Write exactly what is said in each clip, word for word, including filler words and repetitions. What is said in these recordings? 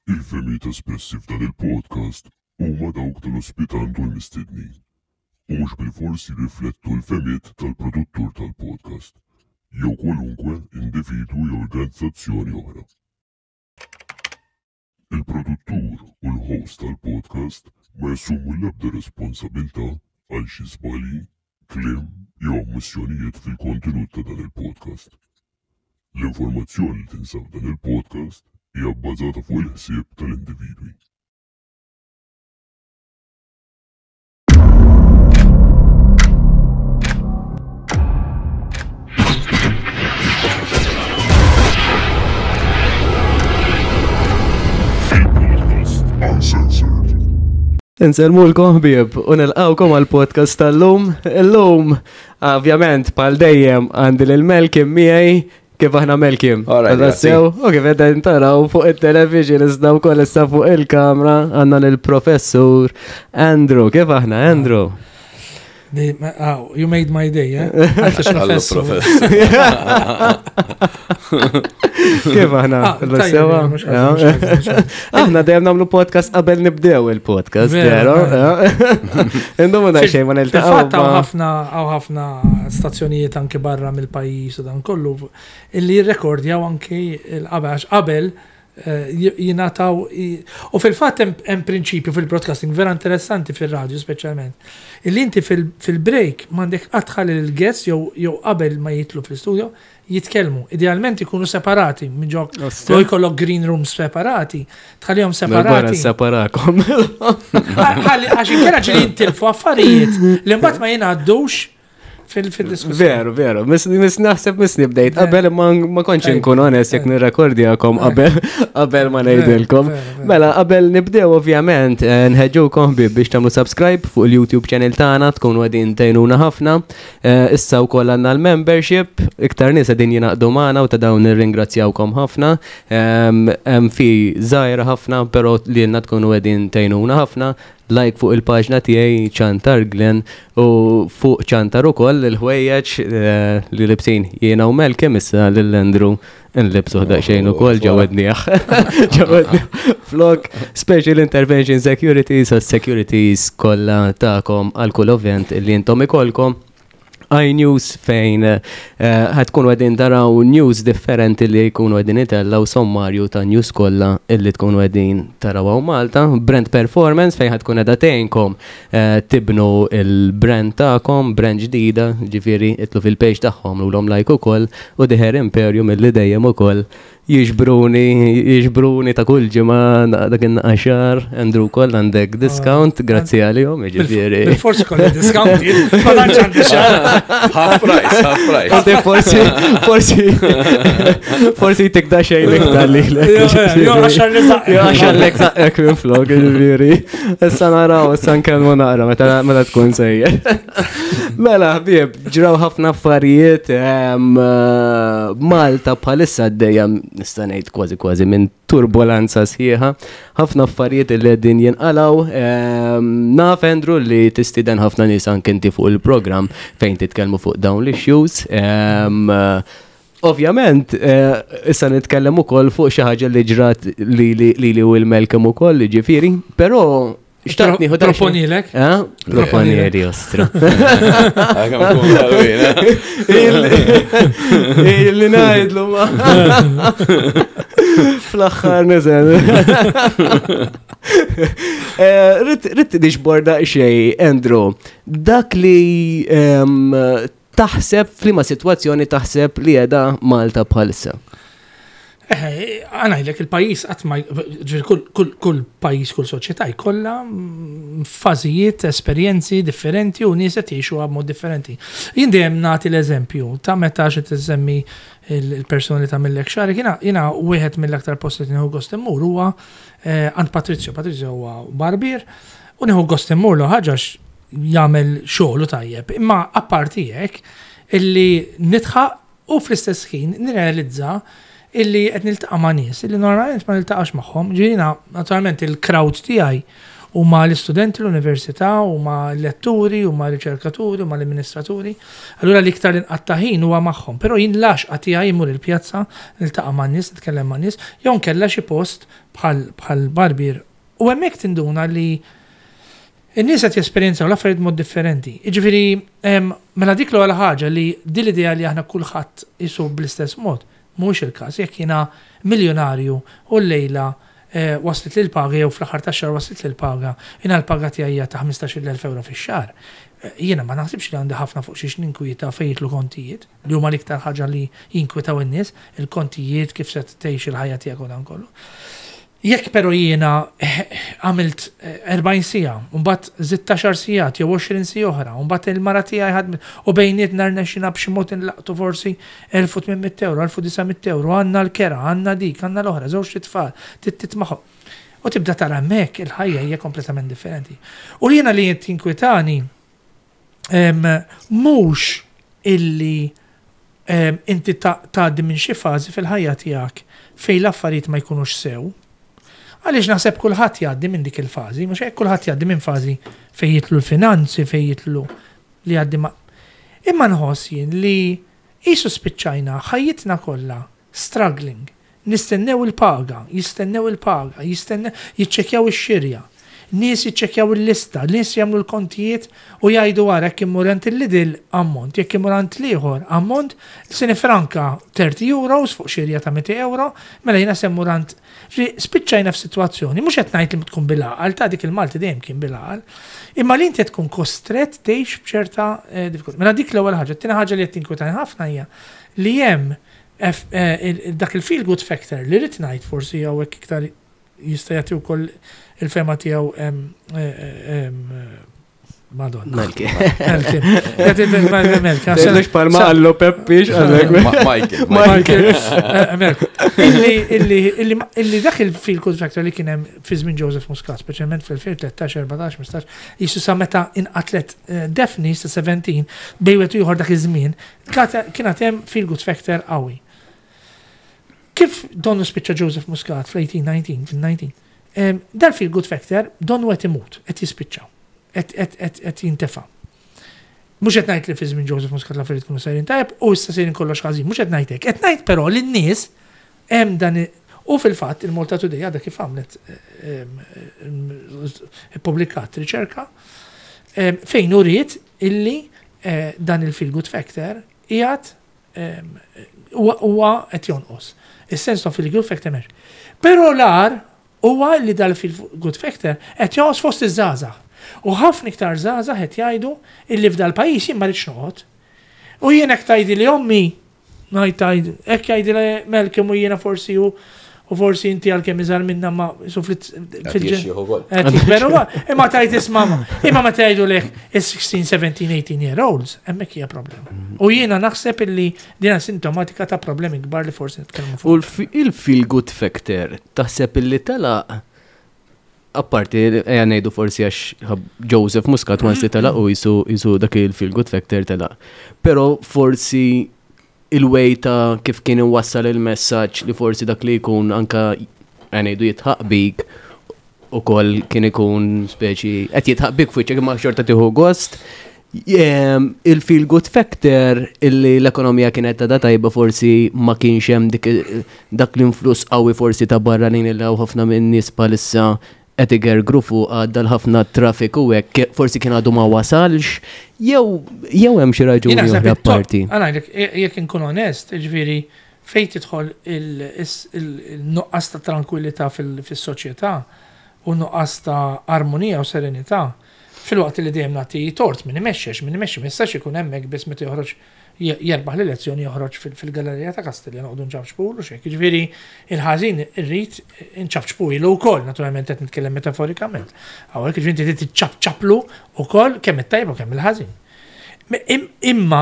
Il-femijiet espressi f'dan il-podcast huma dawk tal-ospitant u l-mistednin u mhux bilforsi jirriflettu l-femijiet tal-produttur tal-podcast jew kwalunkwe individwu jew organizzazzjoni oħra. Il-produttur u l-host tal-podcast ma jassumu l-ebda responsabilità għal xi żbalji, kliem jew ommissjonijiet fil-kontenut ta' dan il-podcast. L-informazzjoni li tinsab dan il-podcast hija bbażata fuq il-ħsieb tal-individwi. Il-podcast Uncensored. Inselmulkom ħbieb u nilqawkom għal-podcast tal-lum. Illum, ovvjament, pal dejjem għandi l-Melkim miegħi. Kif aħna Melkim? Sew, u kif qegħdin taraw fuq it-television iżda wkoll issa fuq il-kamra għandna lill-professur Andrew. Kif aħna, Andrew? Oh, you made my day, eh? Kif aħna? Aħna dejjem nagħmlu podcast qabel nibdew il-podcast, vero? Indhom ma xejn ma niltaqgħu. Fatt ħafna ħafna stazzjonijiet anke barra mill-pajjiż u dan kollu illi jirrekordjaw anke qabel qabel jinataw u fil-fatt hemm prinċipju fil-broadcasting vera interessanti fil-radju speċjalment. Illi inti fil-break m'għandek adħal il-guest jew qabel ma jitlu fl-istudio jitkellmu. Idealment ikunu separati, minn ġok jew jkollok green rooms separati, tħallihom separati. Separakom. Għax inkella ġili jintilfu affarijiet li mbagħad ma jingħaddux fil-diskussjoni. Veru, veru. Mis naħseb mis nibdejt. Qabel ma konċ nkun onest jekk nirrekordjakom qabel ma ngħidilkom. Mela, qabel nibdew ovvjament nħeġġukom biex tagħmlu subscribe fuq il-YouTube channel tagħna tkunu qegħdin tgħinuna ħafna. Issa wkoll għandna l-membership, iktar nies qegħdin jingħaqdu magħna u ta' dawn nirringrazzjawkom ħafna. Hemm fi żgħira ħafna, però lilna tkunu qegħdin tgħinuna ħafna. Like fuq il-paġna tiegħi ċantar Glenn u fuq ċantar ukoll il-ħwejjeġ li libsin jiena u Melkim issa lill-Andrew nlibsu daqsxejn ukoll ġewednieh. Ġewednieh flok Special Intervention Securities u securities kollha tagħkom għal kull event li intom ikolkom. iNews fejn ħatkunu għedin taraw news differenti li jkunu għedin itellaw sommarju ta' news kollha illi tkunu għedin taraw Malta. Brand Performance fejn ħatkun għedha tgħinkom tibnu il-brand tagħkom, brand ġdida, ġifieri itlu fil-page tagħhom lulhom like ukoll u diħer Imperium illi dejjem ukoll jiġbruni, jiġbruni ta' kull ġimgħa dak in-naqaxar, Andrew koll għandek discount, grazzi għalihom, jiġifieri. Forsi kolli discount, ma tantx għandi xar. Half price, half price. Għandi forsi, forsi, forsi tikda xejn iktar lilek. Jo għaxar li zaqek. Jo għaxar li zaqek minn flok, jiġifieri. Issa naraw, issa nkellmu naqra meta tkun sejjer. Mela, ħbieb, ġraw ħafna affarijiet Malta bħalissa dejjem nista' ngħid kważi kważi minn turbulenza sħiħa, ħafna affarijiet li qegħdin jinqalgħu. Naf Andrew li tistiden ħafna nies anke inti fuq il-programm fejn titkellmu fuq dawn l-issues. Ovvjament, issa nitkellem ukoll fuq xi ħaġa li ġrat li li u l-Melkim ukoll, ġifieri, però xtaqt nieħu proponilek? Eh? Proponieri ostro. Illi ngħidlu ma. Fl-aħħar niżel. Rid dixborda xejn, Andrew. Dak li taħseb f'liema sitwazzjoni taħseb li qiegħda Malta bħalissa. Għanajlek il-pajis għatma, kull pajis, kull soċieta jkollha fażijiet, esperjenzi differenti u nies qed jgħixu b'mod differenti. Jien dejjem nagħti l-eżempju ta' meta xi tisemmi il-persuni li tagħmellek xahar, jiena wieħed mill-aktar postijiet li nieħu gost immur huwa għand Patrizio. Patrizio huwa barbier u nieħu gost immur lu ħaġa jagħmel xogħlu tajjeb. Imma apparti hekk illi nitħaq u fl-istess ħin nirrealizza illi qed niltaqa' ma' nies illi normalment ma niltaqax magħhom. Ġiena naturalment il-crowd tiegħi u ma l-istudenti l-università, u ma l-letturi, u ma l-riċerkaturi, u ma l-amministraturi. Allura li iktar inqattaħin huwa magħhom, però jien lax għatija jimur il-pjazza, niltaqa' man nies, nitkellem man nies, jew nkella xi post bħal barbir. U hemmhekk tinduna li in-nies qed jesperjenzaw l-affarijiet mod differenti. Jiġifieri mela dik l-ewwel ħaġa li din l-idea li aħna kulħadd isu bl-istess mod mhux il-każ. Jekk jiena miljonarju u llejla waslet li l-paga jew fl-aħħar tax-xahar waslet li l-paga, jiena l-paga tiegħi hija ta' ħmistax-il elf euro fix-xahar. Jiena ma naħsibx li għandi ħafna fuq xiex ninkwita fejn jitlu kontijiet, li huma l-iktar ħaġa li jinkwitaw in-nies, il-kontijiet kif se tgħix il-ħajja tiegħek u dan kollu. Jekk però jiena għamilt erbgħin sija, u mbagħad sittax-għar sigħat jew għoxrin sija oħra, u mbagħad il-mara tiegħi ħadmet u bejnietna rnexxina b'xi mod inlaqtu forsi elf u tmien euro, elf u disgħet euro, għandna l-kera, għandna dik, għandna l-oħra, żewġ titfal, titmaħu. U tibda tara hemmhekk il-ħajja hija kompletament differenti. U jiena li qed tinkwitani mhux illi inti tgħaddi minn xi fażi fil-ħajja tiegħek fejn l-affarijiet ma jkunux sew. Għaliex naħseb kulħadd jgħaddi minn dik il-fażi, mhux hekk kulħadd jgħaddi minn fażi fejn jitlu l-finanzi, fejn jitlu li jgħaddi ma. Imma nħoss jien li qisu spiċċajna ħajjitna kollha struggling, nistennew il-paga, jistennew il-paga, jistennew jiċċekkjaw ix-xirja. Nies jiċċekkjaw il-lista, nies jagħmlu l-kontijiet u jgħidu wara jekk immurant il-lidl ammont, jekk immurant l-ieħor ammont, se nifranka thirty euros fuq xirja ta' meta euro, mela jiena semmurant spiċċajna f'sitwazzjoni, mhux qed ngħid li tkun bil-għaqal, ta' dik il-Malti dejjem kien bil-għaqal, imma li inti tkun kostrett tgħix b'ċerta diffikultà. Mela dik l-ewwel ħaġa, t-tieni ħaġa li qed tinkwetani ħafna hija li hemm dak il-feel good factor li rid ngħid forsi jew hekk iktar jista' jagħti wkoll il-fema tiegħu Madonna. Melki. Melki. Sejlux palma għallu Peppix għalek. Michael. Michael. Illi dak il-feel good factor li kienem fi żmien Joseph Muscat, speċjalment fil-tlettax erbaħtax mistax, jissu sa meta inqatlet Daphne sa seventeen bejwet ieħor dak iż-żmien, kienet hemm feel good factor qawwi. Kif donnu spiċċa Joseph Muscat fl-eighteen nineteen, fil-nineteen, dal feel good factor donnu qed imut, qed jispiċċaw. Et jintefa. Mux qed ngħid li fi żmien Joseph Muscat l-affarijiet kienu sejrin tajjeb u issa sejrin kollox ħażin, mhux qed ngħid hekk. Qed ngħid però li n-nies hemm dan u fil-fatt il-Malta Today għadha kif għamlet ippubblikat riċerka fejn uriet illi dan il-feel good factor qiegħed huwa qed jonqos. Is-sens ta' feel good factor mhux. Però l-ar huwa li dal-feel good factor qed jonqos fost iż-żgħażagħ. U ħafna iktar żgħażagħ qed jgħidu illi f'dal pajjiż jien ma rridx noqgħod. U jien hekk tgħidi li ommi ngħid tgħid hekk jgħidi li Malcolm u jiena forsi u forsi inti għalkemm iżgħar minna ma su fil-ġen. Imma tgħid isma' imma ma tgħidu lek is-sixteen, seventeen, eighteen year olds hemmhekk hija problema. U jiena naħseb illi dina sintomatika ta' problemi kbar li forsi nitkellmu fuq. U il-feel good factor taħseb illi telaq apparti, eja nejdu forsi għax Joseph Muscat once li tela u jisu dak il-feel good factor tela. Pero forsi il-way ta' kif kien wassal il-messaġġ li forsi dak li jkun anka eja nejdu jitħaq bik u koll kien ikun speċi qed jitħaq bik fuq ma xorta tieħu gost. Il-feel good factor illi l-ekonomija kienet ta' tajba forsi ma kienx hemm dak l-influss qawwi forsi ta' barranin il ħafna minn nies palissa Etiger grufu għadda l-ħafna traffic u hekk forsi kien għadu ma wasalx, jew jew hemm xi raġuni oħra parti. Għana jekk inkun onest, ġifieri fejn tidħol il-nuqqas ta' tranquillità fis-soċjetà u nuqqas ta' armonija u serenità fil-waqt li dejjem nagħti tort min imexxex, min imexxi ma jistax ikun hemmhekk biss meta joħroġ jerbaħ l-elezzjoni joħroġ fil-gallerija ta' Kastilja noqogħdu nċabċbulu xejn. Jiġifieri il-ħażin irrid nċabċbu ilu wkoll, naturalment qed nitkellem metaforikament. Hawnhekk jiġifieri trid tiċċabċablu wkoll kemm it-tajb u kemm il-ħażin. Imma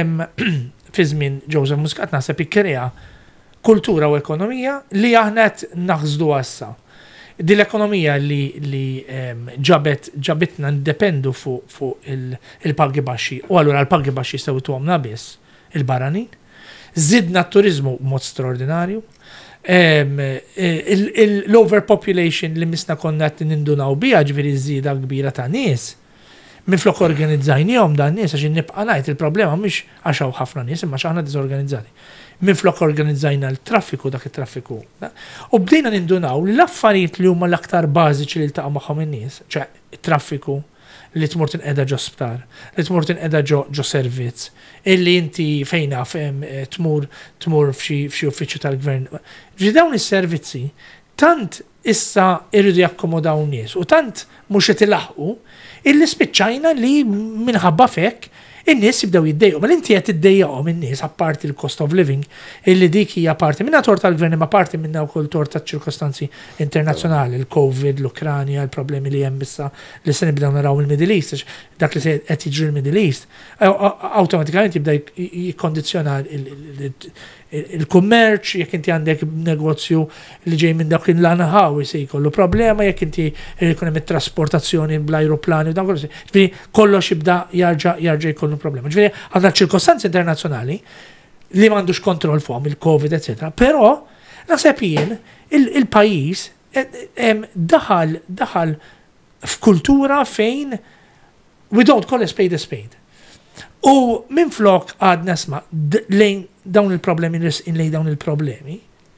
fi żmien Joseph Muscat naħseb ikkrea kultura u ekonomija li aħna qed naħżdu issa. Di l-ekonomija li ġabet ġabitna ndependu fuq il-pagi baxxi u allura l-pagi baxxi jistgħu tuhomna biss il-barranin. Żidna t-turizmu b'mod straordinarju. l-overpopulation li misna konna nindunaw bija ġviri żieda kbira ta' nies. Minflok organizzajnijom dan nies għax nibqa' ngħid il-problema mhix għax hawn ħafna nies imma x'aħna diżorganizzati. Minflok organizzajna l-traffiku dak it-traffiku. U bdejna nindunaw li l-affarijiet li huma l-aktar bażiċi li ltaqgħu magħhom in-nies, ċe it-traffiku li tmur tinqeda ġo sptar, li tmur tinqeda ġo ġo servizz, illi inti fejna fem tmur tmur f'xi uffiċċju tal-gvern. Ġi dawn is-servizzi tant issa irridu jakkomodaw nies u tant mhux qed ilaħqu illi spiċċajna li minħabba fek in-nies jibdew jiddejqu. Ma inti qed iddejjaqhom in-nies apparti l-cost of living illi dik hija parti minna tort tal-gvern ma parti minna wkoll tort taċ-ċirkostanzi internazzjonali, il-Covid, l-Ukranja, il-problemi li hemm issa li se nibdew naraw il-Middle East, dak li se qed jiġri l-Middle East, awtomatikament jibda jikkondizzjona il-kummerċ, jekk inti għandek negozju li ġej minn dak il-lanħaw se jkollu problema, jekk inti jkun hemm it-trasportazzjoni bl-ajruplani u dan kollox. Ġifieri kollox jibda jarġa' jarġa' jkollu problema. Ġifieri għandna ċirkostanzi internazzjonali li m'għandux kontroll fuqhom il-Covid, eċetera. Però naħseb jien il-pajjiż daħal daħal f'kultura fejn we don't call a spade a spade. U minn flok għadna sma lejn dawn il-problemi, lejn dawn il-problemi,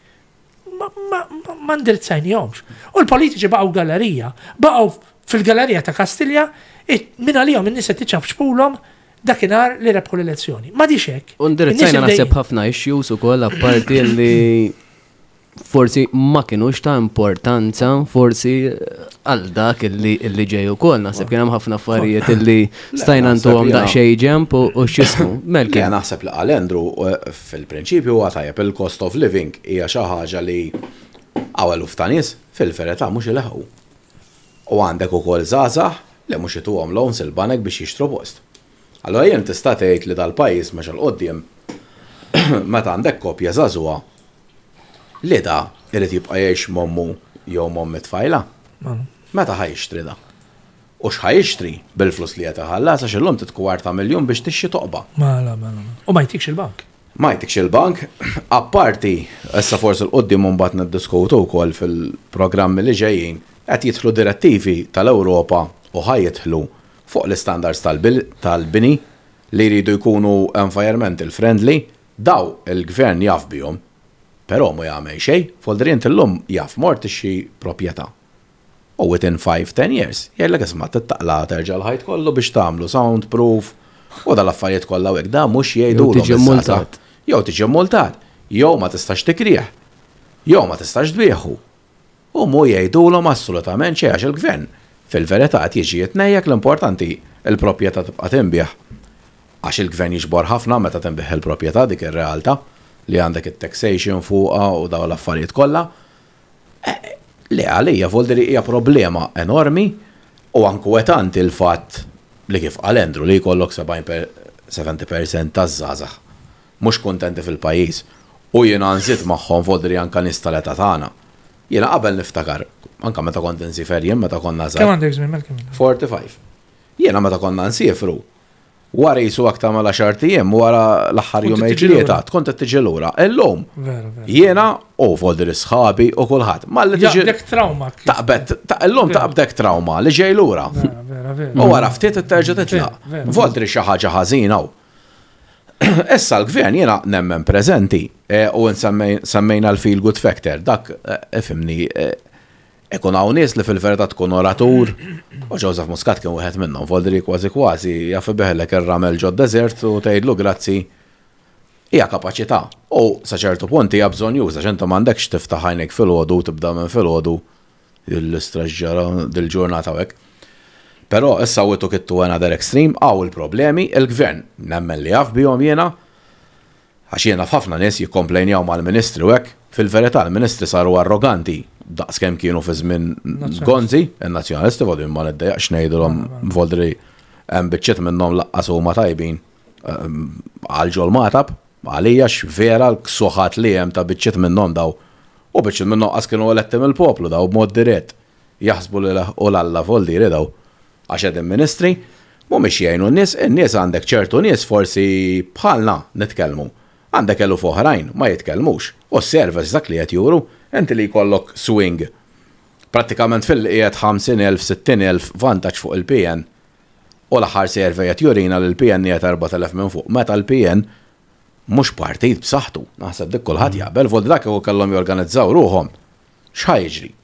ma ndirizzajnijomx. U l-politiċi baqgħu gallerija, baqgħu fil-gallerija ta' Kastilja, minn għalihom in-nies qed tiċċabxpulhom dakinhar li rebħu l-elezzjoni. Ma dixek. U ndirizzajna naħseb ħafna issues ukoll apparti li forsi ma kienux ta' importanza, forsi għal dak illi ġej ukoll naħseb kien hemm ħafna affarijiet illi stajna ntuhom daqsxejn ġemp u x'ismu. Melki naħseb li qal Andrew fil-prinċipju huwa tajjeb il-cost of living hija xi ħaġa li għawel ta' nies fil-verità mhux ilaħqu. U għandek ukoll żgħażagħ li mhux ituhom lowns il-banek biex jixtru post. Allura jien tista' tgħid li dal-pajjiż mexa l-qoddim meta għandek koppja żagħżugħa li da irid jibqa' jgħix mommu jew mommi tfajla. Meta ħajixtri da? U x'ħajixtri bil-flus li qed iħallas għax illum titkwarta miljun biex tixxi toqba. Mela, mela. U ma jtikx il-bank. Ma jtikx il-bank, apparti issa forsi l-qoddim mbagħad niddiskutu wkoll fil-programmi li ġejjin qed jidħlu direttivi tal-Ewropa u ħajjidħlu fuq l-istandards tal-bini li jridu jkunu environmental friendly, daw il-gvern jaf bihom. Però mu jagħmel xejn, folderien illum jaf mort ixi proprjetà. U within five to ten years, jgħidlek isma' tittaqla terġa' l-ħajt kollu biex tagħmlu soundproof u dal-affarijiet kollha hekk da mhux jgħidulhom tiġi multat. Jew tiġi multat, jew ma tistax tikrih, jew ma tistax tbieħu. U mu jgħidulhom assolutament xejn għax il-gvern fil-verità qed jiġi jitnejjek l-importanti il-proprjetà tibqa' tinbieħ. Għax il-gvern jiġbor ħafna meta tinbieħ il-proprjetà dik ir-realtà li għandek it-taxation fuqha u daw l-affarijiet kollha. Li għalija folderi hija problema enormi u inkwetanti il-fatt li kif qal Andrew li jkollok seventy percent taż-żgħażagħ mhux kuntenti fil-pajjiż u jiena nżid magħhom folderi anke nies tal-età tagħna. Jiena qabel niftakar anke meta kont insifer jien meta konna żgħar. Kemm għandek żmien kemm? forty-five. Jiena meta konna nsifru wara jisu aktar ma la-xar tiem, wara l-aħħar jumej ġlieta, tkun qed tiġi lura. Illum jiena u folderi sħabi u kulħadd. Malli tiġi dek trauma. Taqbed, illum taqbdek trauma li ġej lura. U wara ftit terġa' titlaq. Folderi xi ħaġa ħażina. Issa l-gvern jiena nemmen preżenti u semmejna l-feel good factor. Dak ifimni ikun hawn nies li fil-verità tkun oratur u Joseph Muscat kien wieħed minnhom, folderi kważi kważi jaf biħellek ir-ramel ġod desert u tgħidlu grazzi hija kapaċità. U sa ċertu punt hija bżonn juża għax inti m'għandekx tiftaħ għajnejk filgħodu u tibda minn filgħodu l-istraġġara dil-ġurnata hekk. Però issa witu kittu another extreme hawn il-problemi, il-gvern nemmen li jaf bihom jiena għax jiena f'ħafna nies jikkomplejnjaw mal-Ministri u hekk, fil-verità l-Ministri saru arroganti daqs kemm kienu fi żmien Gonzi, in-nazzjonalisti vodhom ma niddejjaqx ngħidulhom folderi hemm biċċiet minnhom laqqas huma tajbin għal ġol matab, għalija x'vera l-ksuħat li hemm ta' biċċiet minnhom daw. U biċċiet minnhom qas kienu eletti mill-poplu daw b'mod dirett. Jaħsbu li u l-alla folderi daw. Għax qegħdin ministri mhumiex jgħinu n-nies, in-nies għandek ċertu nies forsi bħalna nitkellmu. Għandek eluf oħrajn ma jitkellmux. U s-servers dak li qed juru, inti li jkollok swing prattikament fil-qiegħed ħamsin elf, sittin elf vantaġġ fuq il-P N. U l-aħħar server qed jurina li l-P N qiegħed erba' elef minn fuq. Meta l-P N mhux partit b'saħħtu. Naħseb dik kulħadd jaqbel fuq dak kieku kellhom jorganizzaw ruhom. X'ħajġri?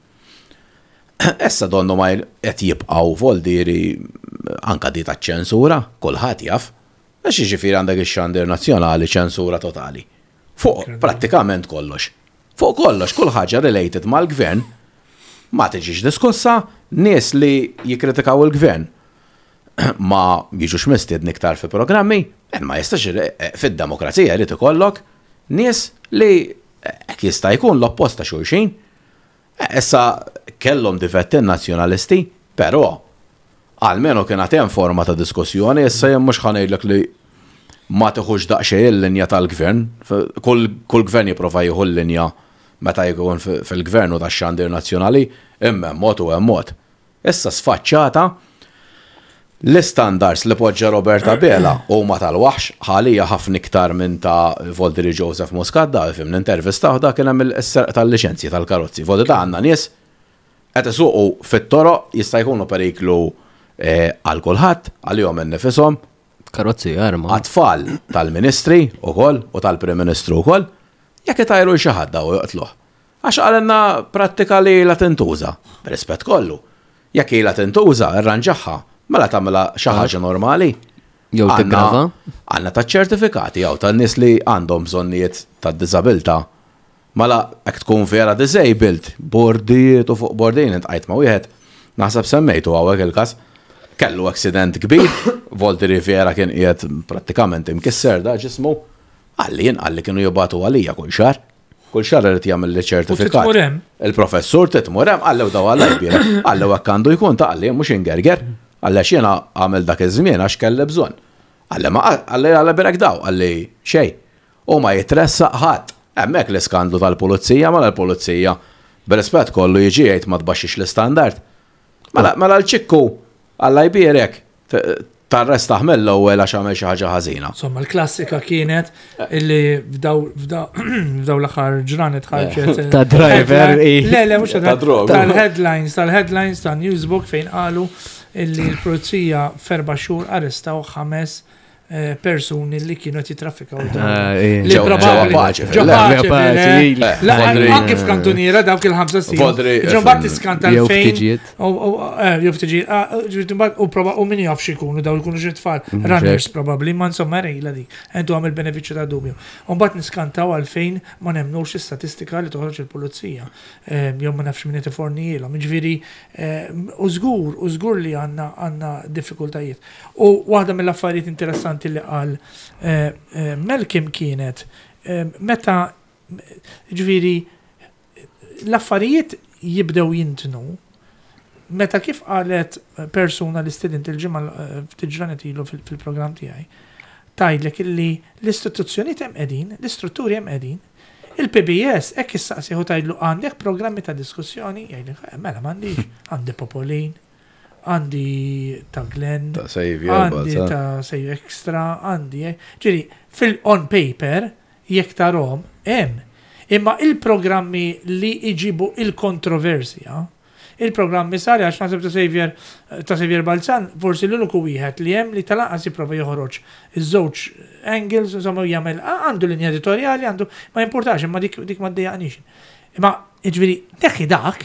Essa donnu ma qed jibqgħu voldiri anka di taċ-ċensura, kulħadd jaf. Għax jiġifieri għandek ix-xandir nazzjonali ċensura totali. Fuq prattikament kollox. Fuq kollox kull ħaġa related mal-gvern ma tiġix diskussa, nies li jikkritikaw il-gvern ma jiġux mistiedni iktar fi programmi, ma jistax fid-demokrazija jrid ikollok nies li hekk jista' jkun l-opposta xulxin. Issa kellhom difetti nazzjonalisti, però għalmenu kienet hemm forma ta' diskussjoni, issa hemm mhux ħanejdlek li ma tieħux daqsxejn il-linja tal-gvern. Kull gvern jipprova jieħu l-linja meta jkun fil-gvern u tax-xandir nazzjonali, imma mod u hemm mod. Issa sfaċċata l-istandards li poġġa Roberta Bela huma tal-waħx ħalija ħafna iktar minn ta' Voldiri Joseph Muscadda, fim nintervistaw dak kien hemm is-serq tal-liċenzji tal-karozzi. Vodi ta' għandna nies qed isuqu fit-toroq jista' jkunu periklu għal kulħadd, għalihom innifishom. Karozzi arma. Għatfall tal-Ministri ukoll u tal-Prim Ministru wkoll, jekk itajru xi ħadd daw joqtluh. Għax għalenna prattika li la tintuża, b'rispett kollu. Jekk ilha tintuża, irranġaħħa, mela tagħmilha xi ħaġa normali. Jew tiggrava. Għandna taċ-ċertifikati jew tan-nies li għandhom bżonnijiet tad-diżabilità. Mela hekk tkun vera disabled, bordijiet u fuq bordin intqajt ma' wieħed, naħseb semmejtu hawnhekk il-każ. Kellu accident kbir, Voldiri Vera kien qiegħed prattikament imkisser da ġismu, għalli jinqalli kienu jibgħatu għalija kull xahar. Kull xahar irid jagħmel li ċertifikat. Il-professur titmur hemm għallew daw għall-ajbiera, għallew hekk għandu jkun ta' għalli mhux ingerger, għallex jiena għamel dak iż-żmien għax kelli bżonn. Għalli ma għalli għalli birek daw, għalli xejn. U ma jitressaq ħadd. Hemmhekk l-iskandlu tal-pulizija ma l-pulizija b'rispett kollu jiġi jgħid ma tbaxxix l-istandard. Mela l-ċikku Alla jbierek, tarrestaħ mill-ewwel għax għamel xi ħaġa ħażina. Insomma, l-klassika kienet illi f'daw l-aħħar ġranet ħarġet. Ta' driver. Le, le, mhux tal-headlines, tal-headlines ta' Newsbook fejn qalu illi l-pulizija f'erba' xhur arrestaw ħames persuni li kienu jitraffikaw. Li probabbli ġobaċi. Anke f'kantuniera dawk il-ħamsa snin. Ġombat tiskanta l-fejn. Jew ftiġijiet. U min jaf x'ikunu daw jkunu xi tfal. Runners probabbli, ma insomma rejla dik. Għandu għam il-benefiċċju ta' dubju. U mbagħad niskantaw għalfejn ma nemmnux is-statistika li toħroġ il-pulizija. Jew ma nafx min tifornijilhom. Jiġifieri u żgur, u żgur li għandna diffikultajiet. U waħda mill-affarijiet interessanti li qal Malcolm kienet meta ġifieri l-affarijiet jibdew jintnu meta kif qalet persuna li student il-ġimgħa f'tiġranet ilu fil-programm tiegħi tgħidlek illi l-istituzzjonijiet hemm qegħdin, l-istrutturi hemm qegħdin, il-P B S hekk issaqsieħu tgħidlu għandek programmi ta' diskussjoni jgħidlek mela m'għandix, għandi Popolin, għandi ta' Glenn, għandi ta' Save Extra, għandi, ġiri, fil-on paper, jek tarom, hemm. Imma il-programmi li iġibu il-kontroversja, il-programmi sari għax nasib ta' Xavier ta' Xavier Balzan, forsi l-uniku wieħed li hemm li tal-anqas jipprova joħroġ iż-żewġ angles, insomma jagħmel għandu linja editoriali, għandu ma importax, imma dik dik ma ddejjaqniex. Imma jiġifieri neħi dak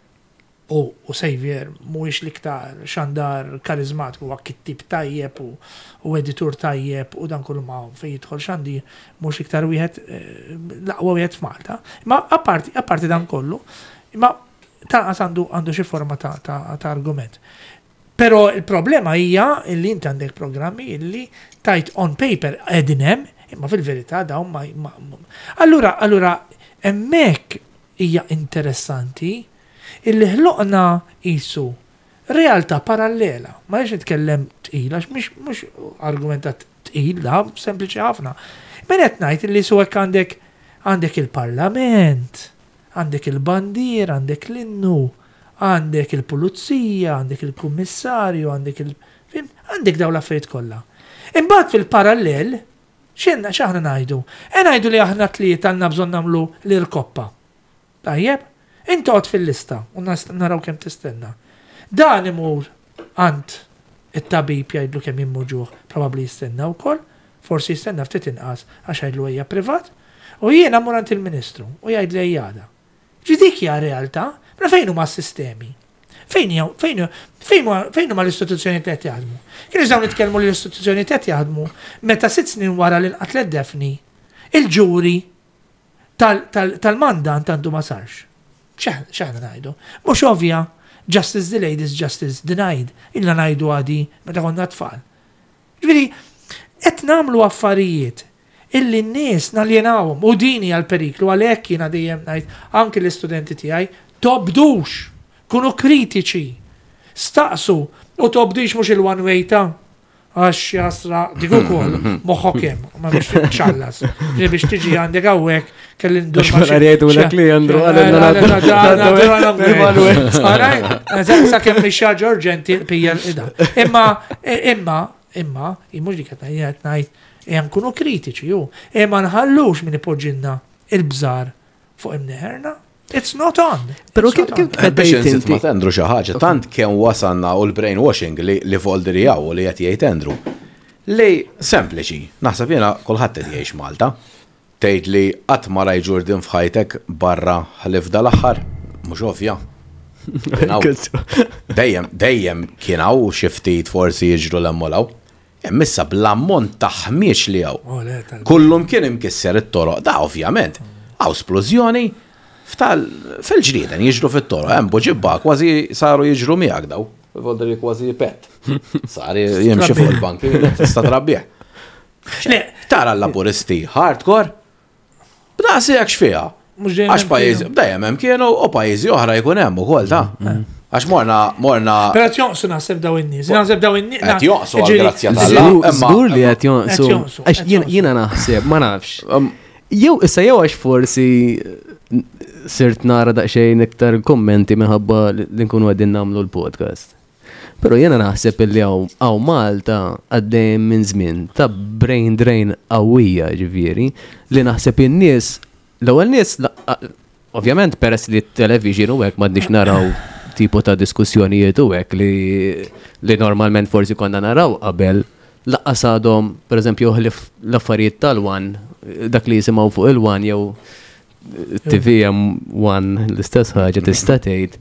U Xavier mhuwiex l-iktar xandar karizmatiku huwa kittib tajjeb u editur tajjeb u dan kollu ma fejn jidħol xandi mhux iktar wieħed l-aqwa wieħed f'Malta. Imma apparti apparti dan kollu, imma tanqas għandu għandu xi forma ta' ta' argument. Però il-problema hija illi inti għandek programmi illi tajt on paper qegħdin hemm, imma fil-verità dawn ma Allura allura hemmhekk hija interessanti illi ħloqna jisu realtà parallela. Ma jiex nitkellem tqil, għax mhux argumentat tqil, da sempliċi ħafna. Men qed ngħid illi su hekk għandek għandek il-Parlament, għandek il-bandier, għandek l-innu, għandek il-Pulizija, għandek il-Kummissarju, għandek il- għandek dawn l-affarijiet kollha. Imbagħad fil-parallel x'inna x'aħna ngħidu? E ngħidu li aħna tlieta għandna bżonn nagħmlu l-irkoppa. Tajjeb, inti qgħod fil-lista u naraw kemm tistenna. Dan imur għand it-tabib jgħidlu kemm jimmu ġuħ, probabbli jistenna wkoll, forsi jistenna ftit inqas għax jgħidlu hija privat, u jiena mmur għand il-Ministru u jgħid li jgħada. Ġidik hija realtà, ma fejn huma s-sistemi? Fejn fejn fejn huma l-istituzzjonijiet qed jaħdmu? Kien iżgħu nitkellmu li l-istituzzjonijiet qed jaħdmu meta sitt snin wara li nqatlet Defni, il-ġuri tal-mandant għandu ma sarx. X'aħna ngħidu? Mhux ovvja, justice delayed is justice denied, illa ngħidu għadi meta konna tfal. Ġifieri, qed nagħmlu affarijiet illi n-nies naljenawhom u dini għal-periklu għalhekk jiena dejjem ngħid anke l-istudenti tiegħi tobdux, kunu kritiċi, staqsu u tobdix mhux il-one way ta' għax jasra dik ukoll moħħok hemm, ma biex titxallas. Li biex tiġi għandek hawnhekk kelli ndur ma jgħidulek li Andru sakemm mhix ħaġa urġenti pija ida. Imma imma imma mhux dik qed ngħid Eħem kunu kritiċi, ju. Eħem nħallux minn ipoġġinna il-bżar fuq imneħerna. It's not on. Pero kif kif biex nsit ma tendru xi ħaġa, tant kemm wasanna u l-brainwashing li folderi jaw u li qed jgħid tendru. Li sempliċi, naħseb jiena kulħadd qed jgħix Malta. Tgħid li qatt ma raj ġurdin f'ħajtek barra ħalif dal-aħħar, mhux ovvja. Dejjem dejjem kien hawn xi ftit forsi jiġru l-emmolaw. Emmissa bl-ammont ta' ħmiex li għaw. Kullum kien imkisser it-toroq. Da' ovvjament, għaw splużjoni fil-ġrieden jiġru fit-toroq. Hemm boġibba kważi saru jiġru miegħek daw. Voldri kważi pet. Sar jimxi fuq il-banki, tista' trabbieħ. Tara l-laburisti hardcore, b'da' sejak xfiha. Għax pajjiżi, dejjem hemm kienu u pajjiżi oħra jkun hemm ukoll ta'. Għax morna, morna... Pero għat jonqsu naħseb daw in-nies. Naħseb daw in-nies. Għat jonqsu għal-grazzja tal-Allah. Zgur li għat jonqsu. Għax jina naħseb, ma nafx. Jew, issa jew għax forsi sirt nara daqxejn iktar kommenti minħabba li nkunu għaddin namlu l-podcast. Pero jena naħseb li għaw Malta għaddejn minn żmien ta' brain drain għawija ġifieri li naħseb in-nies, l-ewwel nies, ovvjament peress li t-television u hekk m'għadniex naraw tipo ta' diskussjonijiet u hekk li li normalment forsi konna naraw qabel laqqas għadhom pereżempju l-affarijiet tal-wan dak li jisimgħu fuq il-wan jew T V M one l-istess ħaġa tista' tgħid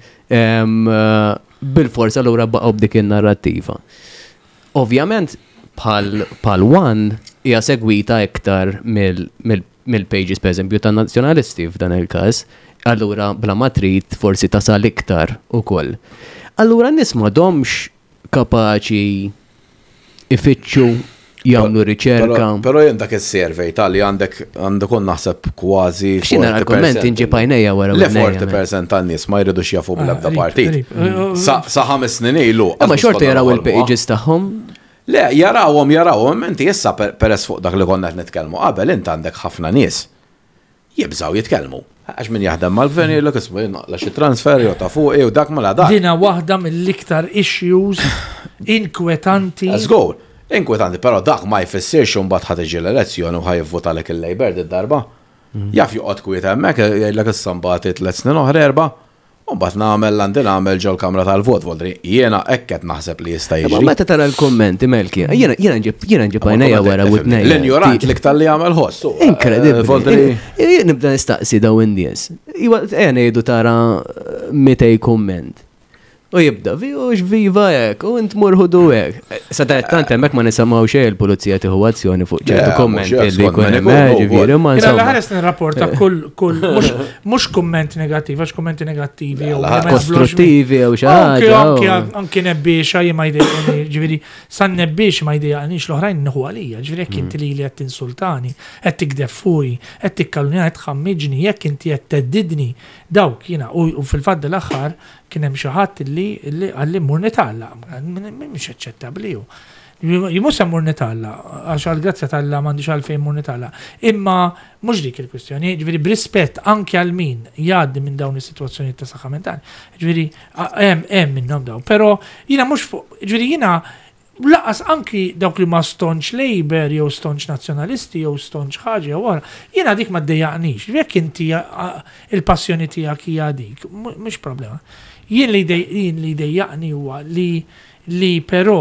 bil-forsi allura baqgħu b'dik in-narrattiva. Ovvjament bħal one hija segwita iktar mill-pages pereżempju tan-nazzjonalisti f'dan il-każ. Allura bla ma trid forsi tasal iktar ukoll. Allura n-nies m'għadhomx kapaċi ifittxu jagħmlu riċerka. Però jien dak is-survey tal-li għandek għandek kun naħseb kważi x'inha l-argument inġib għajnejja wara le forty percent tan-nies ma jridux jafu bl-ebda partit. Sa ħames snin ilu. Ma xorta jaraw il-pages tagħhom. Le, jarawhom jarawhom inti issa peress fuq dak li konna qed nitkellmu qabel int għandek ħafna nies jibżgħu jitkellmu. Għax min jaħdem mal-gvern jgħidlek isma' jinaqla xi transfer jew ta' fuq u dak ma la dak. Dina waħda mill-iktar issues inkwetanti. Żgur, inkwetanti, però dak ma jfissirx imbagħad ħad tiġi l-elezzjoni u ħajvvota lek il-Labor d-darba. Jaf joqgħod kwiet hemmhekk jgħidlek issa mbagħad tliet snin oħra erba' u mbagħad nagħmel għandi nagħmel ġol kamra tal-vot voldri. Jiena hekk qed naħseb li jista' jiġri. Ma meta tara l-kummenti Melki, jiena jiena nġib jiena nġib għajnejja wara u tnejn. L-injorant li ktar li jagħmel ħoss. Inkredibbli. Jien nibda nistaqsi daw in-nies. Iwa ngħidu tara mitej kumment. U jibda, u x'viva hekk, u int murħudu hekk. Sa tant hemmhekk ma nisimgħu xejn il-pulizija tieħu azzjoni fuq ċertu kummenti li jkun hemm ġifieri ma insomma. Ħares nirrapporta kull kull mhux kummenti negattivi, għax kummenti negattivi u kostruttivi jew xi ħaġa. Anke nebbiexa jien ma jdejqni, ġifieri san nebbiex ma jdejqnix l-oħrajn nieħu għalija, ġifieri jekk inti li qed tinsultani, qed tikdeb fuqi, qed tikkallunjani, qed tħammiġni, jekk inti qed teddidni dawk jiena u fil-fatt l-aħħar kien hemm xi ħadd illi għalli mur nitalla, mhix aċċettabbli hu. Jimus hemm mur nitalla, għax għall-grazzja Talla m'għandix għalfejn mur nitalla. Imma mhux dik il-kwistjoni, ġifieri b'rispett anke għal min jgħaddi minn dawn is-sitwazzjonijiet ta' saħħa mentali. Ġifieri hemm hemm minnhom dawn, però jiena mhux fuq, ġifieri jiena laqas anki dawk li ma stonċ Labour, jew stonċ nazzjonalisti, jew stonċ ħaġa, jew wara, jiena dik ma ddejjaqnix. Jekk inti il-passjoni tiegħek hija dik, mhux problema. Jien li jien li dejjaqni huwa li li però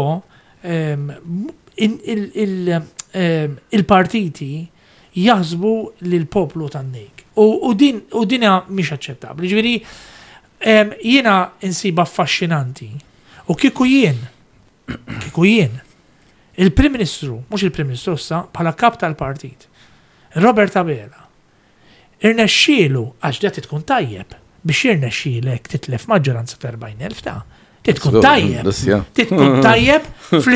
il-partiti jaħsbu li l-poplu tan-nejk. U din u dinha mhix aċċettabbli. Ġifieri jiena insiba affaxxinanti. U kieku jien, kieku jien, il-Prim Ministru, mhux il-Prim Ministru issa, bħala kap tal-partit, Robert Abela, irnexxielu għax da tkun tajjeb biex irnexxielek titlef maġġoranza ta' erbgħin elf ta' titkun tajjeb. Titkun tajjeb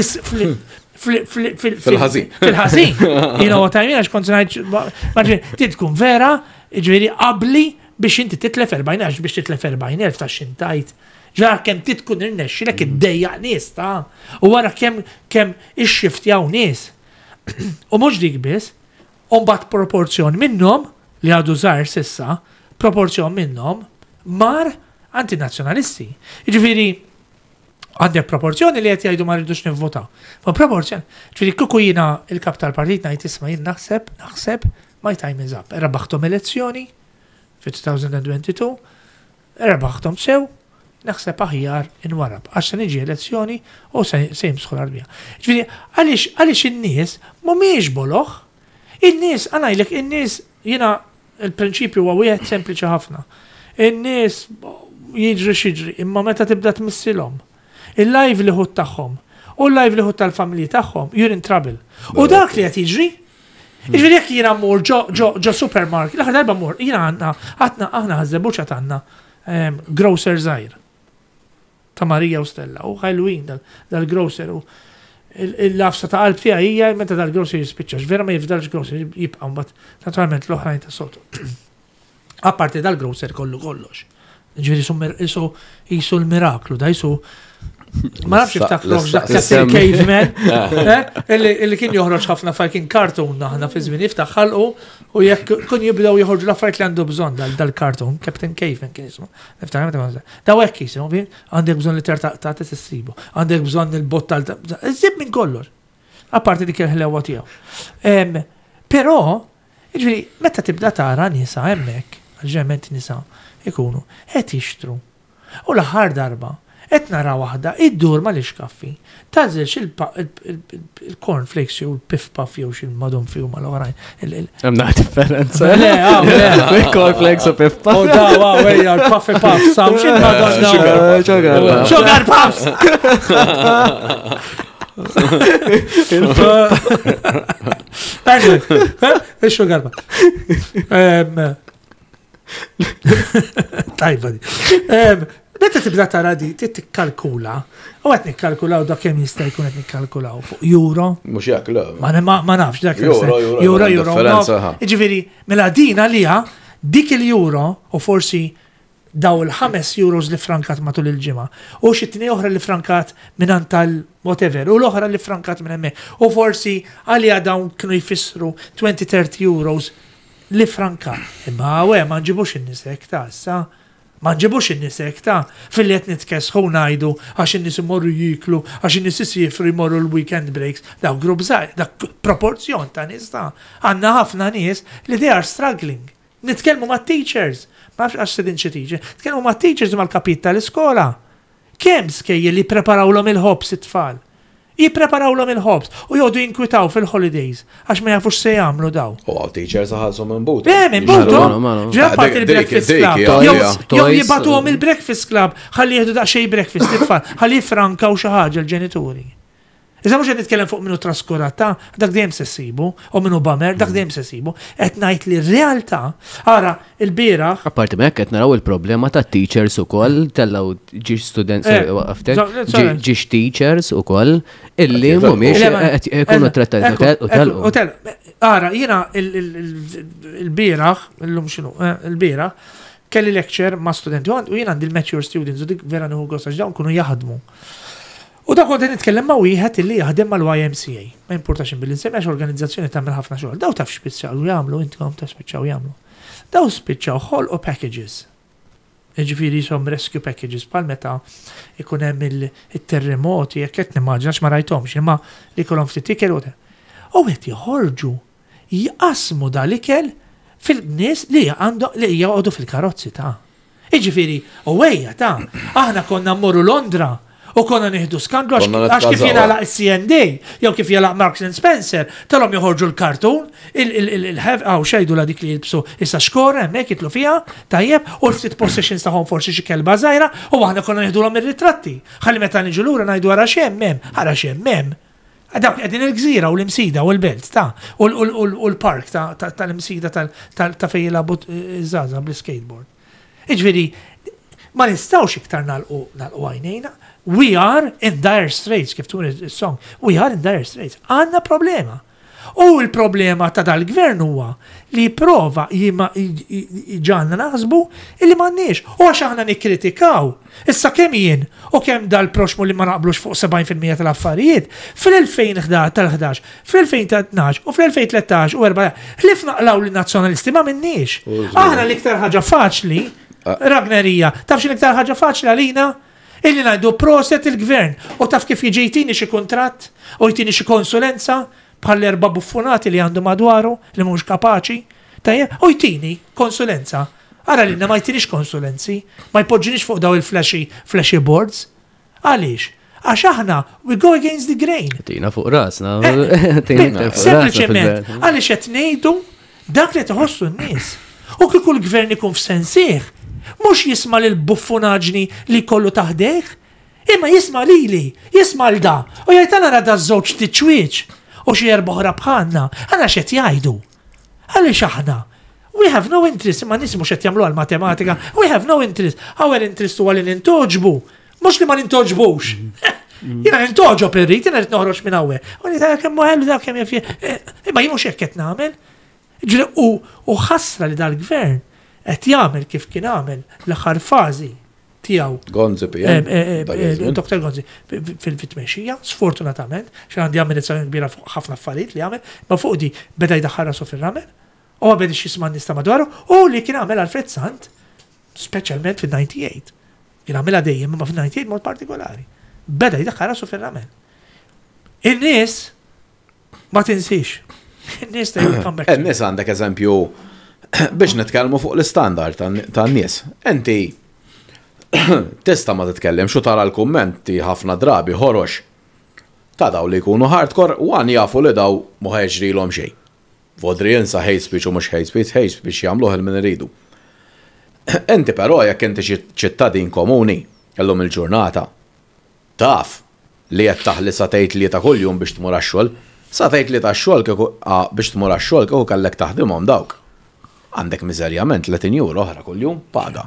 fil-ħażin. Fil-ħażin. You know what I mean? Għax kont ngħid titkun vera, ġifieri qabli biex inti titlef erbgħin għax biex titlef erbgħin elf ta' xintajt. Ġara kemm titkun irnexxilek iddejjaq nies ta' u wara kemm kemm ixxiftjaw nies. U mhux dik biss, u mbagħad proporzjon minnhom li għadu żgħar sissa, proporzjon minnhom mar antinazzjonalisti. Jiġifieri għandek proporzjoni li qed jgħidu ma rridux nivvotaw. Ma proporzjon, ġifieri kieku jiena il-kap tal-partit ngħid isma' jien naħseb naħseb my time is up. Rebaħtom elezzjoni fi-twenty twenty-two, rebaħtom sew, naħseb aħjar inwarab, għax se niġi elezzjoni u se jimsħu l-arbija. Ġifieri, għaliex in-nies mhumiex boloħ, in-nies, għanajlek, in-nies, jiena il-prinċipju huwa wieħed sempliċi ħafna. In-nies jiġri xiġri, imma meta tibda tmissilhom, il-livelihood tagħhom u l-livelihood tal-familji tagħhom, you're in trouble. U dak li qed jiġri, jiġri jekk jiena mmur ġo supermarket, l-aħħar darba mmur, jiena għandna għadna aħna ħażebuċa tagħna grocer żgħir ta' Marija u Stella, u ħajluin dal-grocer u il-lafsa ta' qalb tiegħi hija meta dal-grocer jispiċċax, vera ma jifdalx grocer jibqa' mbagħad naturalment l-oħrajn ta' sotu. Apparti dal-grocer kollu kollox. Ġifieri isu jisu l-miraklu, da jisu ma nafx iftaħlok dak il-caveman illi kien joħroġ ħafna fucking cartoon aħna fi żmien jiftaħ ħalqu u jekk kun jibdew joħorġu l-affarijiet li għandu bżonn dal-cartoon, Captain Caveman kien ismu. Niftaħ meta ma daw hekk jisimhom għandek bżonn li terta' ta' tissibu, għandek bżonn il-bott tal iżib minn kollox. Apparti dik il-ħlewwa tiegħu. Però, jiġifieri meta tibda tara nisa hemmhekk, ġemment nisa ikunu qed jixtru. U l-aħħar darba qed nara waħda iddur mal-ixkaffi. Tażilx il-cornflakes jew il-piff puff jew xi madhom fihom mal-oħrajn. Hemm naħ differenza. Le, hawn le. Cornflakes u piff puff. U daw hawn ejja l-puffy puffs, saw xi madhom Sugar. Sugar puffs. Sugar puffs. Tajba di. Meta tibda tara di, tikkalkula, u għet nikkalkulaw da kemm jista' jkun qed nikkalkulaw fuq euro. Mhux jekk le. Ma nafx dak Euro, euro, euro. Jiġifieri mela din għalija dik il-euro u forsi daw il-ħames euros li frankat matul il-ġimgħa u xi tnejn oħra li frankat minn tal-whatever u l-oħra li frankat minn hemmhekk. U forsi għalija dawn kienu jfissru twenty thirty euros li frankat. Imma we ma nġibux in-nisek ta' issa. Ma nġibux in-nisek ta' fil-li qed nitkesħu ngħidu għax in-nies imorru jiklu, għax in-nies isifru jmorru l-weekend breaks, daw grupp żgħir, dak proporzjon ta' nies ta' għandna ħafna nies li they are struggling. Nitkellmu mat-teachers, ma nafx għax sedin xi teacher, nitkellmu mat-teachers mal-kapit tal-iskola. Kemm skejjel li preparawlhom il-ħobs it-tfal. Jippreparawlhom il-ħobs u jgħodu jinkwitaw fil-holidays għax ma jafux se jagħmlu daw. U għaw teachers ħalsu minn but. Eh, minn butu. Ġabbat il-breakfast club. Jew jibatuhom il-breakfast club ħalli jieħdu daqsxejn breakfast it-tfal, ħalli jifrankaw xi ħaġa l-ġenituri. Iżda mhux qed nitkellem fuq minnu traskurata, dak dejjem se ssibu, u minnu bamer, dak dejjem se ssibu, qed ngħid li r-realtà ara l-bieraħ. Apparti minn hekk qed naraw il-problema ta' teachers ukoll tellaw ġiex students waqftek, ġiex teachers ukoll illi mhumiex qed ikunu trattati u telqu. Ara jiena il-bieraħ, illum x'inhu, il-bieraħ kelli lecture ma' studenti u jiena għandi l-mature students u dik vera nieħu gost għax dawn kunu jaħdmu. U da kont nitkellem ma' wieħed illi jaħdem mal-Y M C A. Ma importax billi nsemmi għax organizzazzjoni tagħmel ħafna xogħol. Daw taf spiċċaw jagħmlu, intkom taf spiċċaw jagħmlu. Daw spiċċaw ħolqu packages. ġifiri som rescue packages pal meta ikun hemm il-terremoti, jekk qed nimmaġinax ma rajthomx, imma li kolhom ftit ikel u u qed joħorġu jqasmu dal-ikel fil-nies li għandu li jgħodu fil-karozzi ta'. Iġifieri, u wejja ta' aħna konna mmorru Londra u konna nieħdu skandlu għax kif jingħalaq is-C N D jew kif jingħalaq Marks and Spencer talhom joħorġu l-kartun il-ħev għaw xejdu la dik li jilbsu issa xkora hemmhekk jitlu fiha tajjeb u l-ftit possessions tagħhom forsi xi kelba żgħira u aħna konna nieħdulhom ir-ritratti. Ħalli meta niġu lura ngħidu ara xemm hemm, ara xemm hemm. Dawk qegħdin il-gżira u l-imsida u l-belt ta' u l-park tal-imsida ta' fejn jilagħbu żgħażagħ bl-skateboard. Iġifieri ma nistgħux iktar nagħlqu għajnejna. We are in dire straits, kif tuni il-song. We are in dire straits. Għanna problema. U il-problema ta' dal-gvern huwa li prova ġanna naħsbu illi m'għandniex. U għax aħna nikkritikaw. Issa kemm jien u kemm dal-proxmu li ma naqblux fuq sebgħin fil-mija tal-affarijiet fil-elfejn tal-ħdax, fil-elfejn tnax u fil-elfejn tlettax u erbatex li fnaqlaw li nazzjonalisti ma minniex. Aħna l-iktar ħaġa faċli, Ragnerija, tafx l-iktar ħaġa faċli għalina? Illi ngħidu proset il-gvern u taf kif jiġejtini xi kuntratt u jtini xi konsulenza bħal erba' buffunati li għandu madwaru li mhux kapaċi, tajjeb, u jtini konsulenza. Ara lilna ma jtinix konsulenzi, ma jpoġġinix fuq daw il-flashy flashy boards. Għaliex? Għax aħna we go against the grain. Tina fuq rasna. Sempliċement, għaliex qed ngħidu dak li tħossu n-nies. U kieku l-gvern ikun f'sensieħ, mux jisma l-buffunaġni li kollu taħdeħ, imma jisma li li, jisma l-da, u jajtana rada z-żewġ tiċwieċ, u xie erboħra bħanna, għana xet jajdu. Għalli xaħna, we have no interest, imma nismu xet jamlu għal-matematika, we have no interest, our interest u għalli nintoġbu, mux li ma nintoġbux. Jina nintoġu perrit, jina noħroċ minn għawe, u nita kemm muħellu da kemm jafje, imma jimu xekket namel, u ħasra li dal-gvern, qed jagħmel kif kien għamel l-aħħar fażi tiegħu. Gonzi Doktor Gonzi fil-tmexxija, sfortunatament, x'għan għandi amministrazzjoni kbira fuq ħafna affarijiet li għamel, ma fuq di beda jdaħħal rasu fir-ramel, u ma bedix jisma' nista' madwaru, u li kien għamel Alfred Sant, speċjalment fil-ninety-eight. Kien għamilha dejjem ma fil-ninety-eight mod partikolari. Beda jdaħħal rasu fir-ramel. In-nies ma tinsix. In-nies ta' come back. In-nies għandek eżempju biex nitkellmu fuq l-istandard tan-nies. Enti tista' ma titkellem xu tara l-kummenti ħafna drabi ħorox ta' daw li jkunu hardcore u għan jafu li daw ma ħeġrilhom xejn. Vodri jinsa hate speech u mhux hate speech, hate speech jagħmluh il-min iridu. Enti però jekk inti ċittadin komuni kellhom il-ġurnata taf li qed taħli sa tgħid li ta' kuljum biex tmur għax-xogħol, sa tgħid li ta' xogħol biex tmur għax-xogħol kieku kellek taħdimhom dawk. Għandek miżerjament tletin euro oħra kuljum paga.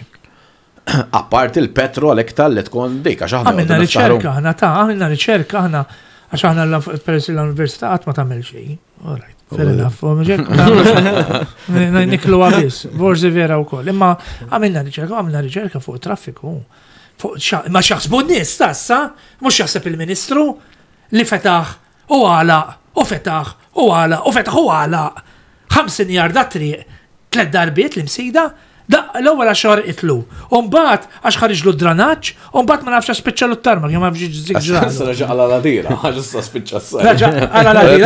Apparti il-petrol iktar li tkun dik għax aħna għamilna riċerka aħna ta' għamilna riċerka aħna għax aħna peress l-università qatt ma tagħmel xejn. Alright, fair enough. Niklu għabis, forsi vera wkoll. Imma għamilna riċerka, għamilna riċerka fuq traffiku. Ma xaħsbu n-nies tassa, mhux jaħseb il-Ministru li fetaħ u għalaq, u fetaħ u għalaq, u fetaħ u għalaq. ħamsin jarda triq, tlet darbiet l-imsida, da l-ewwel xahar itlu. U mbagħad għax ħariġlu d-dranaġġ, u mbagħad ma nafx spiċċa l-tarma, jew ma fx żigġra. Issa raġa' għal ladira, ħaġa spiċċa s-sajf. Raġa' għal ladira,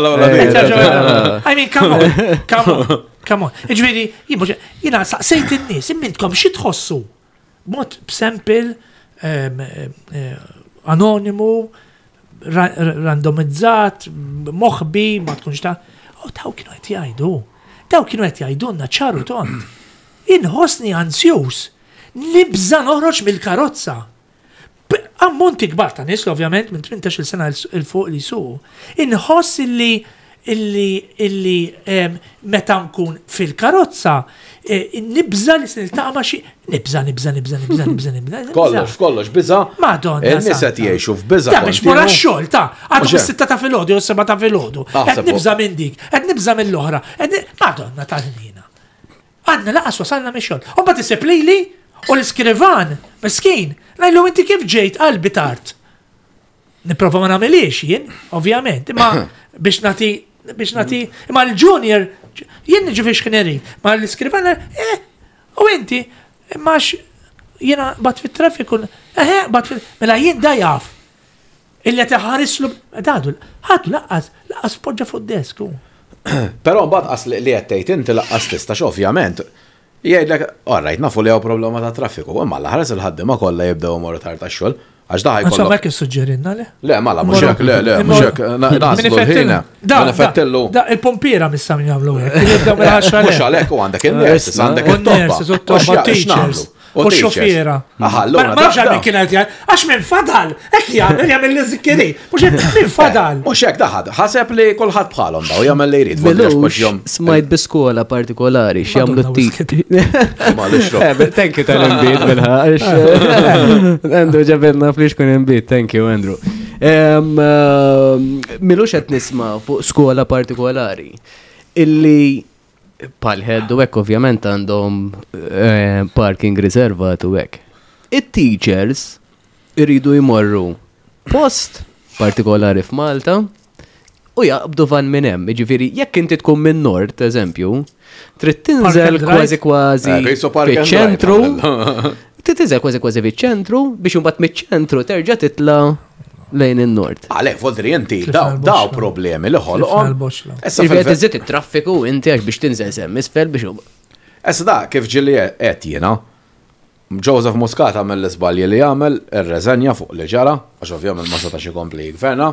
raġa'. I mean, come on, come on, come on. Iġifieri, jiena saqsejt in-nies, immintkom xi tħossu? Mod b'sempil, anonimu, randomizzat, moħbi, ma tkunx ta' u daw kienu għet jgħidu, daw kienu għet jgħidunna ċaru tont. Inħosni ansjus, nibza noħroġ mill-karozza. Ammonti kbar ta' nislu, ovvjament, minn tmintax il-sena il-fuq li su. Inħoss illi illi illi meta nkun fil-karozza, nibza li s-niltaqa ma xi, nibza, nibza, nibza, nibza, nibza, nibza. Kollox, kollox, biza. Madonna. Il-nisa tiegħu f'biza. Ta' biex mura x-xogħol, ta' għadu bis-sitta ta' filgħodu u s-seba ta' filgħodu. Qed nibża minn dik, qed nibża mill-oħra. Madonna tal-nina. Għandna laqas wasalna mix-xogħol. U mbagħad isib lili u l-iskrivan, miskin, ngħidlu inti kif ġejt qalbi tard. Nipprova ma nagħmilx jien, ovvjament, imma biex nagħti biex nagħti imma l-junior jien niġu fiex kien erin, ma l-iskrivan eh u inti Imma jiena bat fit-traffiku, eħe, bat fit mela jien da jaf. Illi teħarislu, dadu, ħadu laqqas, laqqas poġġa fuq desku. Però mbagħad qas li qed tgħid inti laqqas tistax ovvjament. Jgħidlek, orrajt nafu li hawn problema ta' traffiku, imma l-ħares il-ħaddiema kollha jibdew imorru tard tax-xogħol. Għax daħi kollha. Insomma hekk issuġġerinna le? Le, mala, mhux hekk, le, le, mhux hekk. Naslu ħina. Nifettillu. Da il-pompiera missa min jagħmlu hekk. Jibdew mill-ħaxra. Mhux għalhekk u għandek in-nurses, għandek it-toppa. teachers. U xofiera. Ma nafx għal min kien qed jgħid, għax minn fadal, hekk jagħmel jagħmel li żikkiri. Mhux minn fadal. Mhux hekk daħad, ħaseb li kulħadd bħalhom daw jagħmel li jrid. Milux smajt bi skola partikolari x'jagħmlu t-tik. Thank you tal-imbit bil-ħax. Andrew ġabedna flix kun imbit, thank you Andrew. Milux qed nisma' fuq skola partikolari illi pal-ħed u hekk ovvjament għandhom parking riservat u hekk. It-teachers iridu jmorru post partikolari f'Malta u jaqbdu van minn hemm. Jiġifieri jekk inti tkun minn Nord, eżempju, trid tinżel kważi kważi fiċ-ċentru. Trid tinżel kważi kważi fiċ-ċentru biex imbagħad miċ-ċentru terġa' titla' lejn in-Nord. Għalek, vodri inti, daw problemi li ħolqhom. Il-vjet iżid it-traffiku inti għax biex tinżel semm isfel biex. Essa da, kif ġilli qed jiena, Joseph Muscat għamel l-iżbalji li jagħmel ir-reżenja fuq li ġara, għax ovvjament ma setax ikompli jgverna,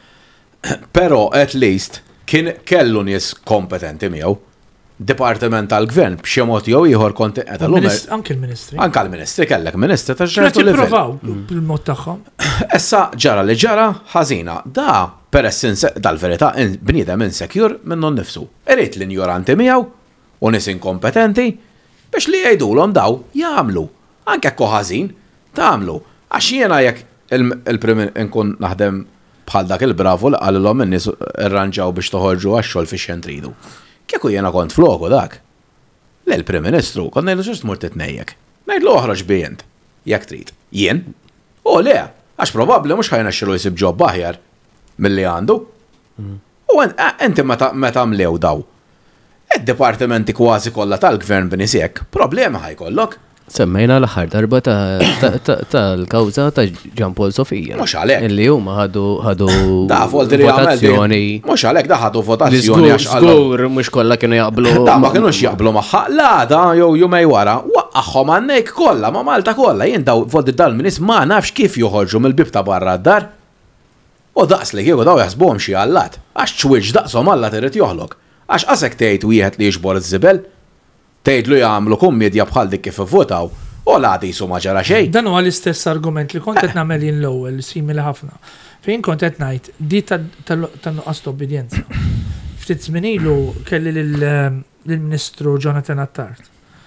però at least kien kellu nies kompetenti miegħu. Dipartiment tal-gvern b'xi mod jew ieħor kont qed anke l-Ministri. Anke l-Ministri kellek Ministri ta' ċertu livell. Provaw bil-mod tagħhom. Issa ġara li ġara ħażina. Da peress dal-verità bniedem insecure minnu nnifsu. Irid l-injoranti miegħu u nies inkompetenti biex li jgħidulhom daw jagħmlu. Anke hekk ħażin tagħmlu. Għax jiena jekk il-prim nkun naħdem bħal dak il-bravo li qalilhom in-nies irranġaw biex toħorġu għax-xogħol fix-xejn tridu. Kieku jena kont floku dak. Le l-Prim Ministru, kont ngħidlu x'ist mur titnejjek. Ngħidlu oħroġ bijent, jekk trid. Jien? O le, għax probabbli mhux ħajna xilu jsib ġob aħjar milli għandu. U inti meta mlew daw. Id-dipartimenti kważi kollha tal-gvern b'nisek, problema ħajkollok. Semmejna l-aħħar darba tal-kawża ta' Gian Paul Sofija. Mhux għalhekk. Illi huma ħadu ħadu da Voldri votazzjoni. Mhux għalhekk da ħadu votazzjoni għax żgur mhux kollha kienu jaqblu. Da ma kinux jaqblu magħha. La da jew jumej wara waqqaħħom għandek kollha ma' Malta kollha jien daw Voldri dal-Minis ma nafx kif joħorġu mill-bib ta' barra d-dar. U daqs li kieku daw jaħsbuhom xi allat. Għax ċwiġ daqshom alla irid joħlok. Għax qasek tgħid wieħed li jiġbor iż-żibel. Tgħidlu jagħmlu kummedja bħal dik kif ivvotaw, u l-għadi jisu ma ġara xejn. Dan huwa l-istess argument li kont qed nagħmel jien l-ewwel simili ħafna. Fejn kont qed ngħid di tan-nuqqas ta' obbedjenza. Ftit żmien ilu kelli lill-Ministru Jonathan Attard.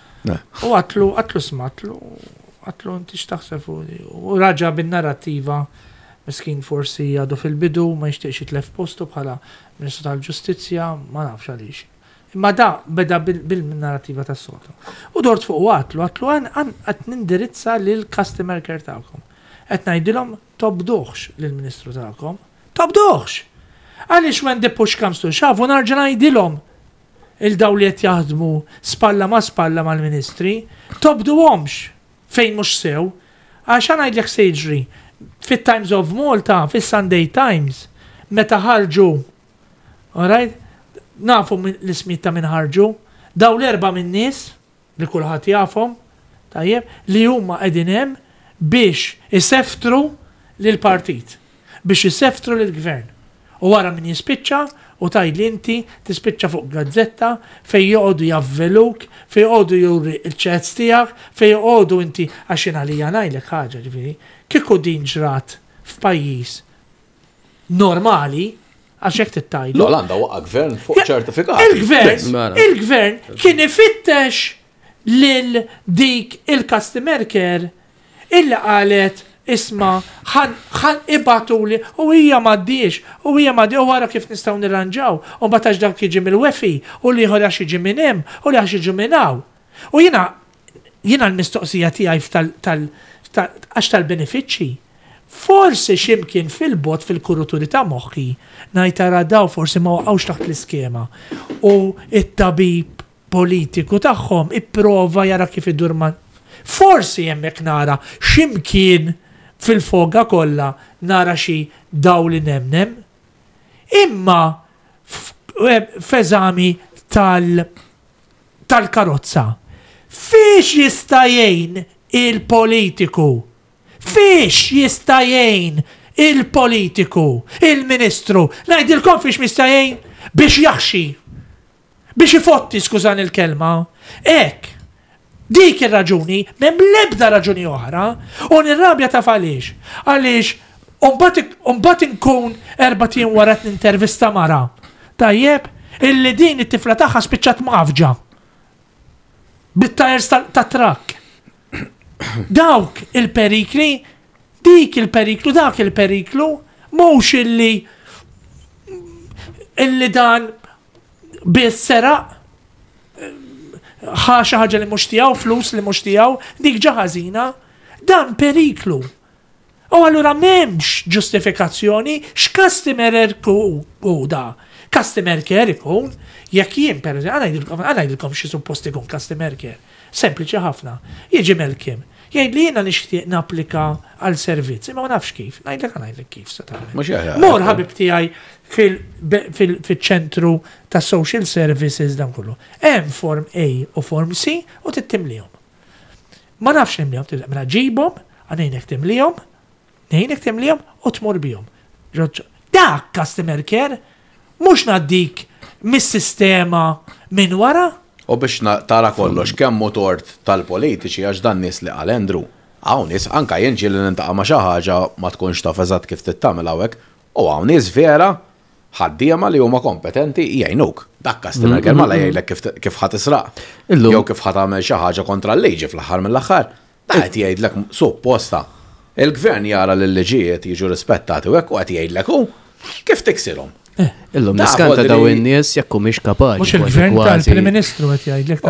U għatlu għatlu smatlu, għatlu inti x'taħseb fuq u raġa bin-narrattiva miskin forsi għadu fil-bidu ma jixtieqx jitlef postu bħala Ministru tal-Ġustizzja, ma nafx għaliex. Imma da beda bil-narrativa tas sotu. U dort fuq għatlu, għatlu għan għat nindirizza l-customer care ta'kom. Għet najdilom tobduħx l-Ministru ta'kom. Tobduħx! Għalix when the push comes to shove, u narġa najdilom il-daw li għet jaħdmu spalla ma spalla ma l-Ministri, tobduħomx fejn mux sew, għaxan għajdlek sejġri, fit-Times of Malta, fit-Sunday Times, meta ħarġu, all right? Nafu l-ismiet ta' minn ħarġu, daw l-erba minn nies li kulħadd jafhom, tajjeb, li huma qegħdin hemm biex iseftru lil partit, biex iseftru lil gvern. U wara min jispiċċa u tgħidli inti tispiċċa fuq gazzetta fejn joqogħdu javveluk, fejn joqogħdu juri l-ċets tiegħek, fejn joqogħdu inti għax jiena li ngħidlek ħaġa ġifieri, kieku din ġrat f'pajjiż normali għax hekk tittajlu. L-Olanda waqqa gvern fuq ċertifikat. Il-gvern, il-gvern kien ifittex lil dik il-customer care illi qalet isma ħan ibatuli u hija m'għaddiex u hija m'għaddiex u wara kif nistgħu nirranġaw u mbagħad dak jiġi mill-wefi u li ieħor għax jiġi minn hemm u li għax jiġi minn hawn. U jiena jiena l-mistoqsija tiegħi tal għax tal-benefiċċji. Forsi ximkien fil-bot fil-kuruturi ta' moħħi najtara daw forsi ma waqgħux taħt l-iskema u it-tabib politiku tagħhom ipprova jara kif idur Forsi hemmhekk nara x'imkien fil-foga kollha nara xi dawli nemnem. Imma f'eżami tal tal-karozza. Fiex jista' jgħin il-politiku? Fiex jista' jgħin il-politiku, il-ministru? Ngħidilkom fiex jista' jgħin biex jaħxi, biex ifotti, skużan il-kelma. Ek, dik ir-raġuni, m'hemm l-ebda raġuni oħra, u nirrabja ta' għaliex. Għaliex umbat inkun erbatin wara t-intervista mara. Tajjeb, illi din it-tifla tagħha spiċċat mafġa. Bit-tajers ta' trakk. Dawk il-perikli, dik il-periklu, dak il-periklu, mhux illi illi dan bis-seraq ħaxa ħaġa li mhux tiegħu, flus li mhux tiegħu, dik ġaħażina, dan periklu. U allura m'hemmx ġustifikazzjoni x'customer u da. Customer care ikun, jekk jien per eżempju, ngħidilkom xi suppost ikun customer care. Sempliċi ħafna. Jiġi Melkim, jgħid li jiena nixtieq napplika għal servizz, imma ma nafx kif. Ngħidlek ngħidlek kif se tagħmel. Mor ħabib tiegħi fil-ċentru ta' social services dan kollu. Hemm form A u form C u tittimlihom. Ma nafx nimlihom, mela ġibhom, għanejnek timlihom, nejnek timlihom u tmur bihom. Dak customer care mhux ngħaddik mis-sistema minn wara. U biex tara kollox kemm motort tal-politiċi għax dan nies li għal Andrew. Hawn nies anke jien ġieli nintaqa' ma' xi ħaġa ma tkunx taf eżatt kif tittamel hawnhekk, u hawn nies vera ħaddiema li huma kompetenti jgħinuk. Dak customer care mala jgħidlek kif ħadd israq. Jew kif ħadd tagħmel xi ħaġa kontra l-liġi fl-aħħar mill-aħħar. Qed jgħidlek supposta. Il-gvern jara li l-liġijiet jiġu rispettati u hekk u qed jgħidlek hu kif tiksirhom. Illum niskanta daw in-nies jekk mhumiex kapaċi. Mhux il-gvern tal-Prim Ministru qed jgħidlek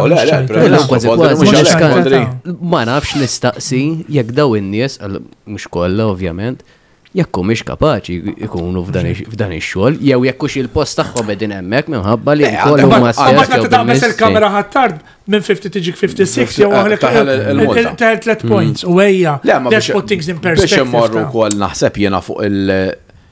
ma nafx nistaqsi jekk daw in-nies mhux kollha ovvjament jekk mhumiex kapaċi jkunu f'dan ix-xogħol jew jekk hux il-post tagħhom qegħdin hemmhekk minħabba li jkollhom ma sfida tagħmel il-kamera ħattard minn fifty tiġik fifty-six jew aħlek taħel tliet points u ejja let's put things in perspective. Biex immorru wkoll naħseb jiena fuq il-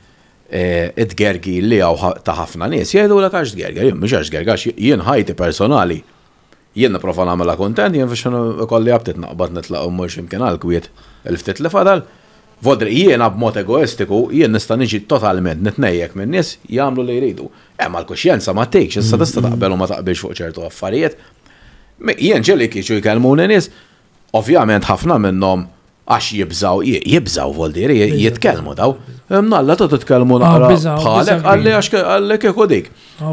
id-gergi li għaw ta' ħafna nies, jgħidu l għax gerga, jien mux għax gerga, jien ħajti personali. Jien niprofa nagħmilha kontent, jien biex kolli għabtit naqbad nitlaqgħu mhux imkien għal-kwiet il-ftit li fadal. Vodri jiena b'mod egoistiku, jien nista' niġi totalment nitnejjek minn nies jagħmlu li jridu. Hemm għall-kuxjenza ma tgħidx, issa tista' taqbel u ma taqbilx fuq ċertu affarijiet. Jien ġieli kienu jkellmuni nies, ovvjament ħafna minnhom għax jibżaw, jibżaw voldiri, jitkellmu daw. Mnalla ta' titkellmu naqra bħalek, għalli għax għalli kieku dik.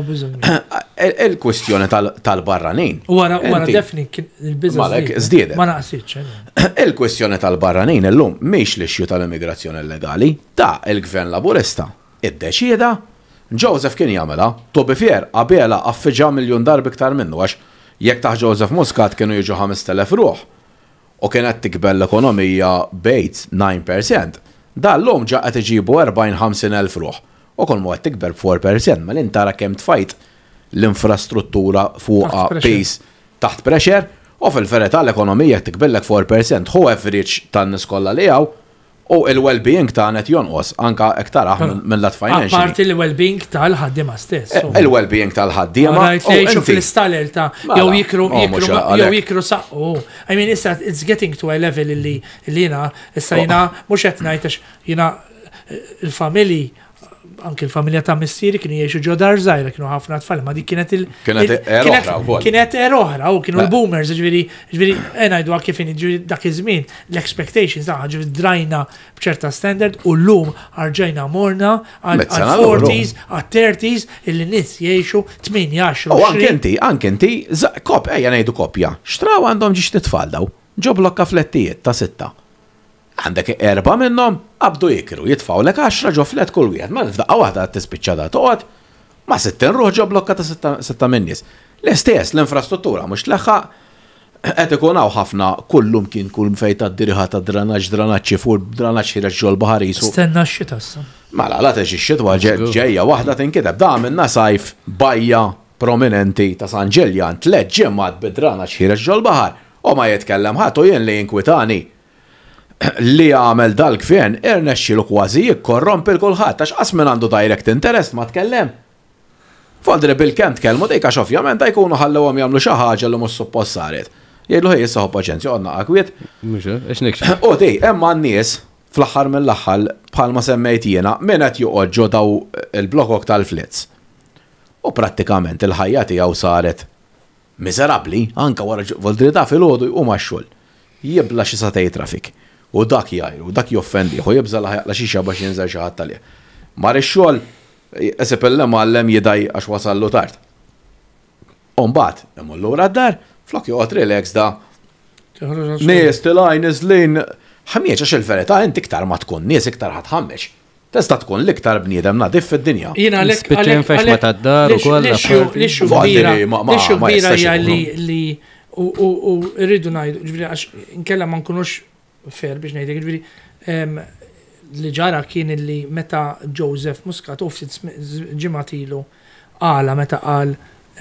Il-kwestjoni tal-barranin. Wara defni il-bizza zdiedet. Ma naqsitx. Il-kwestjoni tal-barranin illum miex l-ixju tal-immigrazzjoni illegali, ta' il-gvern laburista. Id-deċieda, Joseph kien jagħmilha, Tobi Fier qabela affiġa miljon darbi iktar minnu għax jekk taħ Joseph Muscat kienu jiġu ħames telef ruħ. U kienet tikbel l-ekonomija bejt nine percent. Dal-lum ġaqqa tiġibu forty ħamsin elf ruħ. U kol mu għed tikber four percent, ma l-intara kem tfajt l-infrastruttura fuqa pace taħt pressure, u fil-verita l-ekonomija tikbellek four percent, hu average tan-nies kollha li għaw, u il-well-being tagħna jonqos anka iktar aħna mill-lat financial. Parti il-well-being tal-ħaddiema stess. Il-well-being tal-ħaddiema. Jgħixu fil-istalel ta' jew jikru jew jikru saqqu. I mean, issa it's getting to a level illi jiena issa jiena mhux qed ngħid jiena il-familji anke l-familja ta' missieri kienu jgħixu ġo dar żgħira, kienu ħafna tfal, ma dik kienet il kienet er oħra u kienu l-boomers, ġifieri ġifieri ngħidu kif ġifieri dak iż-żmien l-expectations ta' ġifieri drajna b'ċerta standard u llum arġajna morna għal-forties, għat-thirties illi nies jgħixu tminja għaxar. U anke inti, anke inti, kop, ejja ngħidu kopja, xtraw għandhom ġiex titfal daw, ġo blokka flettijiet ta' sitta. Għandek erba' minnhom qabdu jikru, jitfaw lek għaxra ġo flet kull wieħed, ma nifdaqqa waħda tispiċċa da toqgħod, ma sittin ruħ ġo blokka ta' sitta minn nies. L-istess l-infrastruttura mhux tleħħa qed ikun hawn ħafna kullum kien kull fejn tad-dirħa ta' dranaġġ dranaġġi fuq dranaġġ ħireġ ġol baħar jisu. Stenna x-xita issa. Mela la teġi x-xitwa ġejja waħda tinkiteb da minna sajf bajja prominenti ta' San Ġiljan tliet ġimgħat bid-dranaġġ ħireġ ġol baħar. U ma jitkellem ħadd u jien li jinkwitani li għamel dal-gvern irnexxielu kważi jikkorrompi l-kulħadd għax qas minn għandu direct interest ma tkellem. Fodri bil-kemm tkellmu dik għax ovvjament jkunu ħallewhom jagħmlu xi ħaġa li mhux suppost saret. Jgħidlu ħej issa ħobb paċenzja għodna qakwiet. Mhux għax nikxa. U dej hemm n-nies fl-aħħar mill-aħħar bħalma semmejt jiena min qed joqgħod daw il-blokok tal-flitz. U prattikament il-ħajja tiegħu saret miżerabbli anke wara Voldri ta' filgħodu jqum għax-xogħol. Jibla xi satej trafik. U dak jgħajru, u dak joffendi, u jibżal ħajaqla xi xaba xi jinżel xi ħadd talih. Mar ix-xogħol isib il-għallem jidaj għax wasallu tard. U mbagħad imur lura d-dar, flok joqgħod relax da. Nies tilgħin niżlin ħamiex għax il-verità inti iktar ma tkun nies iktar ħatħammex. Tista' tkun l-iktar bniedem nadif fid-dinja. Jiena għalhekk Spiċċen fex ma tad-dar ukoll. L-ixxu kbira, l-ixxu kbira hija li u rridu ngħidu, ġifieri għax inkella ma nkunux fer biex ngħidlek, ġifieri li ġara kien li meta Joseph Muscat u ftit ġimgħat ilu qala meta qal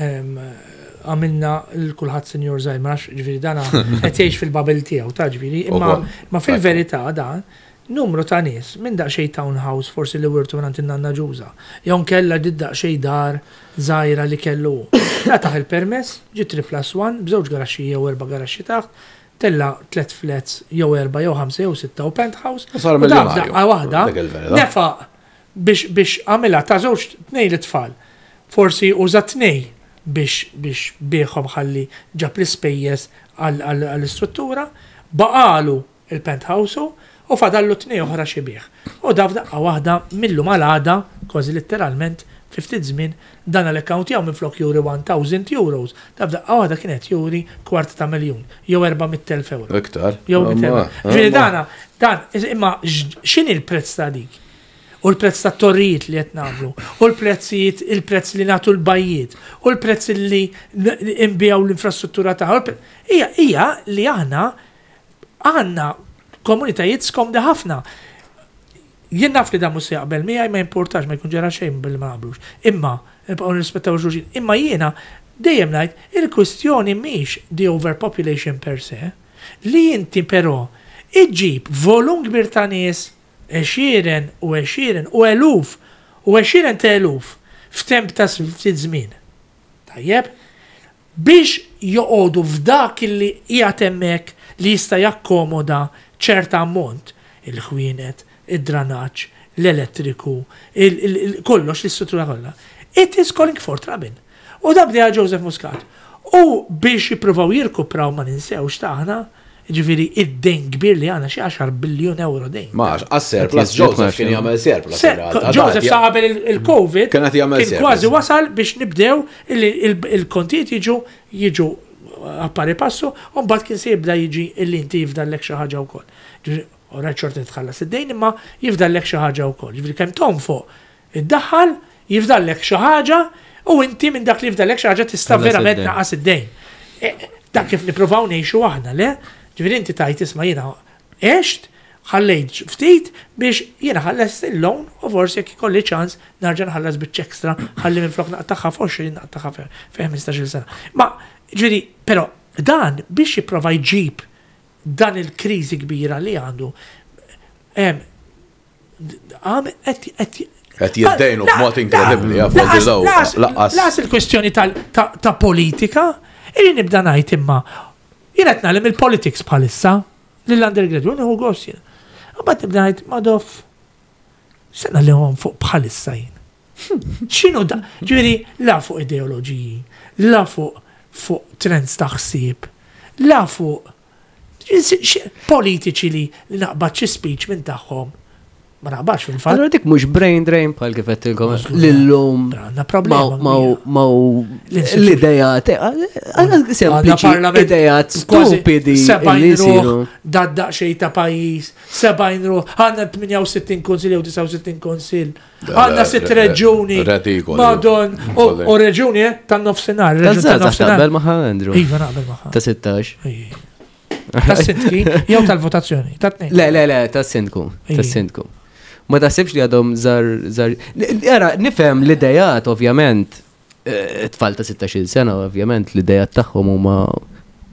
għamilna l-kulħadd Sinjur Żgħir, ma nafx ġifieri dana qed jgħix fil-babel tiegħu ta' ġifieri, imma fil-verità dan numru ta' nies minn daqsxejn townhouse forsi li wirtu minn nanna ġuża. Jew nkella ġid daqsxejn dar żgħira li kellu. Nataħ il-permess, ġi three plus one, bżewġ garaxxi jew erba' garaxxi taħt, tella tlet flats jew erba' jew ħamsa jew sitta u penthouse. Sar miljonarju. Waħda nefa biex biex għamilha ta' żewġ tnej l-tfal. Forsi uża tnej biex biex bieħhom ħalli ġab l-ispejjeż għall-istruttura, baqalu il-penthouse u fadallu tnej oħra xi bieħ. U daf daqqa waħda millu mal-għada, kważi letteralment, fi ftit żmien dan l-account jew minflok juri one thousand euros. Daf daqqa waħda kienet juri kwart ta' miljun, jew erba' elf euro. Iktar. Jew mit-telf. Ġieli dana, dan, imma x'inhi l-prezz ta' dik? U l-prezz ta' torrijiet li qed nagħmlu, u l-prezzijiet, il-prezz li nagħtu l-bajjiet, u l-prezz li imbijaw l-infrastruttura ta' hija hija li aħna għandna komunitajiet skomda ħafna. Jien naf li da mhux se jaqbel miegħi ma importax ma jkun ġara xejn billi ma naqblux. Imma nibqgħu nirrispettaw xulxin. Imma jiena dejjem ngħid il-kwistjoni mhix the overpopulation per se, li inti però iġġib volum kbir ta' nies għexieren u għexieren u eluf u għexieren ta' eluf f'temp ta' ftit żmien. Tajjeb? Biex joqogħdu f'dak li qiegħed hemmhekk li jista' jakkomoda ċerta ammont, il-ħwienet, id-dranaġġ, l-elettriku, kollox l-istruttura kollha. It is calling for trouble. U dabdija Joseph Muscat. U biex jippruvaw jirkupraw ma ninsewx taħna, ġifieri id-dejn kbir li għandna xi għaxar biljun euro dejn. Ma għas-surplus Joseph kien jagħmel surplus. Joseph sa qabel il-Covid kien kważi wasal biex nibdew il-kontijiet jiġu jiġu appari passu, un bat kien se jibda jiġi illi inti jifdallek xi ħaġa wkoll. U raċċort tħallas id-dejn imma jifdallek xi ħaġa wkoll. Ġifieri kemm tom fuq id-daħħal jifdallek xi ħaġa u inti minn dak li jifdallek xi ħaġa tista' verament naqas id-dejn. Dak kif nippruvaw ngħixu aħna le, ġifieri inti tajt isma' jiena għext, ħallejt ftit biex jiena ħalles il-loan u forsi jekk ikolli ċans narġa' nħallas biċċ ekstra ħalli minflok naqtaħħa f'għoxrin naqtaħħa fi ħmistax-il sena. Ma ġifieri, però dan biex jipprova jġib dan il-kriżi kbira li għandu qed jiddejnu b'mod inkredibbli Laqas il-kwestjoni ta' politika, ili nibda ngħid imma jien qed nagħlem il-politics bħalissa lill-undergraduate u gost jien. Mbagħad nibda ngħid madoff sena li hom fuq bħalissa jien. X'inhu da? Ġifieri la fuq ideoloġiji, la fuq fuq trends ta' ħsieb, la fuq politiċi li naqbad xi speech minn tagħhom. Ma naqbax fil-fatt. Allora dik mhux brain drain bħal kif qed ilkom lillum. Għandna problema. Ma l-idejat idejat stupidi li jsiru. Dadda xejn ta' pajjiż, sebgħin ruħ, għandna tminja u sittin kunsil jew tisa' u sittin kunsil. Għandna sitt reġuni. Madon u reġuni tan-nofsinhar. Taqbel magħha Andrew. Iva naqbel magħha. Ta' sittax. Tas-sindki jew tal-votazzjoni, tat-tnejn. Le, le, le, tas-sindku, tas-sindku. Ma taħsibx li għadhom żar żar. Ara, nifhem l-idejat ovvjament tfal ta' sittax-il sena ovvjament l-idejat tagħhom huma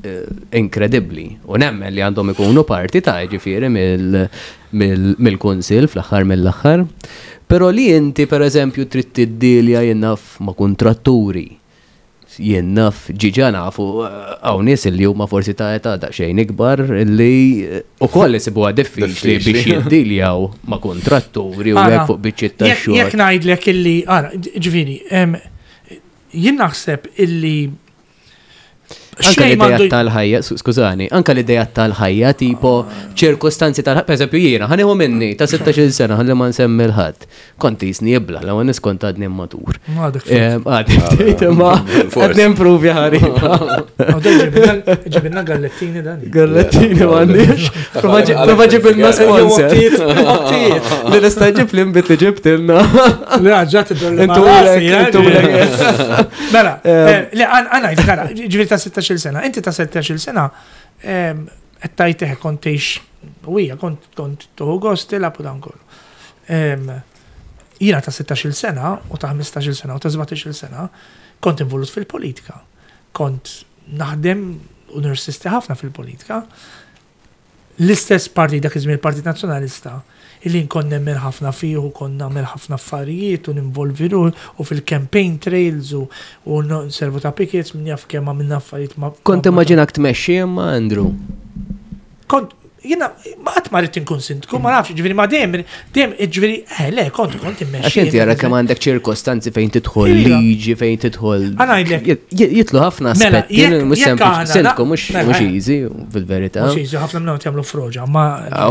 inkredibbli. U nemmen li għandhom ikunu parti ta' ġifieri mill-kunsil fl-aħħar mill-aħħar. Però li inti pereżempju trid tiddilja jinnaf ma' kuntratturi. Jinnaf ġiġa nafu għaw nies li huma forsi ta' età daqsxejn ikbar li ukoll isibuha diffiċli biex jiddiljaw ma' kuntratturi u hekk fuq biċċiet tax-xogħol. Jekk ngħidlek illi ara ġifieri jien naħseb illi Anka l-ideja tal-ħajja, skużani, anka l-ideja tal-ħajja tipo ċirkostanzi tal-ħajja, per esempio jiena, ħaniħu minni ta' sittax-il sena, ħalli ma nsemmi l-ħadd. Kont jisni jibla, la għan niskont għadni matur. Għadni ftit, ma għadni improvja ħarina. Ġibinna gallettini dani. Gallettini għandix. Prova ġibilna sponsor. Li nistaġib li mbit li ġibtilna. Le għagġat id-dolli. Mela, għana, ġibir ta' sittax-il sena, inti ta' sittax-il sena, għettajteħ kontejx, u hija kont tuħu gost tilab u dan kollu. Jina ta' sittax-il sena, u ta' ħmistax-il sena, u ta' sebgħax-il sena, kont involut fil-politika. Kont naħdem u nirsisti ħafna fil-politika. L-istess partit, dak iżmien il-Partit Nazzjonalista, illi nkun nemmen ħafna fiħu, kon namel ħafna affarijiet u ninvolviru u fil-campaign trails u servu ta' pickets minn jaf kemm għamilna affarijiet ma' Kont immaġinak tmexxi ma' Andrew. Kont jiena ma qatt ma rrid inkun sindku, ma nafx, ġifieri ma dejjem dejjem ġifieri eh le kont kont immexxi. Għax inti jara kemm għandek ċirkostanzi fejn tidħol liġi, fejn tidħol. Jitlu ħafna aspetti mhux sempliċi. Sindku mhux mhux easy fil-verità. Mhux easy ħafna minnhom jagħmlu froġa, ma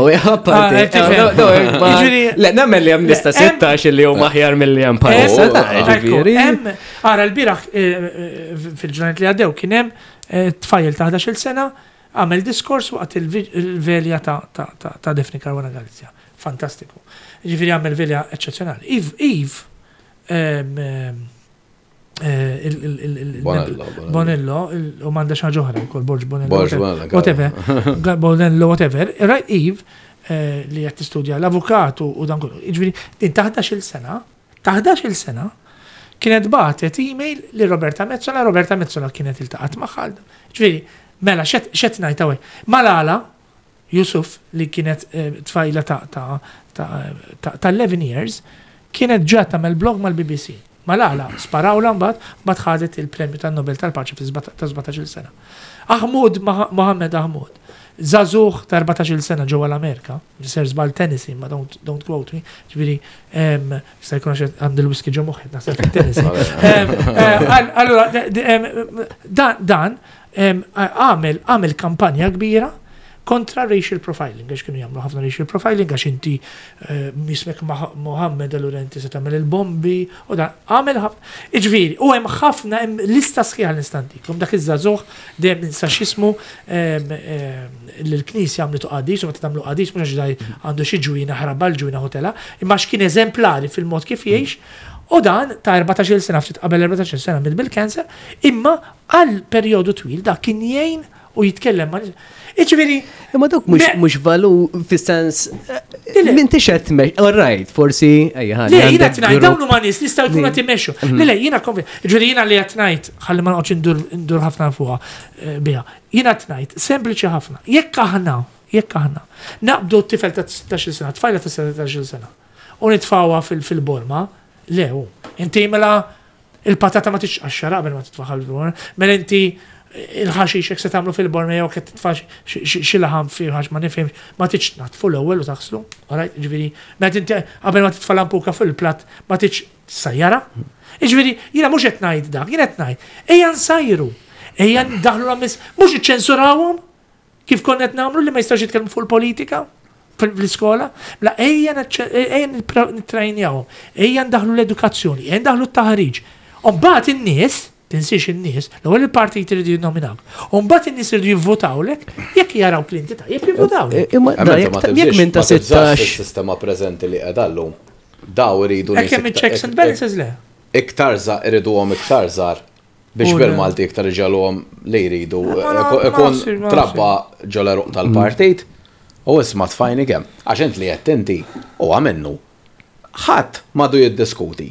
Le nagħmel li hemm nista' sittax li huma aħjar milli hemm bħalissa ġifieri. Ara l-bieraħ fil-ġranet li għaddew kien hemm tfajjel ta' ħdax-il sena għamel diskors waqt il-velja ta' Defni Caruana Galizia. Fantastiku. Ġifiri għamel velja eccezzjonali. Iv, Iv, Bonello, u manda xaġoħra, kol Borġ Bonello. Whatever. Bonello, whatever. Rajt Iv, li għat istudja l-avukatu u dan kollu. Ġifiri, din taħdax il-sena, taħdax il-sena, kienet batet e-mail li Roberta Mezzola, Roberta Mezzola kienet il-taqat maħal. Ġifiri, mela, xet najt għawaj. Malala, Yusuf, li kienet tfajla ta' eleven years, kienet ġatta mal-blog mal-B B C. Malala, sparawla mbagħad, mbagħad ħadet il-premju tan-Nobel tal-Paċi ta' sebgħatax-il sena. Ahmud, Mohammed Ahmud, Zazuh ta' erbatax-il sena ġewwa l-Amerika, ser żball Tennessee, ma don't, don't quote me, ġifieri sta jkun għax għandi l-whisky ġo moħħed naħseb fit-Tennessee. Allura dan għamel għamel kampanja kbira kontra racial profiling, għax kienu jagħmlu ħafna racial profiling, għax inti mismek Mohammed allura inti se tagħmel il-bombi u dan għamel ħafna. Iġifieri, u hemm ħafna hemm lista sħiħa nistantikom dak iż-żagħżugħ dejjem ninsa x'ismu l-Knisja għamlitu qadis u meta tagħmlu qadis mhux għax għandu xi ġwina ħrabal ġwina ħotela, imma x'kien eżemplari fil-mod kif jgħix. U dan ta' erbatax-il sena ftit qabel erbatax-il sena mid bil-kanser, imma għal perjodu twil dak kien jgħin u jitkellem ma' Iġifieri, imma dawk mhux mhux valu fis-sens m'intix qed tmexx. All right, forsi ejja ħaġa. Le jiena qed ngħid dawn huma nies li jistgħu jkunu qed imexxu. Le le jiena konvi. Iġifieri jiena li qed ngħid ħalli ma noqgħodx indur indur ħafna fuqha biha. Jiena qed ngħid sempliċi ħafna. Jekk aħna, jekk aħna naqbdu t-tifel ta' sittax-il sena, tfajla ta' sittax-il sena u nitfawha fil-borma, le hu. Inti mela il-patata ma tix għaxxara qabel ma titfaħal fil-borma, mela inti il-ħaxix jek se tagħmlu fil-borma jew qed titfax xi laħam fih ħax ma nifhimx ma tiġ natfu l-ewwel u taħslu. Alright, ġifieri meta inti qabel ma titfa' lampuka fil-platt ma tiġ sajjara. Jiġifieri jiena mhux qed ngħid dak, jien qed ngħid ejja nsajru, ejja ndaħlu l-ammis mhux iċċensurawhom kif konna qed nagħmlu li ma jistax jitkellmu fuq il-politika fl-iskola, la ejja nittrajnjawhom, ejja ndaħlu l-edukazzjoni, ejja ndaħlu t-taħriġ. U mbagħad in-nies tinsiex in-nies, l-ewwel il-partit iridu jinnominawk. U mbagħad in-nies iridu jivvotawlek jekk jaraw klinti ta' jekk jivvotawlek. Jekk minn ta' sittax is-sistema preżenti li qed allum daw iridu nies. Hekk checks and balances le. Iktar żgħar iriduhom iktar żgħar biex bil-Malti iktar iġalhom li jridu ikun trabba ġola ruq tal-partit u isma' tfajni kemm. Għax int li qed inti huwa minnu ħadd m'għadu jiddiskuti.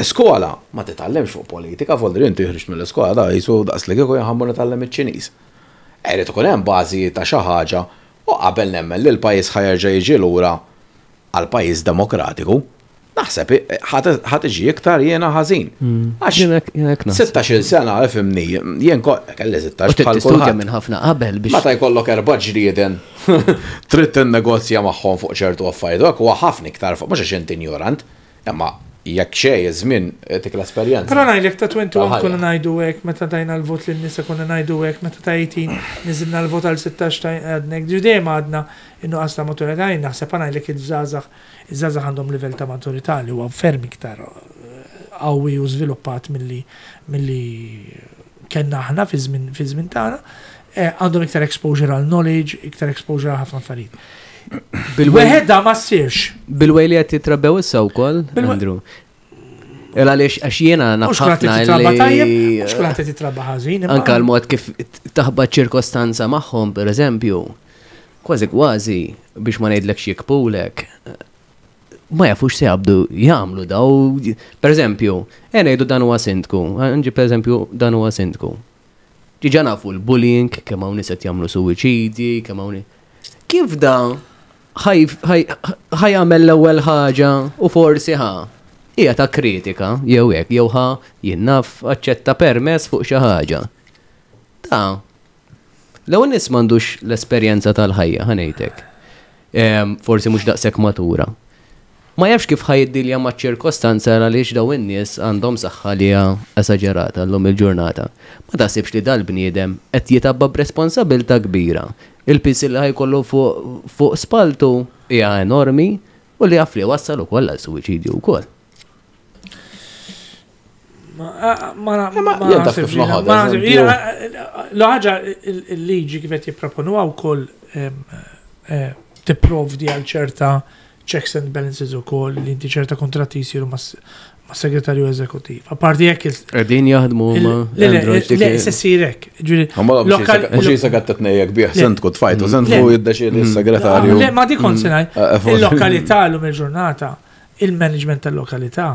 Fl-iskola ma titgħallemx fuq politika, folder inti jħriġ mill-iskola da jisu daqs li kieku jaħammu nitgħallem iċ-Ċiniż. Irid ikun hemm bażi ta' xi ħaġa u qabel nemmen li l-pajjiż ħajerġa' jiġi lura għal pajjiż demokratiku. Naħseb ħadd iġi iktar jiena ħażin. Għax sittax-il sena ifhimni, jien kelli sittax bħal kulħadd minn ħafna qabel biex. Meta jkollok erba' ġrieden trid tinnegozja magħhom fuq ċertu affarijiet, dak huwa ħafna iktar fuq mhux għax inti ignorant, imma jekk xejn żmien tik l-esperjenza. Però ngħidlek ta' twenty-one konna ngħidu hekk, meta tajna l-vot lin-nisa konna ngħidu hekk, meta ta' eighteen niżilna l-vot għal sittax ta' għadnek. Dejjem għadna innuqqas ta' maturità, naħseb ngħidlek iż-żgħażagħ iż-żgħażagħ għandhom livell ta' maturità li huwa ferm iktar qawwi u żviluppat milli milli kellna aħna fi żmien fi żmien tagħna, għandhom iktar exposure għal knowledge, iktar exposure għal ħafna affarijiet. Bil-weħedda ma ssirx. Bil-way li qed titrabbew issa wkoll, Andrew. Ela għaliex għax jiena nafħafna li. Mhux kulħadd qed titrabba ħażin. Anke l-mod kif taħbad ċirkostanza magħhom, pereżempju, kważi kważi biex ma ngħidlekx jikpulek. Ma jafux se jabdu jagħmlu daw. Pereżempju, ngħidu dan huwa sindku, nġi pereżempju dan huwa sindku. Ġiġa nafu l-bullying, kemm hawn nies qed jagħmlu suwiċidji, kemm hawn. Kif da ħajjagħmel l-ewwel ħaġa u forsi ħa hija ta' kritika jew hekk jew ħa jinnaf aċċetta permess fuq xi ħaġa. Ta' l-ewwel nies m'għandux l-esperjenza tal-ħajja ħanejtek. Forsi mhux daqshekk matura. Ma jafx kif ħajiddilja maċ-ċirkostanza għaliex daw in-nies għandhom saħħa li hija esaġerata llum il-ġurnata. Ma taħsibx li dal-bniedem qed jitabba b'responsabbilta kbira. Il-pis li ħajkollu fuq spaltu hija enormi u li għafli wassal ukoll għal suwiċidju wkoll. Ma kif l-ħaġa il-liġi kif qed jipproponuha wkoll tipprovdi għal ċerta checks and balances ukoll li inti ċerta kontratti jsiru ma' segretarju eżekuttiv. Apparti jekk il- Qegħdin jaħdmu ma' Le, se sirek. Mhux jisa qed titnejjek bih sentku tfajtu, sentku jiddeċiedi s-segretarju. Le, ma dik kont se ngħid. Il-lokalità llum il-ġurnata, il-management tal-lokalità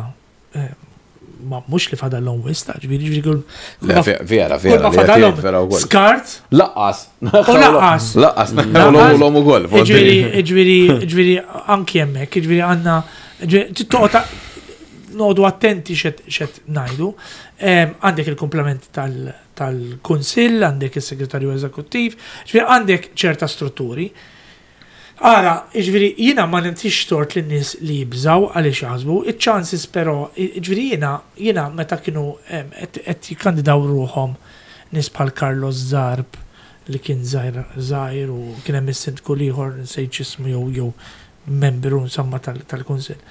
ma mhux li fadallhom wista, ġifieri ġifieri Le, vera, vera, fadallhom vera wkoll. skart. Laqqas. U laqqas. Laqqas naħħolhom ukoll. Ġifieri, ġifieri, ġifieri anki hemmhekk, ġifieri għandna tittoqgħod noqogħdu attenti x'qed ngħidu. Għandek il-komplement tal-kunsill, għandek is-segretarju eżekuttiv, ġifieri għandek ċerta strutturi. Ara, ġviri, jina ma nintix tort l-nis li jibżaw għalix jaħsbu, il-chances pero, ġviri jina, jina meta kienu qed jikandidaw ruħom nis bħal Carlos Zarb li kien zaħir u kien hemm is-sindku liħor nsejġ ismu jew jew membru insomma tal-kunsill.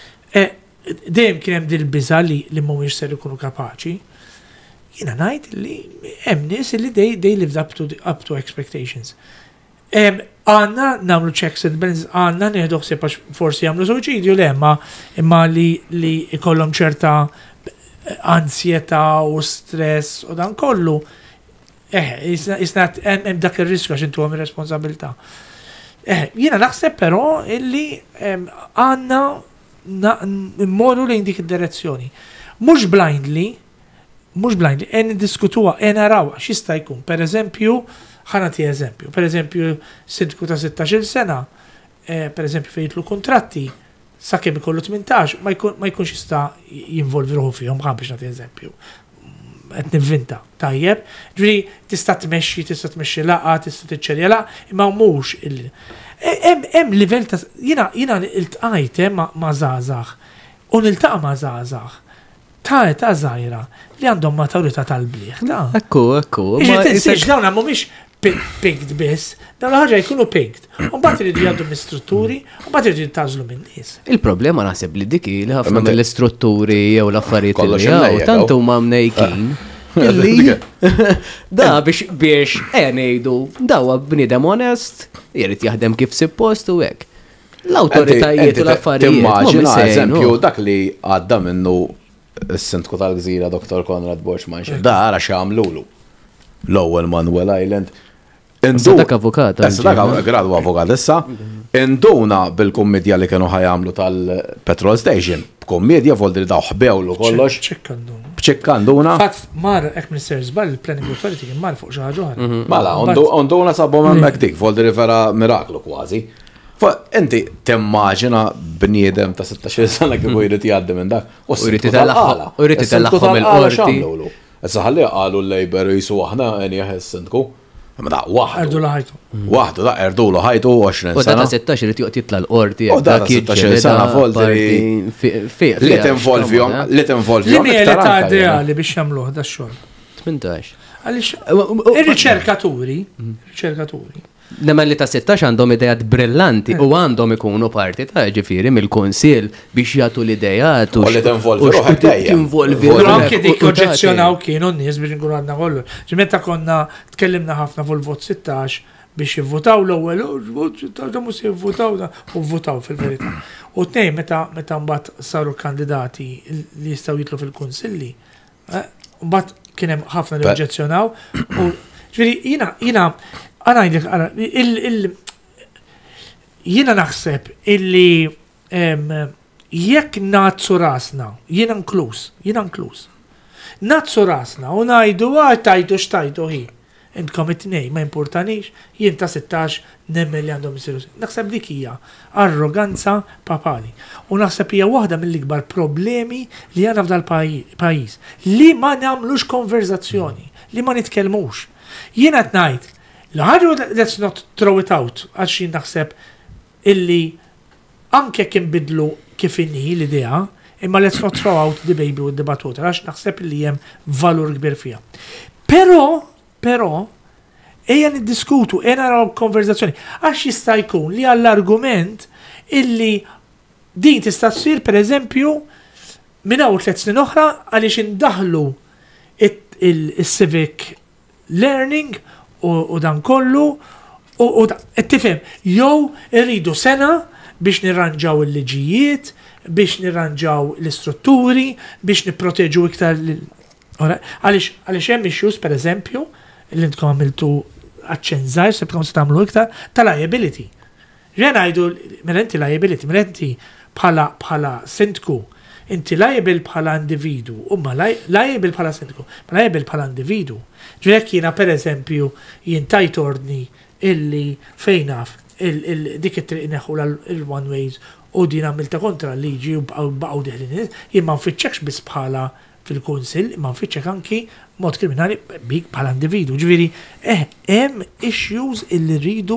Dejjem kien hemm dil-biża li mhumiex ser ikunu kapaċi. Jina ngħid li hemm nies li they lived up to up to expectations. Għanna namlu checks and balances, għanna nieħdu ħsieb għax forsi jagħmlu suwiċidju le, imma li li ikollhom ċerta ansjetà u stress u dan kollu. Eh, isna hemm dak ir-riskju għax intu hemm ir-responsabilità. Eh, jiena naħseb però illi għandna immorru lejn dik id-direzzjoni. Mhux blindly, mhux blindly, en diskutuha, en naraw x'jista' jkun. Pereżempju, ħanati eżempju, per eżempju, sindku ta' sittax-il sena, per eżempju fejtlu kontratti, sa' kemm ikollu tmintax, ma jkunx jista' jinvolvi ruħu fihom, ħan biex nagħti eżempju. Qed nivvinta, tajjeb, ġifieri tista' tmexxi, tista' tmexxi laqgħa, tista' tiċċerja laqgħa, imma mhux il hemm livell ta' jiena jiena iltqajt ma' żgħażagħ u niltaqa' ma' żgħażagħ ta' ta' żgħira li għandhom maturità tal-bliħ. Ekku, ekku. Ma tinsiex dawn mhumiex pigged biss, dawn ħaġa jkunu pigged. U mbagħad iridu jgħaddu mis-strutturi, u mbagħad iridu jittażlu min-nies. Il-problema naħseb li dik li ħafna mill-istrutturi jew l-affarijiet li jew tant huma mnejkin. Da biex biex ngħidu dawa bniedem onest, jrid jaħdem kif suppost u hekk. L-awtoritajiet u l-affarijiet. Timmaġina eżempju dak li għadda minnu s-sindku tal-Gżira doktor Konrad Borchmann. Da ara x'għamlulu. L-ewwel Manuel Island. Issa dak avukat. Issa dak gradu avukat issa. Induna bil-kommedja li kienu ħajamlu tal-petrol station. Kommedja voldi li daw ħbewlu kollox. ċekkanduna. B'ċekkanduna. Fatt mar ek Minister Żball il-Planning Authority kien mar fuq xi ħaġa oħra. Mela, induna sabhom hemmhekk dik, voldi li vera miraklu kważi. Fa inti timmaġina bniedem ta' sittax-il sena kieku jrid jgħaddi minn dak. U jrid itellaqhom u jrid itellaqhom il-qorti. Issa ħalli qalu l-Labor jisu aħna għeni jaħessintku. Ma da, waħdu. Erdu laħajtu. Waħdu, da, erdu laħajtu għoxrin sena. U da sittax irid joqgħod jitla l-qorti. U da sittax sena foldi. Li tinvolvjom, li tinvolvjom. Li mieli ta' ideali biex jagħmluh da xogħol. tmintax. Għaliex ir-riċerkaturi, riċerkaturi. Nemmen li ta' sittax għandhom idejat brillanti u għandhom ikunu parti ta' ġifieri mill-kunsill biex jagħtu l-idejat u li tinvolvi ruħek dejjem. Però anke dik oġġezzjonaw kienu n-nies biex nkunu għandna kollu. Ġimetta konna tkellimna ħafna fuq il-vot sittax biex jivvotaw l-ewwel, vot sittax da mhux jivvotaw u votaw fil-verità. U tnejn meta meta mbagħad saru kandidati li jistgħu jitlu fil-kunsilli, mbagħad kien hemm ħafna li oġġezzjonaw u ġifieri jiena jiena Għana jidek, jina naħseb illi jekk nazzu rasna, jina nklus, jina nklus. Nazzu rasna, u najdu għaj tajdu xtajdu hi. Intkom it-nej, ma importanix, jien ta' sittax nemmel li għandhom jisiru. Naħseb dik hija arroganza papali. U naħseb hija waħda mill-ikbar problemi li għandna f'dal pajjiż. Li ma nagħmlux konverzazzjoni, li ma nitkellmux. Jiena tnajt, l-ħarju, let's not throw it out, għaxin naħseb illi anke kien bidlu kif inni l-idea, imma let's not throw out the baby with the bathwater, għax naħseb illi jem valur kbir fija. Pero, pero, eja niddiskutu, eja naraw konverzazzjoni, għax jista' jkun li għall-argument illi din tista' tsir per eżempju minn hawn tliet snin oħra għaliex indaħlu il-civic learning u dan kollu, u tifhem, jew irridu sena biex nirranġaw il-liġijiet, biex nirranġaw l-istrutturi, biex nipproteġu iktar għaliex hemm issues pereżempju li intkom għamiltu aċċenżajr se tkun se tagħmlu iktar ta' liability. Ġen ngħidu mela inti liability, mela inti bħala bħala sindku, inti liable bħala individu, u ma liable bħala sindku, ma liable bħala individu. Ġvek jiena per eżempju jintajt ordni illi fejnaf dik it-triq neħu l-one ways u din għamilta kontra l-liġi u baqgħu diħlin, jien ma nfittxekx biss bħala fil-kunsill, ma nfittxek anki mod kriminali bik bħala individu. Ġifieri, eh, hemm issues illi rridu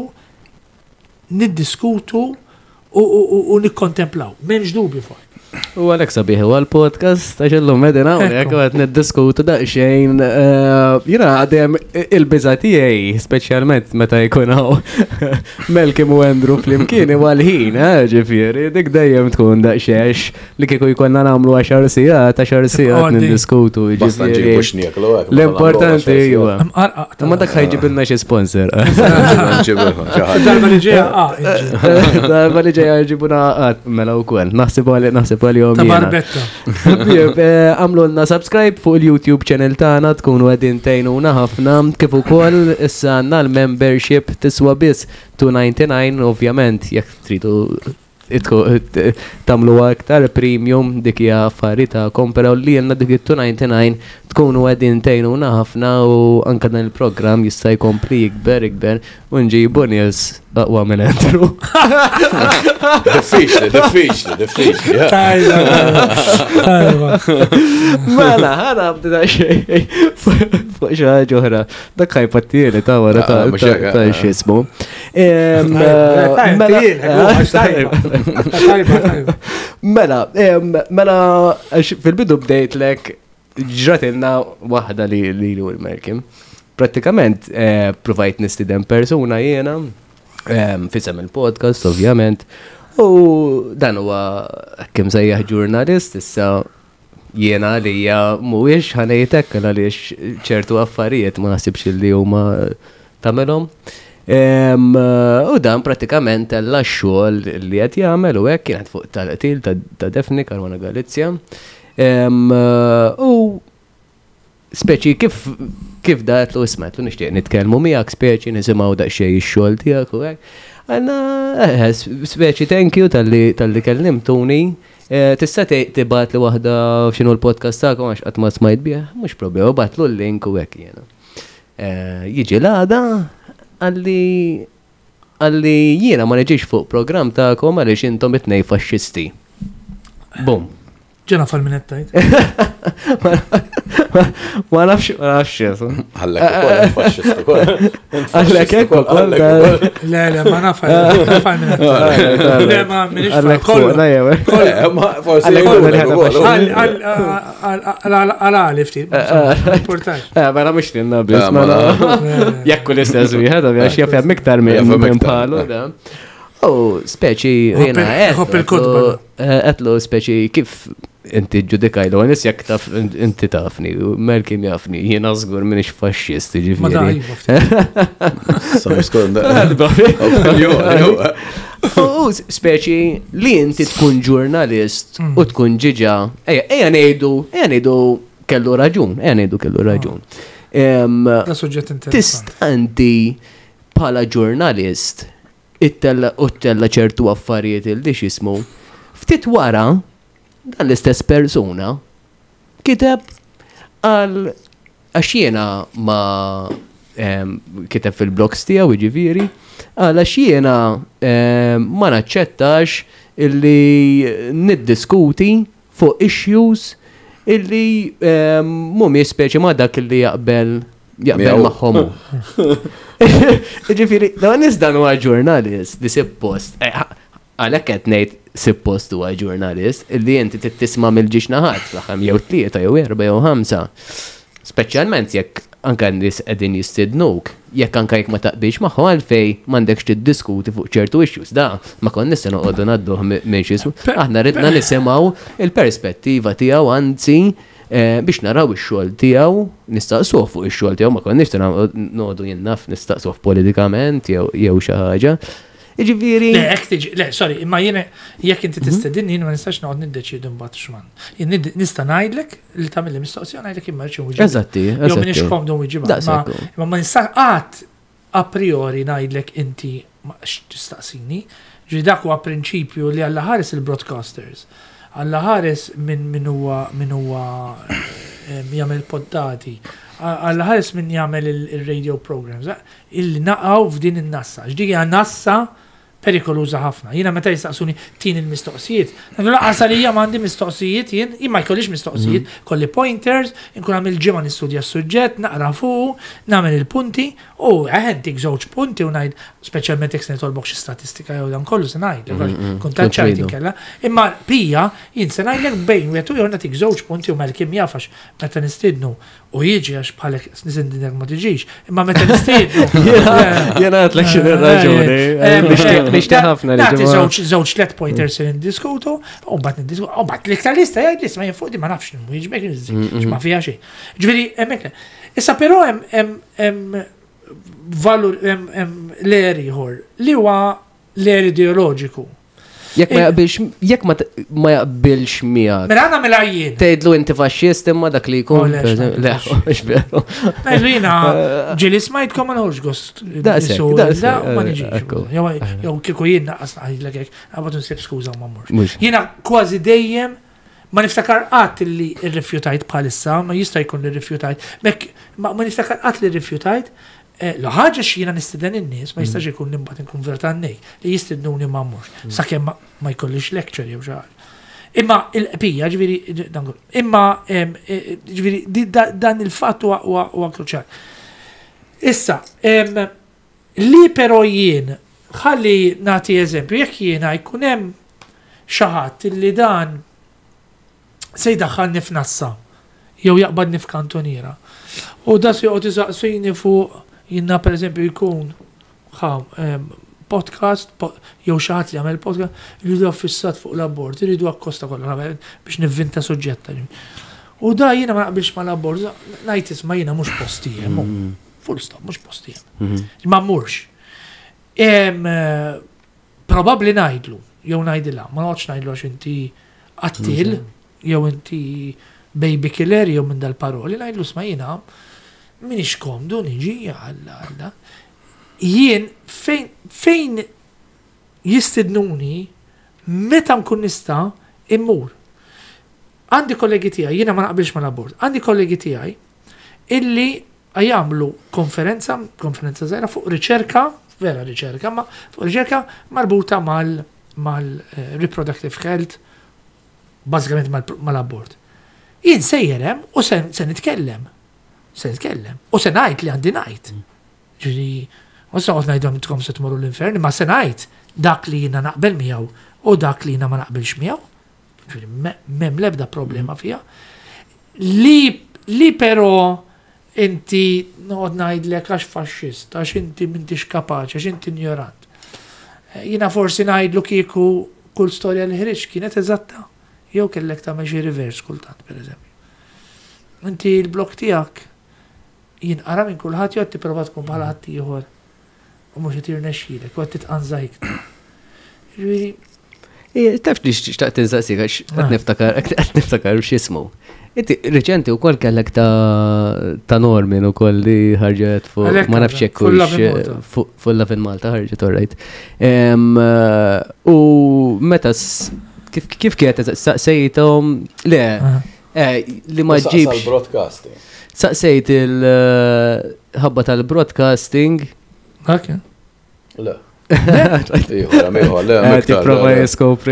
niddiskutu u nikkontemplaw. M'hemmx dubju fuq. U għalek sabiħ u għal-podcast, għaxellu medina, u għek għat neddiskutu daqxejn, jina għadem il-bizatijaj, specialment meta jkunaw Melkim u Andrew fl-imkien u għal-ħin, ġifiri, dik dajem tkun daqxiex li kiku jkonna namlu għaxar sijat, għaxar sijat neddiskutu, ġifiri. L-importanti jwa. Ma dak ħajġibilna xie sponsor. Darba li ġeja, Darba li ġeja ġibuna għat, mela u kwen, naħsibu għalli naħsibu għal-jom jena. Għamlu l-na subscribe fuq il-YouTube channel tana, tkunu għedin tajnuna ħafna, kif ukoll issa għanna l-membership tiswa bis two ninety-nine, ovvjament, jek tridu tamlu aktar premium dik hija affari tagħkom, però li għandna dik two ninety-nine tkunu għedin tajnuna ħafna u anke dan il-programm jista' jkompli jikber ikber u nġibu nies aqwa minn Andrew. Diffiċli, diffiċli, diffiċli. Mela, ħana bdita xej fuq xi ħaġa oħra. Dak ħajpattieli ta' wara ta' x'ismu. Mela, mela fil-bidu bdejtlek ġratilna waħda li li l-Malcolm. Pratikament provajt nistidem persuna jiena fisem il-podcast, ovvjament, u dan huwa kemm sejjaħ ġurnalist, issa jiena li hija mhuwiex ħanejtek għaliex ċertu affarijiet ma naħsibx li huma tagħmelhom. U dan pratikament tella x-xogħol li qed jagħmel u hekk kienet fuq tal-qtil ta' Defni Karwana Galizja. U speċi kif kif datlu ismatlu nixtieq nitkellmu miegħek speċi nisimgħu daqsxejn ix-xogħol tiegħek u hekk. Għandna speċi thank you tal-li tal-li kellimtuni. Tista' tibgħat li waħda x'inhu l-podcast tagħkom għax qatt ma smajt biha, mhux problema, bagħtlu l-link u hekk jiena. Jiġi l-għada għalli għalli jiena ma neġiex fuq programm tagħkom għaliex intom it-tnejn faxxisti. Bum. Ġena fal-minettajt. Ma nafx, ma nafx. Għallek ukoll faxxistu. Għallek ukoll. Le, le, ma naf fal-minettajt. Le, ma minix fal-kollu. Għal-għal ftit. Important. Ma nafx tinna bis. Jekku l-istess wieħed, għax jafem miktar minn palu. Oh, speċi, jena, għetlu speċi kif inti ġudikajlu, għanis jek taf inti tafni, Melkim jafni, jena zgur minix fasċist, ġifiri. Ma daħi, Samuskonda. Speċi li inti tkun ġurnalist u tkun ġiġa, eja nejdu, eja nejdu kellu raġun, eja nejdu kellu raġun. Da suġġett interessanti. Tistanti pala ġurnalist, it-tella u t-tella ċertu affarijiet il-dix jismu, ftit wara, dan l-istess persuna, kiteb għal għaxiena ma kiteb fil-blogs tijaw iġiviri, għal għaxiena ma naċċettax illi niddiskuti fuq issues illi mumi speċi ma dak illi jaqbel jaqbel maħħomu. Ġifiri, da nisdan huwa ġurnalist li sib-post, għalek qed ngħid sib-post huwa ġurnalist, illi inti tisma' mill-ġiex naħat fl-aħħar jew tlieta jew erba' jew ħamsa. Speċjalment jekk anke nies qegħdin jistidnuk, jekk anke jekk ma taqbilx magħhom għalfejn m'għandekx tiddiskuti fuq ċertu issues. Da ma kont nista' noqogħdu ngħadduh minn xi aħna ridna nisimgħu il-perspettiva tiegħu anzi biex naraw ix-xogħol tiegħu, nistaqsuh fuq ix-xogħol tiegħu ma konniex noqogħdu jinnaf nistaqsuh politikament jew xi ħaġa. Jiġifieri. Le, hekk tiġi, le, sorry, imma jiena jekk inti tistedinni ma nistax noqgħod niddeċiedu mbagħad x'man. Jien nista' ngħidlek li tagħmel li mistoqsija ngħidlek imma xi wieġeb. Eżatti, eżatti. Jew m'iniex komdu wieġibha. Imma ma nistax qatt a priori ngħidlek inti x'tistaqsini. Ġi dak huwa prinċipju li alla ħares il-broadcasters. Alla ħares minn min huwa min huwa jagħmel poddati. Alla ħares minn jagħmel il-radio programs. Illi naqgħu f'din in-nassa. Ġdik hija nassa perikoluża ħafna. Jiena meta jistaqsuni tin il-mistoqsijiet. Nagħmlu laqas għalija m'għandi mistoqsijiet jien, jien ma jkollix mistoqsijiet, kolli pointers, inkun għamil ġimgħa nistudja s-suġġett, naqra fuq, nagħmel il-punti u dik żewġ punti u ngħid speċjalment jekk se nitolbok xi statistika jew dan kollu se ngħid, kont ċajt inkella. Imma pija jien se ngħidlek bejn wieħed u ieħor nagħtik żewġ punti u Malkim jafax meta nistidnu u jiġi għax bħalek nisindinek ma tiġix, imma meta nistidnu. Jena għatlek xi raġuni. Nixtieq ħafna li żewġ żewġ tliet pointers li ndiskutu, u mbagħad niddiskutu, u mbagħad l-iktar lista jgħid lista ma jinfuq di ma nafx nwieġbek x'ma fiha xejn. Ġifieri hemmhekk. Issa però hemm hemm valur hemm l-er ieħor li huwa l-er ideoloġiku. Jekk ma jaqbilx jekk ma jaqbilx miegħek. Mela għandna mela jien. Tgħidlu inti faxxist imma dak li jkun. Le, mhux veru. Ngħidlu jiena ġieli smajtkom ma nħorġ gost. Da ma niġix. Jew kieku jien naqas ngħidlek hekk, għabad nsib skuża ma mmurx. Jiena kważi dejjem ma niftakar qatt li rrifjutajt bħalissa, ma jista' jkun li rrifjutajt. Ma niftakar qatt li rrifjutajt. Lo ħaġa x'jiena nistiden in-nies ma jistax ikun imbagħad inkonverta għannej li jistidnuni ma mmurx sakemm ma jkollix lecture jew xi ħaġa. Imma il-qbija ġifieri imma ġifieri dan il-fatt huwa kruċjali. Issa, li però jien ħalli nagħti eżempju jekk jiena jkun hemm xi ħadd li dan se jdaħħalni f'nassa jew jaqbadni f'kantoniera. U da se joqgħod isaqsini fuq jinna per eżempju jkun podcast, jew xi ħadd li jagħmel podcast, jridu affissat fuq l-abort, jridu akkosta kollha biex nivvinta suġġetta. U da jiena ma naqbilx mal-abort, ngħid isma' jiena mhux postijem, full stop, mhux postijem. Ma mmurx. Probabbli ngħidlu, jew ngħidilha, ma noqgħodx ngħidlu għax inti qattil, jew inti baby killer jew minn dal-paroli, ngħidlu sma' jiena minix komdu niġi għalla għalla. Jien fejn fejn jistidnuni meta nkun nista' immur. Għandi kollegi tiegħi, jiena ma naqbilx mal-abort, għandi kollegi tiegħi illi għajamlu konferenza, konferenza żgħira fuq riċerka, vera riċerka, ma fuq riċerka marbuta mal mal uh, reproductive health, bażikament mal-abort. Jien sejjerem u se se nitkellem. Se nitkellem. U se ngħid li għandi ngħid. Ġifieri, u se noqgħod ngħidhom intkom se tmorru l-infern, ma se ngħid dak li jiena naqbel miegħu u dak li jiena ma naqbilx miegħu. Ġifieri m'hemm l-ebda problema fiha. Li li però inti noqgħod ngħidlek għax faxxist, għax inti m'intix kapaċi, għax inti ignorant. Jiena forsi ngħidlu kieku kull storja li ħriġ kienet eżatta. Jew kellek tagħmel xi reverse kultant pereżempju. Inti l-blok tiegħek jinqara minn kulħadd jew tipprova tkun bħala ħadd ieħor u mhux qed jirnexxielek u qed titqanżajk. Jiġifieri taf li xtaqt insaqsik għax qed niftakar qed niftakar x'ismu. Inti reċenti wkoll kellek ta' Normin ukoll li ħarġet fuq ma nafx hekk fuq Love in Malta ħarġet orrejt. U meta kif kienet saqsejthom le li ma ġibx broadcasting. Saqsejt il-ħabba tal-broadcasting. Okay. Le. Iħora, miħor, le, mektar. Prova jeskopri.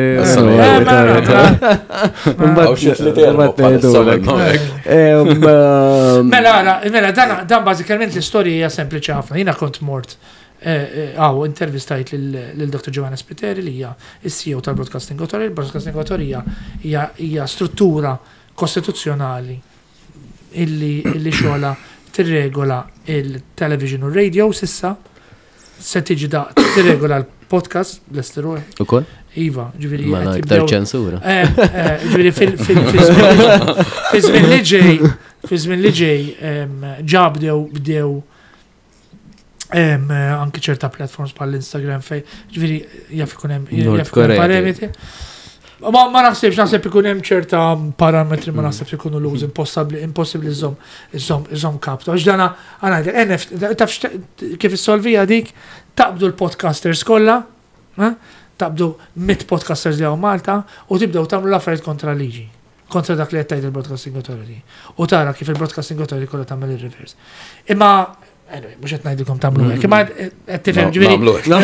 Mela, mela, dan bażikament l-istorja hija sempliċi ħafna. Jiena kont mort għaw intervistajt lil-doktor Giovanna Spiteri li hija is-C E O tal-Broadcasting Authority. Il-Broadcasting Authority hija struttura kostituzzjonali illi xogħla tirregola il-television u radio sissa. Se tiġi da tirregola l-podcast l-esteru. Ukoll? Iva, ġifieri. Ma aktar ċensura. Ġifieri fil-żmien li ġej, fil-żmien li ġej ġabdew bdew anke ċerta platforms bħal Instagram fej, ġifieri jaf ikun hemm parametri. Ma ma naħsibx naħseb ikun hemm ċerta parametri ma naħseb ikunu luż impossibbli impossibbli iżomm iżomm iżomm kaptu. Għax dana għana N F taf kif issolvija dik taqbdu l-podcasters kollha, taqbdu mit podcasters li hawn Malta u tibdew tagħmlu l-affarijiet kontra liġi, kontra dak li qed tgħid il-Broadcasting Authority. U tara kif il-Broadcasting Authority kollha tagħmel ir-reverse. Imma anyway, mux għet najdilkom tamlu għek, ma għet tifem ġviri.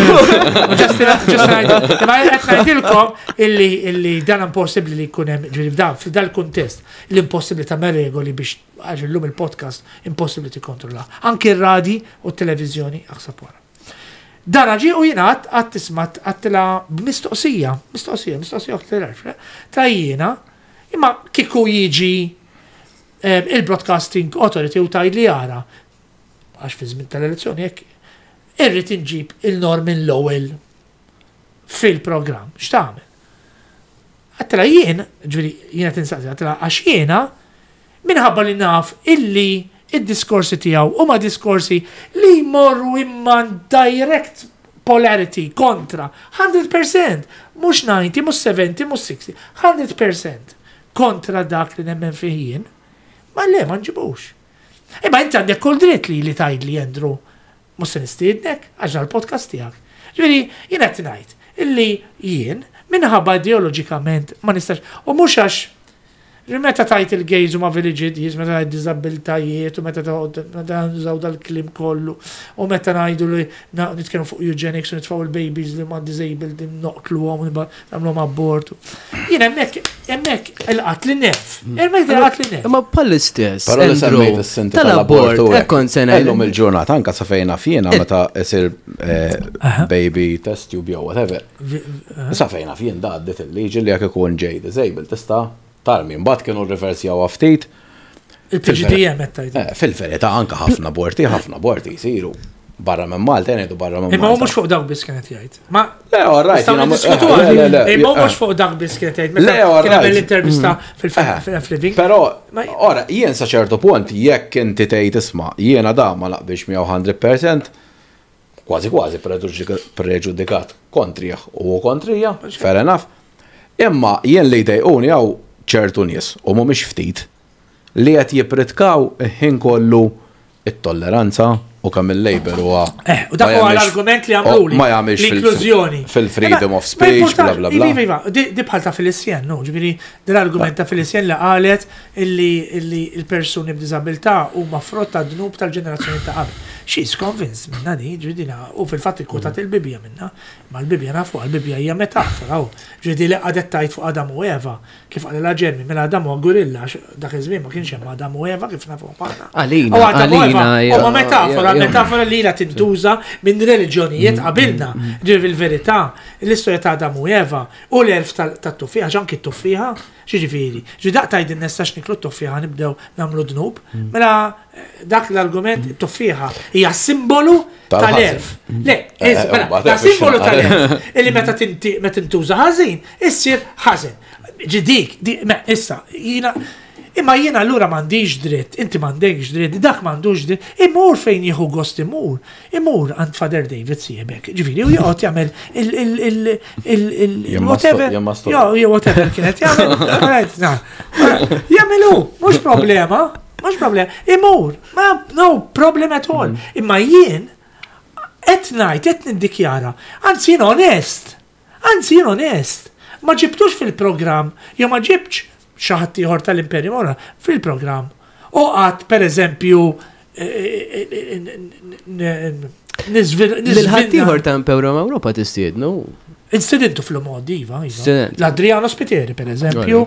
Ma għet najdilkom illi dan impossibli li kunem ġviri f'dal kontest, l-impossibli ta' regoli biex għaxillum il-podcast impossibli ti kontrolla. Anki il-radi u t-televizjoni għaxsab wara. Dan ġi u jina għat tismat għattila mistoqsija, mistoqsija, mistoqsija għattila ta' jina, imma kiku jiġi il-Broadcasting Authority u tajd li jara għax fi żmien tal-elezzjoni jekk irrid inġib il-Normin l-ewwel fil-programm. X'tagħmel? Għattela jien, ġifieri jiena tinsaqsi għattela għax jiena minħabba li naf illi id-diskorsi tiegħu huma diskorsi li jmorru imma direct polarity kontra one hundred percent, mhux ninety, mhux seventy, mhux sixty, one hundred percent kontra dak li nemmen fih jien, ma le ma nġibux. Imma inti għandek kull dritt li li tajd li jendru mus se nistiednek għaxna l-podcast tiegħek. Ġifieri jien qed ngħid illi jien minħabba ideoloġikament ma nistax u mhux għax meta tajt il-gays u ma villagedies, meta tajt disabiltajiet u meta nużaw dal-klim kollu u meta najdu li nitkellmu fuq eugenics u nitfaw il-babies li ma disabled noqtlu għom u namlu ma abortu. Jien hemmhekk hemmhekk il-qat li nef. Hemmhekk il-qat li nef. Ma bħall-istess. Però li semmejt is-sinti tal-abortu illum il-ġurnata anke sa fejna fiena meta isir baby test tube jew whatever. Sa fejna fien da għaddiet il-liġi li jekk ikun ġej disabled tista' tarmi, mbagħad kienu reversi għaw ftit. Il-P G D M qed tajt. Fil-verità anke ħafna aborti, ħafna aborti jsiru barra minn Malta, ngħidu barra minn Malta. Imma mhux fuq dak biss kienet jgħid. Ma le orrajt. Imma mhux fuq dak biss kienet jgħid. Meta kien għamel l-intervista fil-Living. Però ora jien sa ċertu punt jekk inti tgħid isma' jiena da ma naqbilx miegħu one hundred percent kważi kważi preġudikat kontrija u kontrija, fair enough. Imma jien li jdejquni hawn ċertu nies u mhumiex ftit li qed jippritkaw ħin kollu it-tolleranza u kemm il-Labor huwa. Eh, u dak huwa l-argument li għamluli. Ma jagħmilx l-inklużjoni. Fil-freedom of speech, bla bla bla. Iva, iva, di bħal ta' Felicien, no, ġifieri dil-argument ta' Felicien li qalet illi il-persuni b'diżabilità huma frott ta' dnub tal-ġenerazzjoni ta' qabel. She's convinced minna di, ġvidina, u fil-fat il-kutat il-Bibja minna, ma l-Bibja nafu, l-Bibja hija metafora, u ġvidi li għadet tajt fuq Adam u Eva, kif għalila ġermi, mela Adam u gorilla, dak iż-żmien ma kienx hemm Adam u Eva kif nafu għana. Għalina, għalina. U ma metafora, metafora li la tintuża minn reliġjonijiet qabilna, ġivi l-verità, l-istorja ta' Adam u Eva, u l-erf tat-tuffiħa, ġanki t-tuffiħa, ġiġifieri, ġi daq tajd n-nestax niklu t-tuffiħa nibdew namlu dnub, mela dak l-argument t-tuffiħa hija simbolu tal-erf. Le, ta' simbolu tal-erf. Illi meta tintuża ħażin, issir ħażin. Ġidik, issa, jina, imma jiena allura m'għandix dritt, inti m'għandekx dritt, dak m'għandux dritt, imur fejn jieħu gost imur, imur għand Father David siebek, ġifieri u joqgħod jagħmel il-whatever, jew whatever kienet jagħmel, jagħmelu, mhux problema, mhux problema, imur, ma no problem at all, imma jien qed ngħid qed niddikjara, anzi jien onest, anzi jien onest, ma ġibtux fil-programm, jew ma ġibx xaħat ieħor tal-Imperju Mora fil-programm. U għad, per eżempju, L-ħadd ieħor ta' Imperju Ewropa tistiednu. Instidentu fl-modi, iva. L-Adriano Spiteri, per eżempju,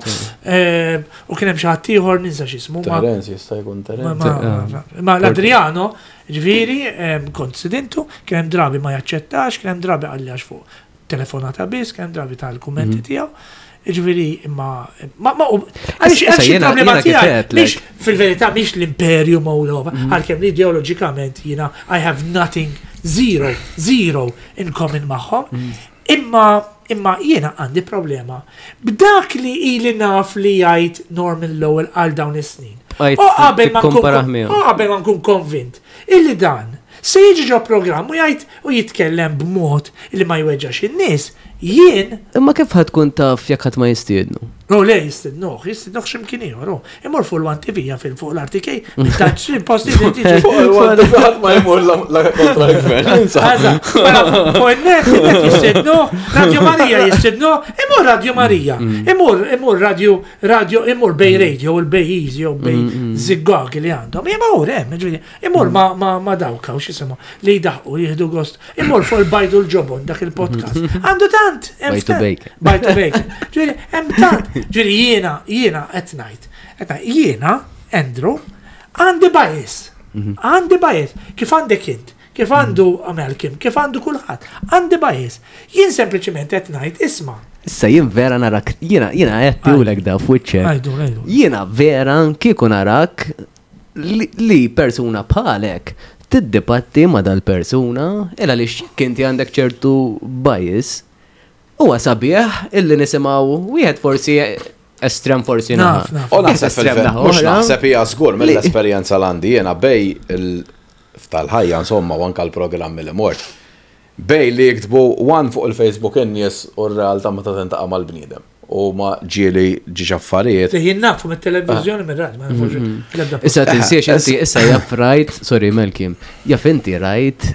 u kien hemm xi ħadd ieħor ninsa x'ismu. Terenz jista' jkun Terenz. Ma l-Adriano, ġifieri, kont sidentu, kien hemm drabi ma jaċċettax, kien hemm drabi għalli fuq telefonata biss, kien hemm drabi tal-kummenti tiegħu. Ġviri, imma, ma, ma, għalix, għalix il-problema tijaj, miex fil-verità, miex l-imperju Moldova, għal-kem li ideologikament jina, I have nothing, zero, zero in common maħħom, imma, imma jena għandi problema. B'dak li ili naf li jgħid Norman Lowell għal dawn is-snin. U għabel ma nkun konvint, illi dan, se jiġi ġo programm u jgħid u jitkellem b'mod li ma jweġġax in-nies, jien. Imma kif ħad tkun taf jekk ħadd ma jistiednu? No, le jistidnuh, jistidnuh x'imkien ieħor, imur fuq l-One T V fil fuq l-R T K, taċ il-posti li tiġi. Fuq il-One T V ħadd ma jmur la kontra l-gvernanza. Fuq il-net, il-net jistidnuh, Radio Marija jistidnuh, imur Radio Marija, imur imur radio radio imur Bay Radio, il-Bay Easy u Bay Ziggog li għandhom, imur hemm, imur ma ma dawka u x'isemu li jdaħqu jieħdu gost, imur fuq il-Bajdu l-ġobon dak il-podcast. Għandu tant, hemm Bajtu Bacon. Bajtu Bacon. Ġieli, hemm tant. Ġieli jiena, jiena at night. Jiena, Andrew, għandi bias. Għandi bias. Kif għandek int, kif għandu Malcolm, kif għandu kulħadd. Għandi bias. Jien sempliċement at night isma'. Issa jien vera narak, jiena jiena qed tiwlek da f'wiċċek. Għajdu, għajdu. Jiena vera kieku narak li persuna bħalek tiddibatti ma dal-persuna illa li x'jekk inti għandek ċertu bias. Huwa sabiħ illi nisimgħu wieħed forsi estrem forsi naħa. U naħseb mhux naħseb hija żgur mill-esperjenza l-għandi jiena bej tal-ħajja insomma u anke l-programmi li mort. Bej li jiktbu one fuq il-Facebook in-nies u r-realtà meta tintaqa' mal-bniedem. U ma ġieli ġiġ affarijiet. Jien nafu mit-televiżjoni mir-rad, ma nafux. Issa tinsiex inti issa jaf rajt, sorry Melkim, jaf inti rajt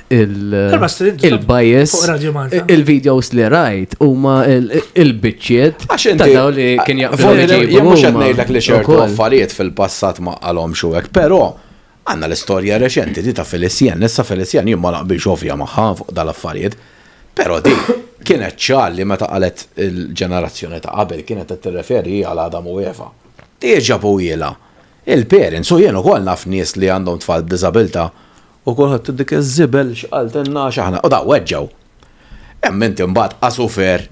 il-bias, il-videos li rajt huma il-biċċiet ta' daw li kien jaqblu jien mhux qed ngħidlek li ċertu affarijiet fil-passat ma qalhomx hekk, però għandna l-istorja reċenti di ta' Felicien, issa Felicien jien ma naqbilx ovvja magħha fuq dal-affarijiet, però di kienet ċalli meta qalet il-ġenerazzjoni ta' qabel kienet qed tirreferi għal Adam u Eva. Tieġabu jiela. Il-parents u jien ukoll naf nies li għandhom tfal b'diżabilità u kulħadd dik iż-żibel x'qaltenna x'aħna u da weġġew. Hemm inti mbagħad qasufer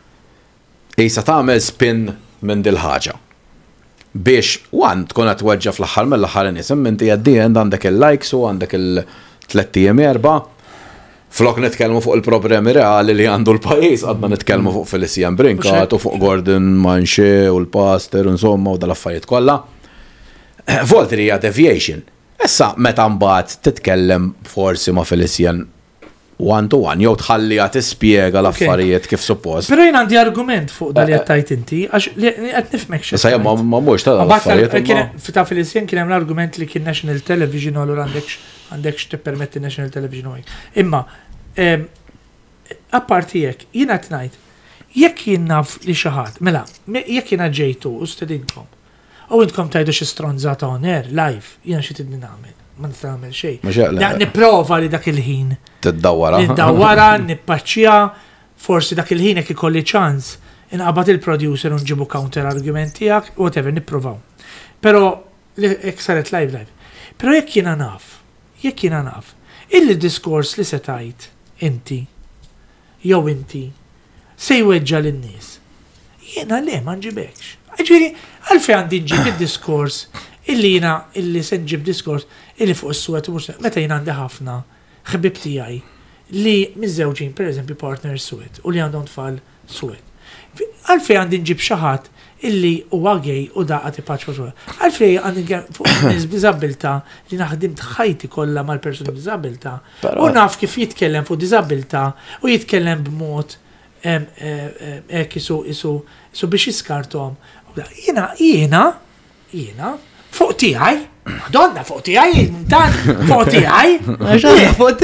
isa tagħmel spin minn dil ħaġa. Biex wan tkun qed tweġġa fl-aħħar mill-aħħar nies hemm inti għaddien għandek il-likes u għandek il-tliet ijiem erba'. Flok nitkellmu fuq il-problemi reali li għandu l-pajjiż għadna nitkellmu fuq Felicien Brinkat u fuq Gordon Manche u l-Pastor insomma u dal-affarijiet kollha. Voltri hija deviation. Issa meta mbagħad titkellem forsi ma' Felicien one to one, jew tħallija tispjega l-affarijiet kif suppost. Però jien għandi argument fuq dal li tajt inti, għax li qed nifmek xi. Issa ma ma mhux ta' affarijiet. Fita fil-isjen kien hemm l-argument li kien National Television u għandekx għandekx tippermetti National Television u Imma apparti jekk, jiena qed ngħid, jekk jien naf li xi ħadd, mela, jekk jiena ġejtu u stedinkom, u intkom tajdu xi stronzata on air live, jiena xi tidni nagħmel. Ma nista' nagħmel xejn. Nipprova li dak il-ħin. Tiddawwara. Niddawwara, nippaċċija, forsi dak il-ħin jekk ikolli ċans inqabad il-producer u nġibu counter argument tiegħek, whatever, nipprovaw. Però jekk saret live live. Però jekk jiena naf, jekk jiena naf, il-diskors li se tajt inti, jew inti, se jweġġa lin-nies. Jiena le ma nġibekx. Ġifieri, għalfejn għandi nġib id-diskors illi jina, illi senġib diskors, illi fuq s-suwet, meta jina għandi ħafna ħbib tijaj li mizzewġin, per eżempju, partner suwet, u li għandhom tfal suwet. Għalfej għandi nġib xaħat illi u għagħej u daqqati paċ suwet. Għalfej għandi fuq nis bizabilta li naħdimt ħajti kollha mal-persuni bizabilta u naf kif jitkellem fuq dizabilta u jitkellem b'mod ek isu isu biex jiskartom. Jina, jina, jina, fuq tiegħi, Madonna, fuq tiegħi, tant, fuq tiegħi. Fuq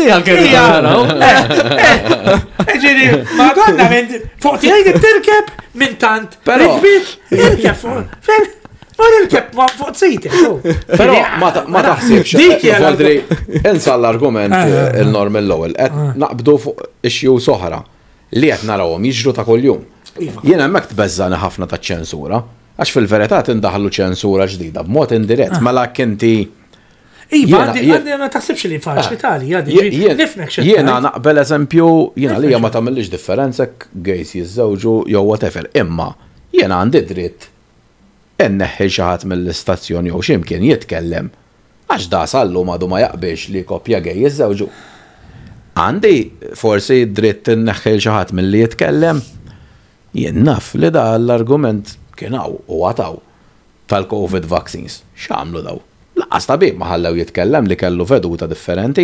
tiegħi Ġieli, Madonna, fuq tiegħi tirkeb minn tant. Però irkeb fuq. Fuq irkeb fuq sejtek. Però ma taħsibx. Fodri, insa l-argument il-norm l-ewwel qed naqbdu fuq ixju soħra li qed narawhom jiġru ta' kuljum. Jiena hemmhekk tbeżżani ħafna taċ-ċensura. Għax fil-verità tindaħlu ċensura ġdida b'mod indirett, mela kinti. Iva, għandi ma taħsibx li faċli tali, għadi, nifnek xi. Jiena naqbel eżempju, jiena li ma tagħmilx differenza gejs jiżżewġu jew whatever, imma jiena għandi dritt inneħħi xi ħadd mill-istazzjon jew x'imkien jitkellem għax da sallu madu ma jaqbilx li koppja gej jiżżewġu. Għandi forsi dritt inneħħi xi ħadd milli jitkellem. Jien naf li da l-argument kienaw u għataw tal-COVID vaccines. X'għamlu daw? Laqas tabib ma ħallew jitkellem li kellu veduta differenti.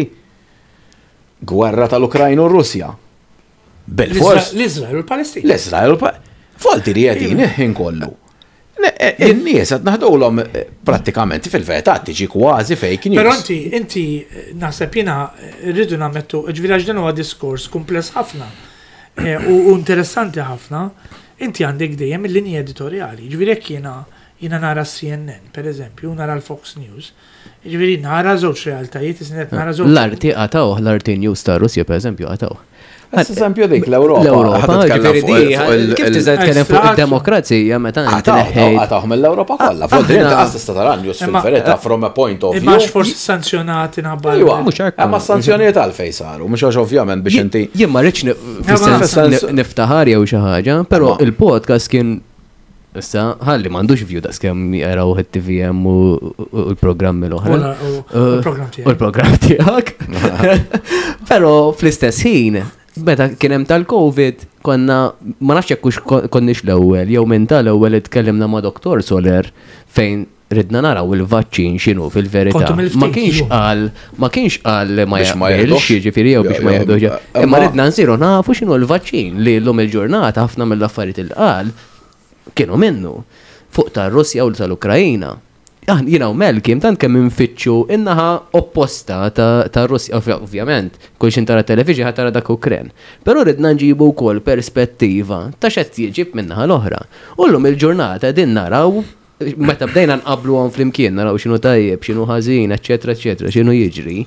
Gwerra tal-Ukrajna u Russja. Bil-fors. L-Izrael u l-Palestina. L-Izrael u l-Palestina. Folti li jedin iħin kollu. In-nies qed naħdulhom prattikament fil-verità tiġi kważi fake news. Però inti inti naħseb jiena rridu nammettu, ġifieri għax dan huwa diskors kumpless ħafna u interessanti ħafna. Inti għandek dejjem il-linji editoriali, ġifieri jekk jiena jiena nara C N N, per eżempju, nara l-Fox News, ġifieri nara żewġ realtajiet, isnet nara żewġ. L-arti għataw, l-arti news ta' Russja per eżempju għataw. Eżempju dik l-Ewropa. L-Ewropa, ġifieri di kif tiżgħid tkellem fuq id-demokrazija meta inti neħħejt. Għataw mill-Ewropa kollha. Fodri inti qas tista' tara news fil-verità from a point of view. Imma forsi sanzjonati nabba. Imma sanzjonijiet għalfejn saru, mhux għax ovvjament biex inti. Jien ma rridx niftaħar jew xi ħaġa, però il-podcast kien issa ħalli m'għandux view da skemm jaraw it-T V M u l-programmi l-oħra. U l-programm tiegħek. Però fl-istess ħin meta kien hemm tal-COVID konna ma nafx jekk konniex l-ewwel jew minn tal-ewwel itkellimna ma' Doktor Soler fejn ridna naraw il-vaċċin x'inhu fil-verità. Ma kienx qal ma kienx qal ma jaqbilx jiġifieri jew biex ma jaħdux. Imma ridna nsiru nafu x'inhu l-vaċċin li llum il-ġurnata ħafna mill-affarijiet il qal kienu minnu fuq tar-Russja u tal-Ukrajina. Jina u Melkim, tant kemm infittxu innaħa opposta ta' Russja, ovvjament, kull xintara televiġi ħatara dak Ukren. Pero ridna nġibu kol perspettiva ta' xed jieġib minnaħa l-oħra. Ullum il-ġurnata din naraw, meta bdejna nqablu għan flimkien, naraw xinu tajjeb, xinu ħażin, eccetera, eccetera, xinu jiġri.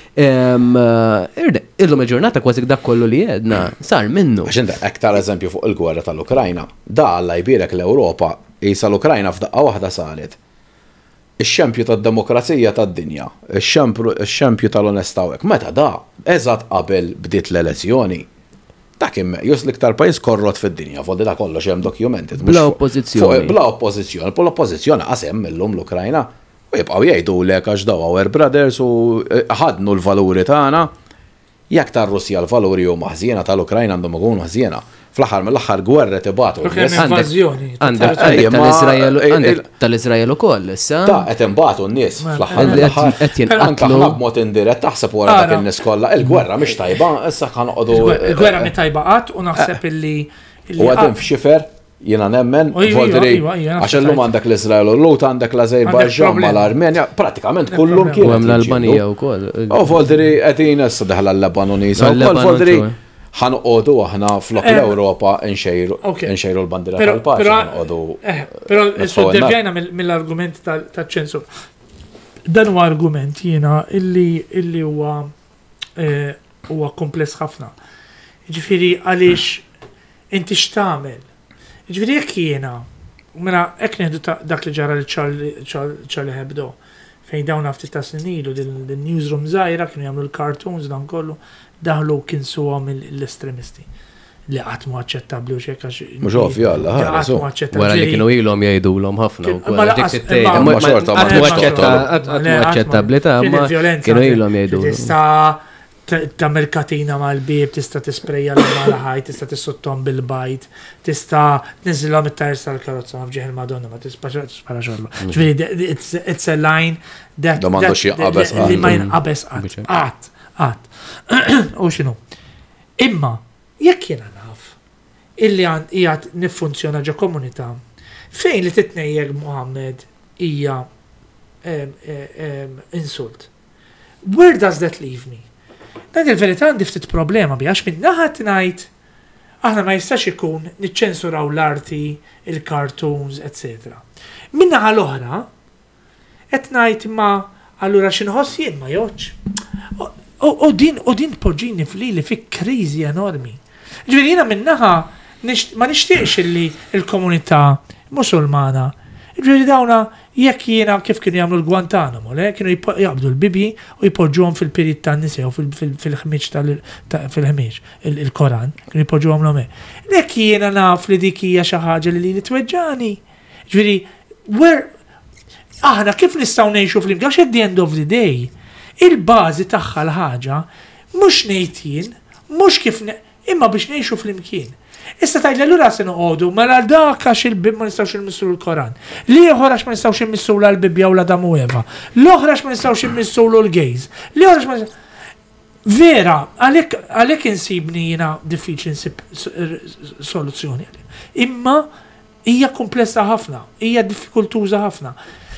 Illum il-ġurnata kważi dak kollu li jedna, sar minnu. Għaxinda, ektar eżempju fuq il-gwerra tal-Ukrajna, da għalla jbirek l-Ewropa, jisa l-Ukrajna f'daqqa waħda saret. Ix-xempju tad-demokrazija tad-dinja, ix-xempju tal-onesta hekk. Meta da, eżatt qabel bdiet l-elezzjoni. Ta' kien meqjus l-iktar pajjiż korrot fid-dinja, fodi da kollox hemm documented. Bla oppożizzjoni. Bla oppożizzjoni, bla oppożizzjoni qasem millum l-Ukrajna u jibqgħu jgħidulek għax daw our brothers u ħadnu l-valuri tagħna. Jekk tar-Russja l-valuri huma ħżiena tal-Ukrajna għandhom ikunu ħżiena. fl-aħħar mill-aħħar gwerra tibatu. Invażjoni. Għandek tal-Izrael ukoll issa. Ta' qed imbagħtu n-nies fl-aħħar mill-aħħar. Anke aħna b'mod indirett taħseb wara dak in-nies kollha, il-gwerra mhix tajba, issa ħanqogħdu. Il-gwerra mi tajba qatt u naħseb illi. U għedin f'xifer, jiena nemmen, Volderi, għax illum għandek l-Izrael u l-Lut, għandek l-Azerbajġan mal-Armenja, pratikament kullum kien. U hemm l-Albanija wkoll. U Volderi qegħdin issa daħla l-Lebanonisa. U Volderi ħanqodu aħna flok l-Ewropa nxejru l-bandira tal-paċi ħanqodu. Però s-soddevjajna mill-argument tal-ċensur. Dan huwa argument jiena illi huwa huwa kompless ħafna. Ġifieri għaliex inti x'tagħmel. Ġifieri jekk jiena, mela hekk nieħdu dak li ġara li Charlie Hebdo fejn dawn ftit ta' snilu din newsroom żgħira kienu jagħmlu l-cartoons dan kollu daħlu kien suhom l-estremisti li qatt mu aċċettabbli u xejn għax. Mhux ovvju alla ħaġa. Wara li kienu ilhom jgħidulhom ħafna wkoll. Qatt mu aċċettabbli ta' ma kienu ilhom jgħidulhom. Tagħmel katina mal-bib, tista' tisprejja l-malħaj, tista' tissottom bil-bajt, tista' tniżilhom it-tajrs tal-karozza ma fġieħ il-Madonna, ma tispara xorba. Ġifieri it's a line that li ma jinqabes qatt. Qatt, qatt. U x'inhu. Imma jekk jiena naf illi qiegħed niffunzjona ġo komunità fejn li titnejjeg Muhammad hija insult. Where does that leave me? Dan il-verità għandi ftit problema bi għax minn naħa ngħid aħna ma jistax ikun niċċensuraw l-arti, il-cartoons, et cetera. Min naħa l-oħra qed ngħid imma allura x'inħoss jien ma jgħodx. U din u din poġġini f'lili fi kriżi enormi. Ġifieri jiena minn naħa ma nixtieqx illi l-komunità Musulmana ġifieri dawna jekk jiena kif kienu jagħmlu l-Guantanamo, le kienu jaqbdu l-bibi u jpoġġuhom fil-pirit tan-nisa u fil-ħmiġ fil-ħmiġ il-Koran, kienu jpoġġuhom l Jekk jiena naf li dik hija xi ħaġa li li tweġġani. Ġifieri where aħna kif nistgħu ngħixu fl-imkien għax at the end of the day il-bażi tagħha l-ħaġa mhux ngħid jien, mhux kif imma biex ngħixu fl-imkien. Issa tajt l-lura se noqogħdu mela dak għax il-bib ma nistgħux immissu l-Koran. L-ieħor għax ma nistgħux immissu l-Bibja u l-Adam u Eva. L-oħra għax ma nistgħux immissu l-gejz. L-oħra għax ma vera, għalhekk insibni jiena diffiċli nsib soluzzjoni. Imma hija komplessa ħafna, hija diffikultuża ħafna.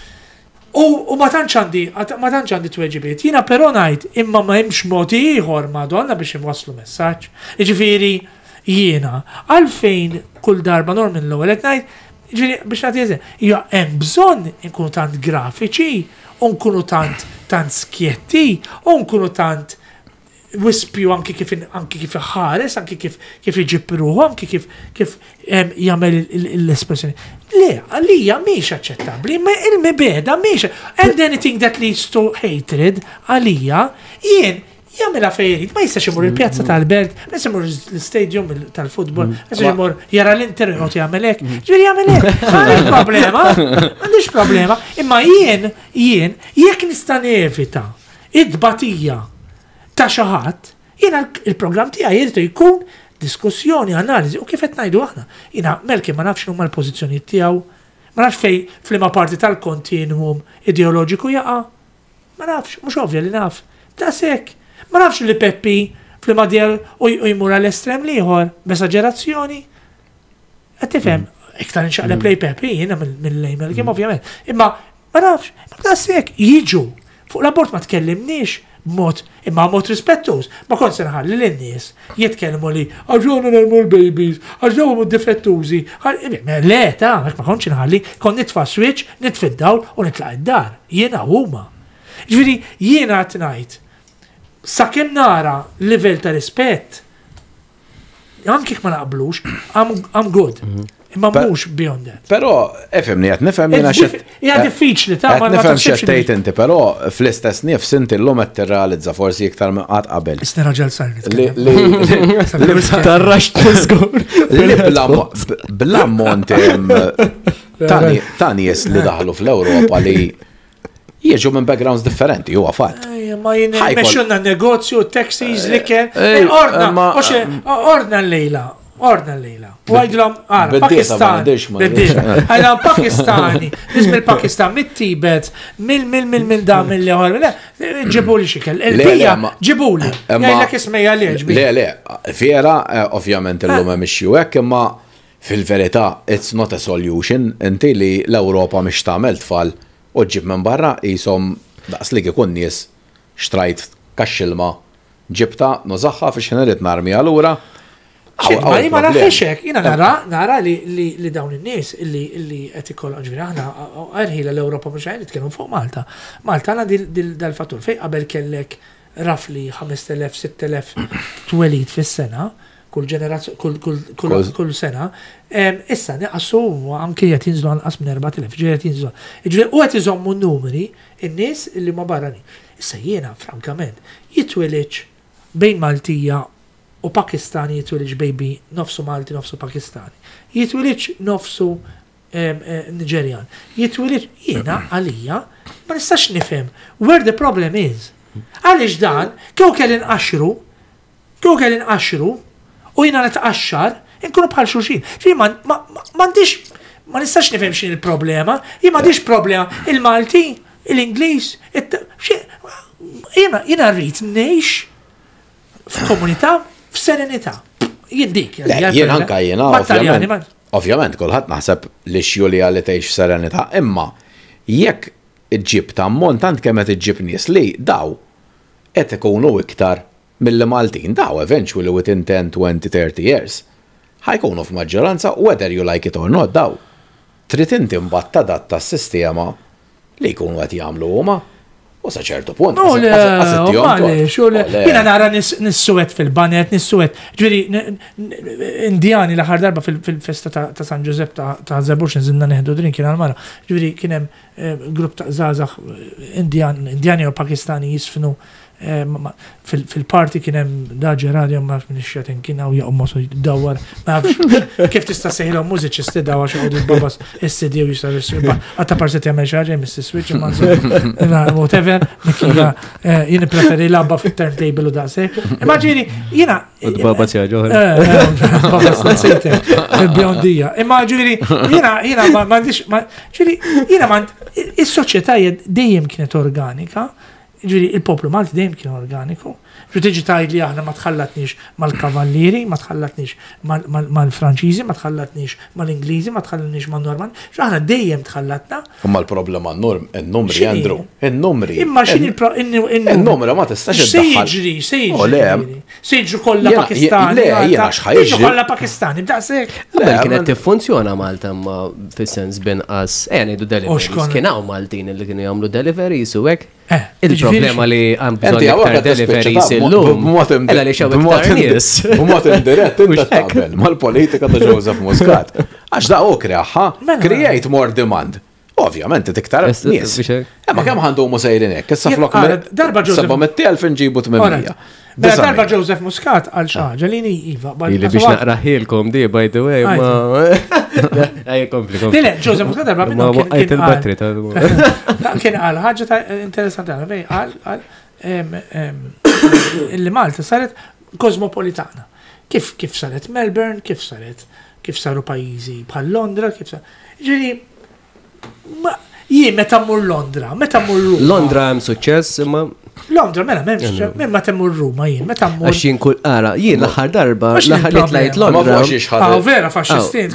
U ma tantx għandi, ma tantx għandi tweġibiet. Jiena però ngħid imma ma hemmx mod ieħor Madonna biex imwasslu messaġġ. Jiġifieri jiena għalfejn kull darba normin l-ewwel qed ngħid, ġifieri biex nagħti eżempju, hija hemm bżonn inkunu tant grafiċi, u nkunu tant tant skjetti, u nkunu tant wispju anki kif anki kif ħares, anki kif kif iġib ruħu, anki kif kif jagħmel l-espressjoni. Le, għalija mhix aċċettabbli, ma il-mibeda mhix. And anything that leads to hatred għalija jien jagħmilha fejn ma jistax imur il-pjazza tal-Belt, ma jistax imur l-stadium tal-futbol, ma jistax imur jara l-Inter u jagħmel hekk. Ġifieri jagħmel hekk. M'għandix problema, m'għandix problema, imma jien jien jekk nista' nevita id-tbatija ta' xi ħadd, jiena il-programm tiegħi jrid jkun diskussjoni, analiżi u kif qed ngħidu aħna. Jiena Melki ma nafx huma l-pożizzjonijiet tiegħu, ma nafx fejn f'liema parti tal-kontinuum ideoloġiku jaqa'. Ma nafx, mhux ovvja li naf. Da sekk. Ma nafx li Peppi fl-imma djel u jmur għall-estrem liħor, b'esaġerazzjoni. Qed tifhem, iktar inxaqleb lej Peppi jiena mill-email kien ovvjament. Imma ma nafx, ma da sekk jiġu. Fuq l-abort ma tkellimniex b'mod, imma mod rispettuż. Ma kont se nħalli lin-nies jitkellmu li għaġġuna nermu l-babies, għaġġuna mu defettużi. Le, ta' ma kontx nħalli, kon nitfa' switch, nitfiddaw u nitlaq id-dar. Jiena huma. Ġifieri jiena qed ngħid sakemm nara livell ta' rispett, anke ma naqblux, I'm good. Imma mhux beyond that. Però efemni qed nifhem jiena xed. Hija diffiċli ta' ma nifhem x'qed tgħid inti, però fl-istess nifs inti llum qed tirrealizza forsi iktar minn qatt qabel. Isni raġel sajr. Li tarrax tiskur. Li bl-ammont ta' nies li daħlu fl-Ewropa li jieġu minn backgrounds differenti, huwa fatt. Ma jmexxunna negozju, taxis, liker, ordna, ordna l-lejla. Ordna l-lejla. U għajdlom, għara, Biddieta, ma Pakistan. nidix, ma Biddieta. Għajna Pakistani, nis mill-Pakistan, mit-Tibet, mill-mill-mill-mill da mill-ħor, ġibuli xikel. Il-bija, ġibuli. Għajlek ismejja li ġbi. Le, le, fiera, ovvjament il-lum emixju hekk, imma fil-verità, it's not a solution, inti li l-Ewropa mhix tagħmel tfal u ġib minn barra jisom daqs li ikun nies xtrajt kaxxilma ġibta nużaħħa fi xenerit narmi allura. Ma ma naħħexek, jina nara, nara li dawn in-nies illi qed ikollhom ġifieri aħna għarħila l-Ewropa mhux qed nitkellmu fuq Malta. Malta għandha dal-fattur fejn qabel kellek rafli ħames telef, sitt telef twelid fis-sena, kull ġenerazzjoni kull sena, issa neqasu anke qed jinżlu anqas minn erba' telef, ġifieri qed jinżlu. Ġifieri u qed iżommu n-numri in-nies illi ma barranin. Issa jiena frankament jitwelidx bejn Maltija u Pakistani jitwilġ baby nofsu Malti, nofsu Pakistani. Jitwilġ nofsu Nigerian. Jitwilġ jiena għalija ma nistax nifhem where the problem is. Għaliex dan, kew kellin nqaxru, kew kellin nqaxru u jiena nitqaxxar, inkunu bħal xulxin. Fi m'għandix ma nistax nifhem x'in il-problema, jien m'għandix problema il-Malti, l-Ingliż, jiena jiena rrid ngħix f'komunità f'serenità. Jindik. Jien anka jiena, ovvjament, kulħadd naħseb li xju li għalli tgħix f'serenità, imma jekk iġġib ta' montant kemm qed iġġib nies li daw qed ikunu iktar mill-Maltin daw eventually within ten, twenty, thirty years. Ħajkunu f'maġġoranza whether you like it or not daw. Trid inti mbagħad tadatta s-sistema li jkunu qed jagħmlu huma. U sa ċertu punt. No, le, jina nara nissuet fil-banet, nissuet. Ġviri, indijani l-ħar darba fil-festa ta' San Giuseppe ta' Zabux, nżinna neħdu drin kien għal-mara. Ġviri, kienem grupp ta' zazax indijani u Pakistani jisfnu fil-parti kienem daġi radio ma' minn ix-xatin kien għaw jaqom masu jiddawar. Ma' kif tista' seħilom mużiċi stidaw għax għodu babas istidiju jistar s-sibba. Għatta parset jgħamil xaġa, mister Switch, whatever, nikija jini preferi labba fit-turntable u daqse. Immaġini, jina. U d-babas jgħagħu. Babas nasejte, il-bjondija. Immaġini, jina, jina, ma' ġiri, jina, ma' il-soċieta dejjem kienet organika. Ġiri, il-poplu Malti dejjem kien organiku. Ġu tiġi tajt li aħna ma tħallatniex mal-kavallieri, ma tħallatniex mal-Franċiżi, ma tħallatniex mal-Ingliżi, ma tħallatniex mal-Norman. Ġu aħna dejjem tħallatna. Imma l-problema n-numri, Andrew. In-numri. Imma xin il-numri ma tistax Se jiġri, se jiġri. Se jiġru kollha Pakistani. Le, jiena x'ħajġri. Kollha Pakistani, b'daqshekk. Qabel kienet tiffunzjona Malta ma fis-sens binqas ejja ngħidu deliveries. Kien hawn Maltin li kienu jagħmlu deliveries u hekk. Il-problema li għam bżon iktar deliveries illum, illa li xaw iktar nies. B'mod indirett inta taqbel mal-politika ta' Joseph Muscat. Għax da' u kreħħa, create more demand. Ovvjament, tiktar nies. Emma kemm ħandu mu sejrin hekk, issa flok sebgħumiet elf inġibu tminmija. Darba Joseph Muscat għal xaġa li iva. Ili biex naqraħilkom di, by the way, ma. Ejja, kompli, kompli. Le, Joseph Muscat darba minnu kien il-batri ta' kien għal ħaġa ta' interessanti għal, bej, għal illi Malta saret kosmopolitana. Kif kif saret Melbourne, kif saret, kif saru pajizi bħal Londra, kif saret. Ġiri, jien meta mmur Londra, meta mmur Ruma. Londra hemm suċċess, imma. Londra, mela, memx, minn ma temmur Ruma jien, meta mmur. Għax jien kull qara, jien l-aħħar darba, l-aħħar li tlajt Londra. Ah, vera, faxxistin,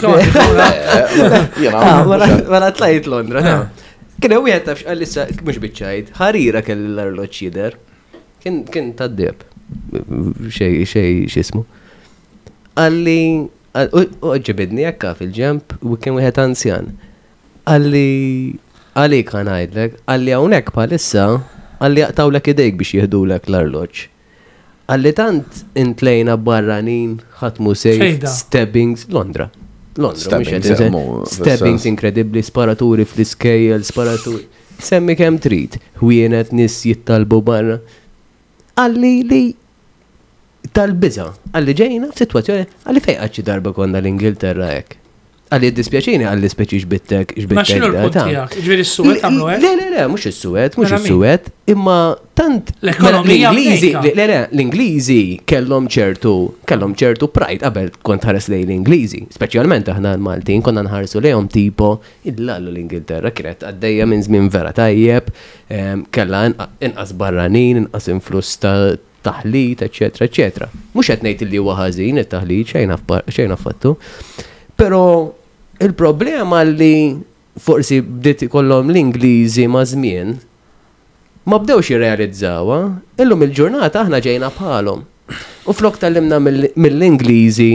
Wara tlajt Londra. Kien hemm wieħed tafx għalissa mhux biċċajt, ħarira kelli l-arloġġ jidher. Kien tad-deb. Xej xej x'ismu. Għalli ġibidni hekk fil-ġemp u kien wieħed anzjan. Għalli għalik ngħidlek, għalli hawnhekk bħalissa għalli jaqtawlek idejk biex jihdulek l-arloġġ. Għalli tant intlejna barranin ħatmu sejf stabbings Londra. Londra, mux stabbings inkredibli, sparaturi fl-iskejjel, sparaturi. Semmi kem trid, ħwienet nis jittalbu barra. Għalli li tal-biza, għalli ġejna f-situazzjoni, għalli fejqaċi darba konna l-Ingilterra hekk. għalli dispjaċini għalli speċi xbittek xbittek. Ma xinu l-punt tijak? Ġveri s-suwet għamlu għed? Le, le, le, mux s-suwet, mux s-suwet, imma tant L-ekonomija l-Ingliżi, le, le, l-Ingliżi kellhom ċertu, kellhom ċertu pride qabel kont ħares lej l-Ingliżi, speċjalment aħna l-Maltin, konna nħarsu lejhom tipo id-lallu l-Ingilterra kienet għaddejja minn żmien vera tajjeb, kellha inqas barranin, inqas influss ta' taħlit, eccetera, eccetera. Mux qed ngħid li huwa ħażin it-taħlit xejn affattu. Però il-problema li forsi bdiet ikollhom l-Ingliżi ma' żmien ma bdewx jirrealizzawha, illum il-ġurnata aħna ġejna bħalhom. U flok tallimna mill-Ingliżi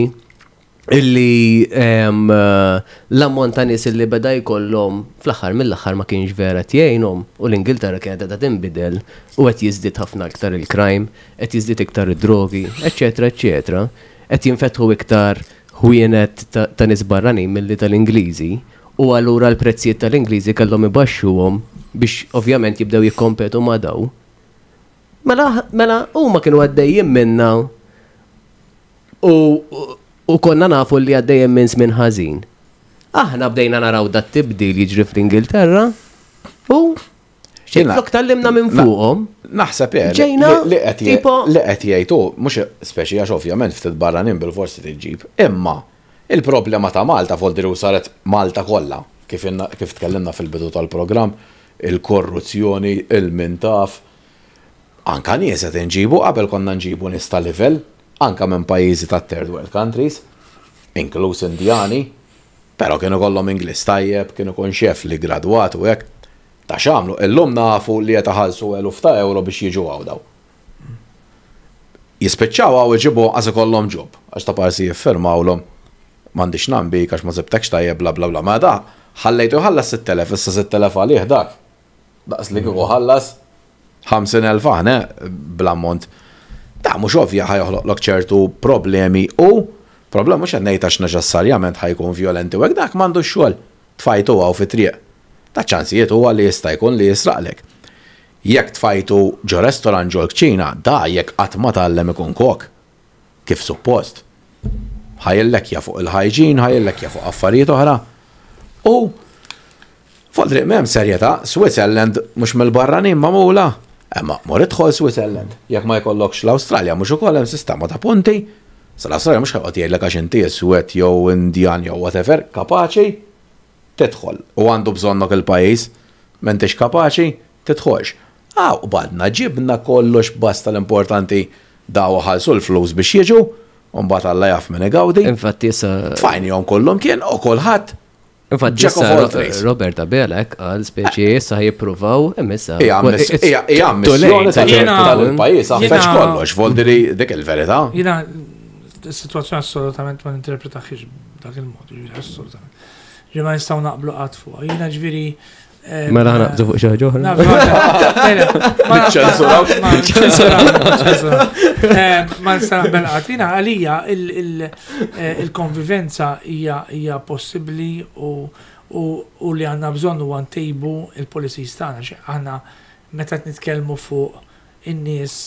illi l-ammont ta' nies illi beda jkollhom fl-aħħar mill-aħħar ma kienx vera tjejnhom u l-Ingilterra kienet qed tinbidel u qed jiżdied ħafna iktar il-crime, qed jiżdied iktar id-drogi, eċetera, eċetera, qed jinfetħu iktar ħwienet ta' nies barranin milli tal-Ingliżi u allura l-prezzijiet tal-Ingliżi kellhom ibaxxuhom biex ovvjament jibdew jikkompetu ma' daw. Mela mela huma kienu għaddejjin minna u U konna nafu li għaddejjem minn żmien ħażin. Aħna bdejna naraw dat tibdil jiġri fl-Ingilterra u xejn tallimna minn fuqhom. Naħseb ġejna li qed jgħidu mhux speċi għax ovvjament ftit barranin bil-forsi tiġġib, imma il-problema ta' Malta foldiru saret Malta kollha kif kif tkellimna fil-bidu tal-programm, il-korruzzjoni, il-mintaf. Anka nies qed inġibu qabel konna nġibu nies ta' livell anka minn pajjiżi ta' third world countries, inkluż Indjani, però kienu kollhom Ingliż tajjeb, kienu kun xef li gradwat u hekk. Ta' x'għamlu, illum nafu li qed iħallsu eluf ta' euro biex jiġu hawn daw. Jispiċċaw hawn iġibu għas ikollhom ġob, għax ta' parsi jiffirmawlhom m'għandix nambik għax ma żibtekx tajjeb bla bla bla ma da ħallejtu ħallas sitt elef issa sitt elef għalih dak. Daqs li kieku ħallas ħamsin elf aħna bl-ammont. Da, mux ovvja ħajoħloq ċertu problemi u problema mux għannejt għax neċessarjament ħajkun violenti u għek dak mandu xol tfajtu għaw fi triq. Da ċansijiet huwa li jista' jkun li jisraqlek. Jekk tfajtu ġo restaurant ġo l-kċina, da jekk qatt ma tallem ikun kok. Kif suppost. Ħajillekja fuq il-ħajġin, ħajillekja fuq affarijiet oħra. U fodri m'hemm serjetà, Switzerland mhux mill-barranin magħmula. Emma, mor idħol Switzerland. Jekk ma jkollokx l-Awstralja mhux ukoll hemm sistema ta' punti. Sa l-Awstralja mhux ħaqgħod jgħidlek għax inti Swed jew Indjan jew whatever, kapaċi tidħol. U għandu bżonnok il-pajjiż, m'intix kapaċi, tidħolx. Ah, u badna ġibna kollox basta l-importanti daw ħalsu l-flus biex jiġu, u mbagħad Alla jaf min igawdi. Infatti issa Fajnihom kollhom kien u kulħadd. Infatti Roberta Belek għal speċi issa jippruvaw emissa. Hija missjoni tal-pajjiż affeċ kollox, voldiri dik il-verità. Jiena s-sitwazzjoni assolutament ma ninterpretaħx dak il-mod, assolutament. Ġi ma nistgħu naqblu qatt fuq. Jiena ġifieri Mela ħana naqbdu fuq xi ħaġa oħra. Ma nista' naqbel qatt. Jiena għalija il-konvivenza hija possibbli u li għandna bżonn huwa ntejbu il-policies tagħna xi aħna meta nitkellmu fuq in-nies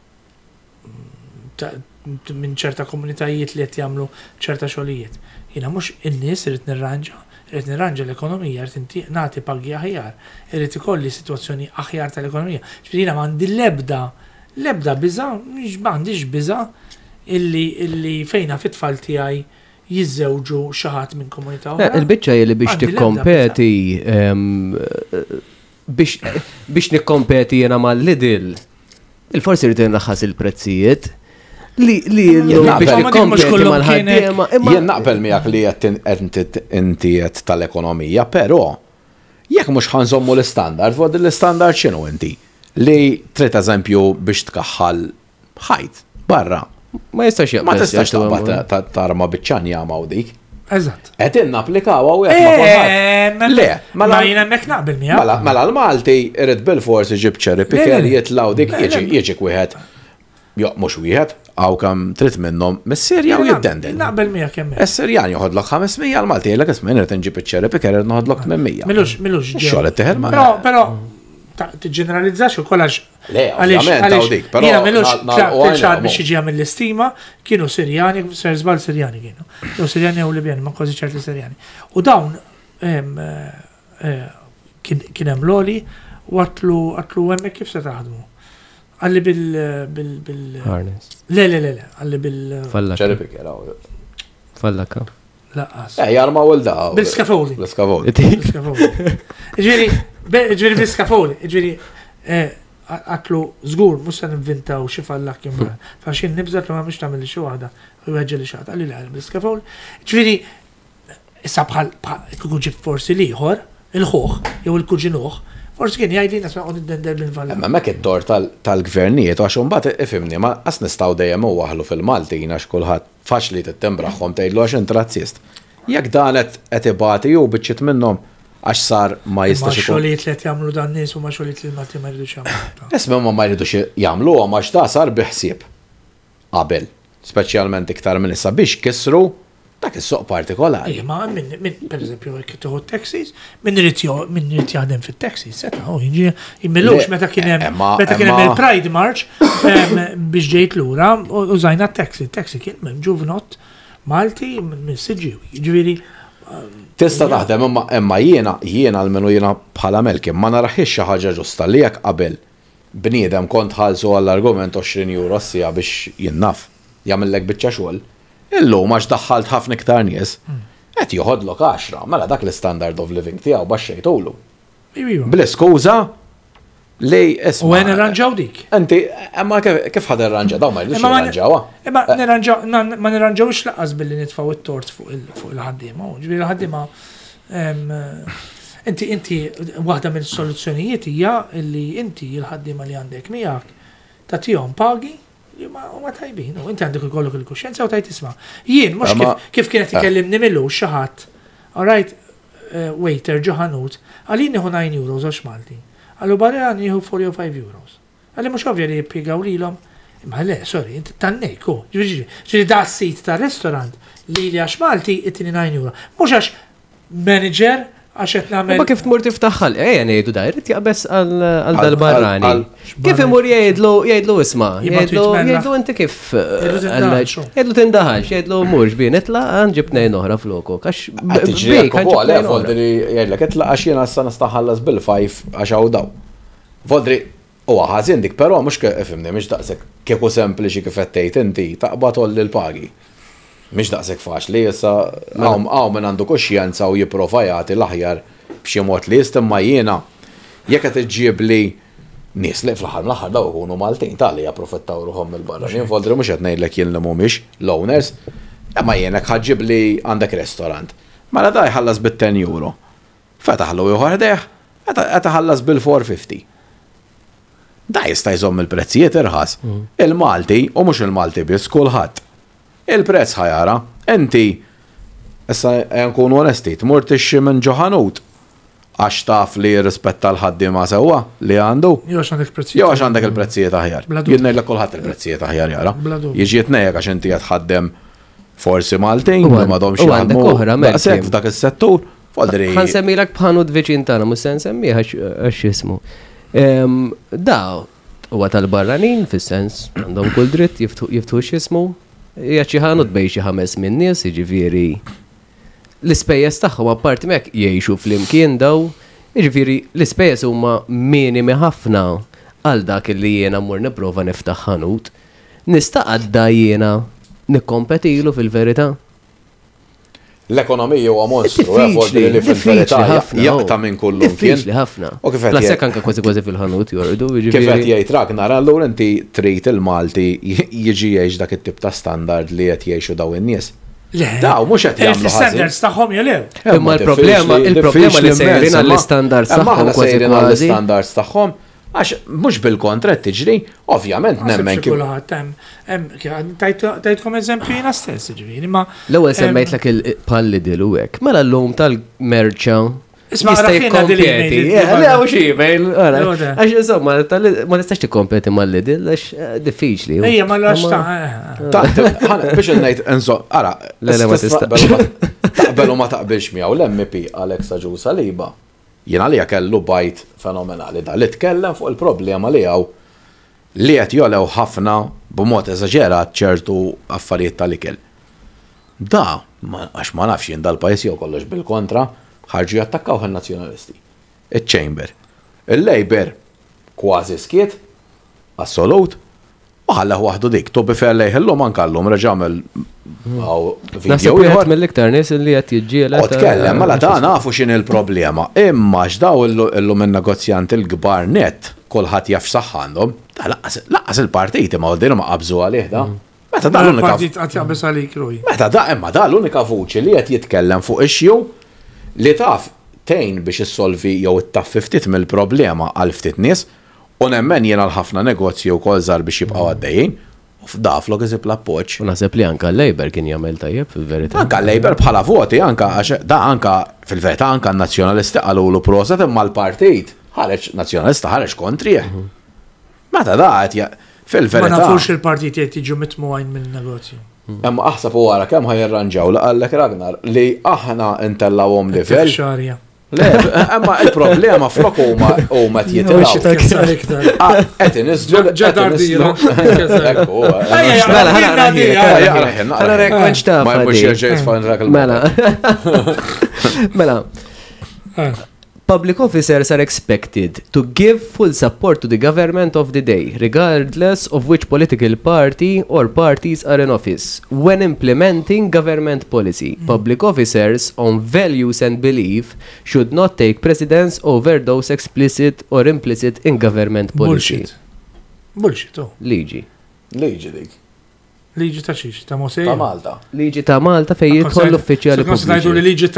minn ċerta komunitajiet li qed jagħmlu ċerta xogħlijiet. Jiena mhux in-nies irid nirranġa, irid nirranġa l-ekonomija, irid nagħti pagi aħjar, irid ikolli sitwazzjoni aħjar tal-ekonomija. Ġifieri jiena m'għandi l-ebda, l-ebda biża, mhix m'għandix biża illi illi fejna fit-tfal tiegħi jiżżewġu xi ħadd minn komunità oħra. Il-biċċa li biex tikkompeti biex nikkompeti jiena mal-Lidl, il-forsi irid innaħħas il-prezzijiet. Li li biex nikkompeti mal-ħaddiema. Jien naqbel miegħek li qed inti qed tal-ekonomija, però jekk mhux ħanżommu l-istandard, fuq l-istandard x'inhu inti? Li trid eżempju biex tkaħħal ħajt barra. Ma jistax jaqbel. Ma tistax taqbad tarma biċċan jagħmaw dik. Eżatt. Qed innaplikaw hawnhekk ma kulħadd. Le, mela jiena hemmhekk naqbel miegħek. Mela mela l-Malti irid bil-forsi ġib cherry picker jitlgħu dik jiġi wieħed. Jo, mhux wieħed, għaw kam trid minnhom mis-Sirja u jiddendel. Naqbel miegħek hemm. Is-Sirjan joħodlok ħames mija, l-Malti jgħidlek isma' irid inġib iċ-ċerri piker irid noħodlok tmien mija. Milux, milux. Xogħol itteħel ma. Però però t-ġeneralizzax u kollax. Le, ovvjament, daw dik, però Jena mellux na- na- tlaqt na- biex iġi għamil l-istima, kienu Sirjani, ser żball Sirjani kienu. Jew Sirjani u Libjani, ma kważi ċert li Sirjani. U dawn em, eh, eh, kien kien hemm loli u għatlu għatlu hemmhekk kif se taħdmu. Għalli bil bil bil Harness. Le le le le, għalli bil Fallaka. ċeripik, jaraw. Fallaka. laqqas. Eh, jarma u l-da. Bil-scaffolding. Bil-scaffolding. Bil-scaffolding. Ġviri, ġviri bil-scaffolding, ġviri għatlu zgur, musa n-inventaw xie fallak jimra. Faxin nibżat li ma mux tamil li xie wahda, u għagġa li xaħat, għalli l-għal bil-scaffolding. Ġviri, issa bħal, kuġi forsi liħor, il-ħuħ, jew il-kuġinuħ, forsi kien jgħajli nasma għod id-dender bil-fallak. Ma mek id-dor tal-gvernijiet, għax mbagħad ifimni, ma qas nistgħu dejjem waħlu fil-Maltin għax kulħadd faċli tittembraħħom tgħidlu għax int razzist. Jekk dan qed ibati jew biċċiet minnhom għax sar ma jistax ikun. Ma xogħlijiet li qed jagħmlu dan nies u ma xogħlijiet li l-Malti ma jridux jagħmlu. Isma' ma ma jridux jagħmlu għax da sar biħsieb qabel, speċjalment iktar minn issa biex kisru dak is-suq partikolari. Ma minn pereżempju jekk tieħu taxis, min irid min irid jaħdem fit-taxis, seta' hu jiġi jimmillux meta kien hemm meta kien hemm il-Pride March biex ġejt lura użajna t-taxi. Taxi kien minn ġuvnot Malti minn Siġġiewi. Jiġifieri Tista' taħdem imma imma jiena jiena almenu jiena bħala Melkim ma naraħiex xi ħaġa ġusta li jekk qabel bniedem kont ħalsu għall-argument għoxrin euro sija biex jinnaf jagħmellek biċċa xogħol. Illum għax daħħalt ħafna iktar nies qed joħodlok għaxra mela dak l-standard of living tiegħu baxxejtulu. Bl-iskuża li isma'. U għen irranġaw dik. Inti imma kif ħad irranġa daw ma jridux irranġawha. Imma nirranġaw ma nirranġawx laqqas billi nitfgħu it-tort fuq il-ħaddiema. Ġifieri il-ħaddiema inti inti waħda mill-soluzzjonijiet hija li inti l-ħaddiema li għandek miegħek tagħtihom pagi li ma tajbin, u inti għandek ikollok il-kuxjenza u tajt isma'. Jien mhux kif kienet ikellimni millu xi ħadd. All right, waiter ġoħanut, għalin nieħu nine euros għax Malti. Għallu barra nieħu forty-five euros. Għalli mhux ovvja li jippjegaw lilhom. Imma le, sorry, inti tannek, u ġifieri da sit ta' restorant li li għax Malti it-tieni nine euro. Mhux għax manager għax qed nagħmel. Ma kif tmur tiftaħħal, ejja ngħidu da, jrid jaqbes għal dal-barrani. Kif imur jgħidlu jgħidlu isma', jgħidlu jgħidlu inti kif jgħidlu tindaħalx, jgħidlu mhux bi nitlaq ġib ngħin oħra flokok għax bejk għal Voldri jgħidlek itlaq għax jiena issa nistaħallas bil-five għax hawn daw. Voldri huwa ħażin dik, però mhux ifhimni mhix daqshekk kieku sempliċi kif qed tgħid inti taqbad tolli l-pagi. Mhix daqshekk faċli issa hawn min għandu kuxjenza u jipprova jagħti l-aħjar b'xi mod li istimma jiena jekk qed iġġieb li nies li fl-aħħar mill-aħħar daw ikunu Maltin tali japprofittaw ruħhom mill-barra. Jien Voldri mhux qed ngħidlek jien li mhumiex l-owners, imma jien hekk ħaġġib li għandek restorant. Mela da jħallas bit-ten euro. Fetaħlu ieħor ħdeħ, qed iħallas bil-four fifty. Da jista' jżomm il-prezzijiet irħas. Il-Malti u mhux il-Malti biss kulħadd. Il-prezz ħajara, inti, issa nkunu onesti, tmur tixxi minn ġoħanut, għax taf li rispetta l-ħaddiema sewwa li għandu. Jew għax għandek prezzijiet. Jew għax għandek il-prezzijiet aħjar. Jien ngħidlek kulħadd il-prezzijiet aħjar jara. Jiġi jitnejjek għax inti qed ħaddem forsi Maltin, ma m'għadhomx jaħdmu daqshekk f'dak is-settur. Voldri. Ħansemmilek bħanut viċin tagħna mhux se nsemmih għax jismu. Da huwa tal-barranin fis-sens għandhom kull dritt jiftu x'ismu. Jaċi ħanut bej xi ħames minn nies, jiġifieri l-ispejjeż tagħhom apparti mek jgħixu flimkien daw, jiġifieri l-ispejjeż huma minimi ħafna għal dak li jiena mmur nipprova niftaħ ħanut. Nista' għadda jiena nikkompetilu fil-verità. L-ekonomija huwa monstru, Voldri li fil-verità jaqta' minn kullu kien. Diffiċli ħafna. Plasek anke kważi kważi fil-ħanut jordu. Kif qed jgħid Ragnar, allura inti trid il-Malti jiġi jgħix dak it-tip ta' standard li qed jgħixu daw in-nies. Daw mhux qed jagħmlu ħażin. Standards tagħhom jelew. Imma l-problema il-problema li sejrin għall-istandards tagħhom kważi kważi. Standards tagħhom għax mhux bil-kontra tiġri, ovvjament nemmen kif. Tajtkom eżempju jiena stess, ġifieri, ma. L-ewwel semmejtlek il-palli dilu hekk. Mela l-lum tal-merċa jista' jikkompeti. Le u xi bejn, għax insomma ma tistax tikkompeti mal-Lidl għax diffiċli. Ejja ma l-għax ta' biex ngħid insomma, ara, le ma tista' taqbel u ma taqbilx miegħu l-M P Alexa Ġu Saliba Jiena li kellu bajt fenomenali da li tkellem fuq il-problema li hawn li qed jolew ħafna b'mod eżaġerat ċertu affarijiet tal-ikel. Da, għax ma nafx jien dal-pajjiż jew kollox bil-kontra, ħarġu jattakkaw in-nazzjonalisti. Iċ-Chamber. Il-Labor kważi skiet, assolut, u ħalla waħdu dik, tobbi fer lejħillhom ankallhom reġamel video ieħor mill-iktar nies li qed jiġġieled. U tkellem mela ta' nafu x'in il-problema. Imma x'daw illum in-negozjant il-kbar net kulħadd jaf saħħandhom, ta' laqas il-partit imma għoddejhom ma qabżu għalih da. Meta da l-unika partit qed jaqbes għalik ruj. Meta da imma da l-unika vuċi li qed jitkellem fuq issue li taf tejn biex issolvi jew ittaffi ftit mill-problema għal ftit nies u nemmen jiena l-ħafna negozji wkoll żgħar biex jibqgħu għaddejjin u f'daflok iżib l-appoġġ. U naħseb li anke l-Labor kien jagħmel tajjeb fil-verità. Anke l-Labor bħala voti anke għax da anke fil-verità anke n-nazzjonalisti qalulu proset imma l-partit ħareġ nazzjonalista ħareġ kontrih. Meta da qed fil-verità. Ma nafux il-partit qed jiġu mitmugħin mill-negozju. Imma aħseb u wara kemm ħajirranġaw laqallek Ragnar li aħna intellawhom livell. Le, imma il-problema flok huma huma titilgħu. Qed iniżlu ġadar dira. Mela ħana ħana rekkonċ ta' ma jmux jerġa' jitfan Mela. Mela. Public officers are expected to give full support to the government of the day, regardless of which political party or parties are in office. When implementing government policy, mm. public officers on values and belief should not take precedence over those explicit or implicit in government policy. Bullshit. Bullshit, oh. Liġi. Liġi dik. Liġi ta' xiex, ta' Mosej. Ta' Malta. Liġi ta' Malta fej jidħol l-uffiċjali pubbliċi. Konsidajdu li liġi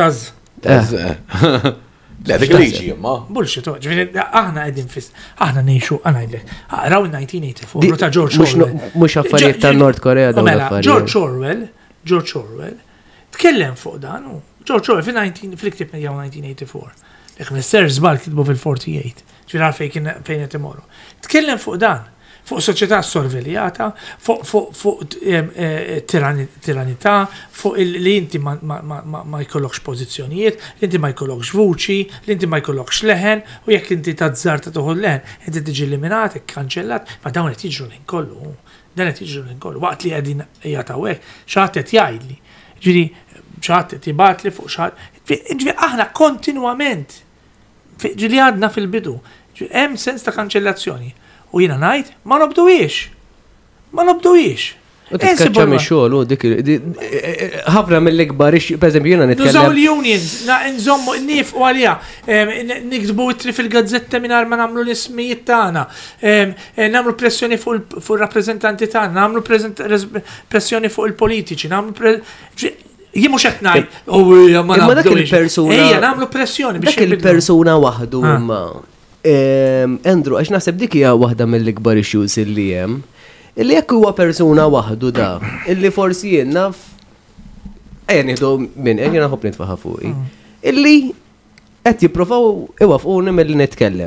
ta' Le, dik liġi, imma. Bullshit, ġifiri, aħna għedin fist, aħna neħxu, għana għidlek, raw nineteen eighty-four, ta' George Orwell. Mux affarijiet ta' Nord Korea da' affarijiet. George Orwell, George Orwell, tkellem fuq dan, George Orwell fil-iktib medjaw nineteen eighty-four. Lek mill-Ser Zbal kitbu fil-forty-eight, ġifiri għal fejn jtimoru. Tkellem fuq dan, fuq soċjetà sorveljata, fuq tiranità, fuq li inti ma jkollokx pożizzjonijiet, li inti ma jkollokx vuċi, li inti ma jkollokx leħen, u jekk inti tazzar ta' toħol leħen, inti tiġi eliminat, kanċellat, ma dawn qed jiġru lejn kollu. Dan qed jiġru lejn kollu. Waqt li qegħdin jagħtaw hekk, x'ħadd qed jgħidli. Ġifieri x'ħadd qed jibatli fuq x'ħadd. Ġifieri aħna kontinwament ġieli għadna fil-bidu. Hemm sens ta' kanċellazzjoni. U jina najt, ma nobduwiex. Ma nobduwiex. U tikkaċċa mi xogħol u dik ħafna mill-ikbar pereżempju jiena nitkellem. Nużaw l-unions, nżommu nif u għalija, nikdbu itri fil-gazzetta mingħajr ma nagħmlu l-ismijiet tagħna, nagħmlu pressjoni fuq ir-rappreżentanti tagħna, nagħmlu pressjoni fuq il-politiċi, nagħmlu jien mhux qed ngħid, u ma nabdux. Ejja nagħmlu pressjoni biex il-persuna waħdu ma. Andrew, għax naħseb dik hija waħda mill-ikbar issues illi hemm. Illi jekk huwa persuna waħdu da, illi forsi jien naf ejja nieħdu minn ejja naħobb nitfaħa fuqi. Illi qed jippruvaw iwafquni milli nitkellem.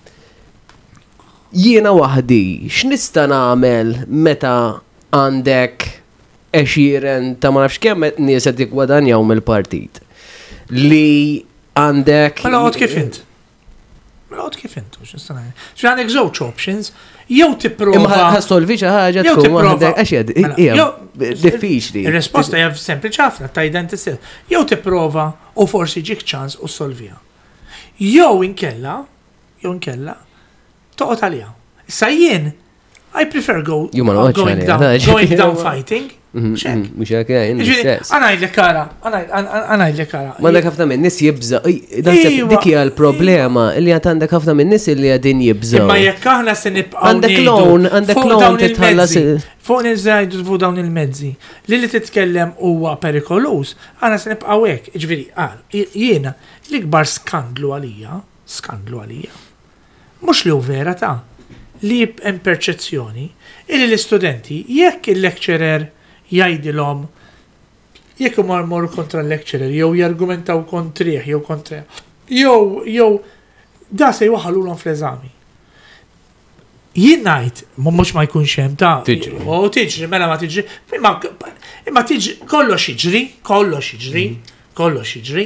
Jiena waħdi, x'nista' nagħmel meta għandek għexieren ta' ma nafx kemm nies qed jiggwadanjaw mill-partit. Li għandek. Mela għod kif int? Għod kif intu, x'nistanaj. Xi għandek żewġ options, jew tipprova. Imma ħassolvi xi ħaġa tkun waħda għax hija diffiċli. Ir-risposta hija sempliċi ħafna ta' identity. Jew tipprova u forsi ġik ċans u solvija. Jew inkella, jew inkella toqgħod għaliha. Issa jien I prefer go going down, going down fighting. Mux għak għajn, n-sess. Għanaj li kara, għanaj li kara. Ma għandek ħafna minn nis jibza, dikki għal-problema, li għat għandek ħafna minn nis li għadin jibza. Ma jekk aħna se nibqaw għandek lawn, għandek lawn titħallas. Fuq nizajdu fuq dawn il-mezzi, li li titkellem huwa perikolus, għana se nibqaw hekk. Ġviri, għal, jiena, l-ikbar skandlu għalija, skandlu għalija, mux li u vera ta' li hemm perċezzjoni, illi l-istudenti, jekk il-lecturer jgħidilhom jekk marmor kontra l-lecturer, jew jargumentaw kontrih, jew kontra, jew, jew, da se jwaħalulhom fl-eżami. Jien ngħid, mhux ma jkunx hemm ta' tiġri. U tiġri, mela ma tiġri, imma tiġri, kollox jiġri, kollox jiġri, kollox jiġri,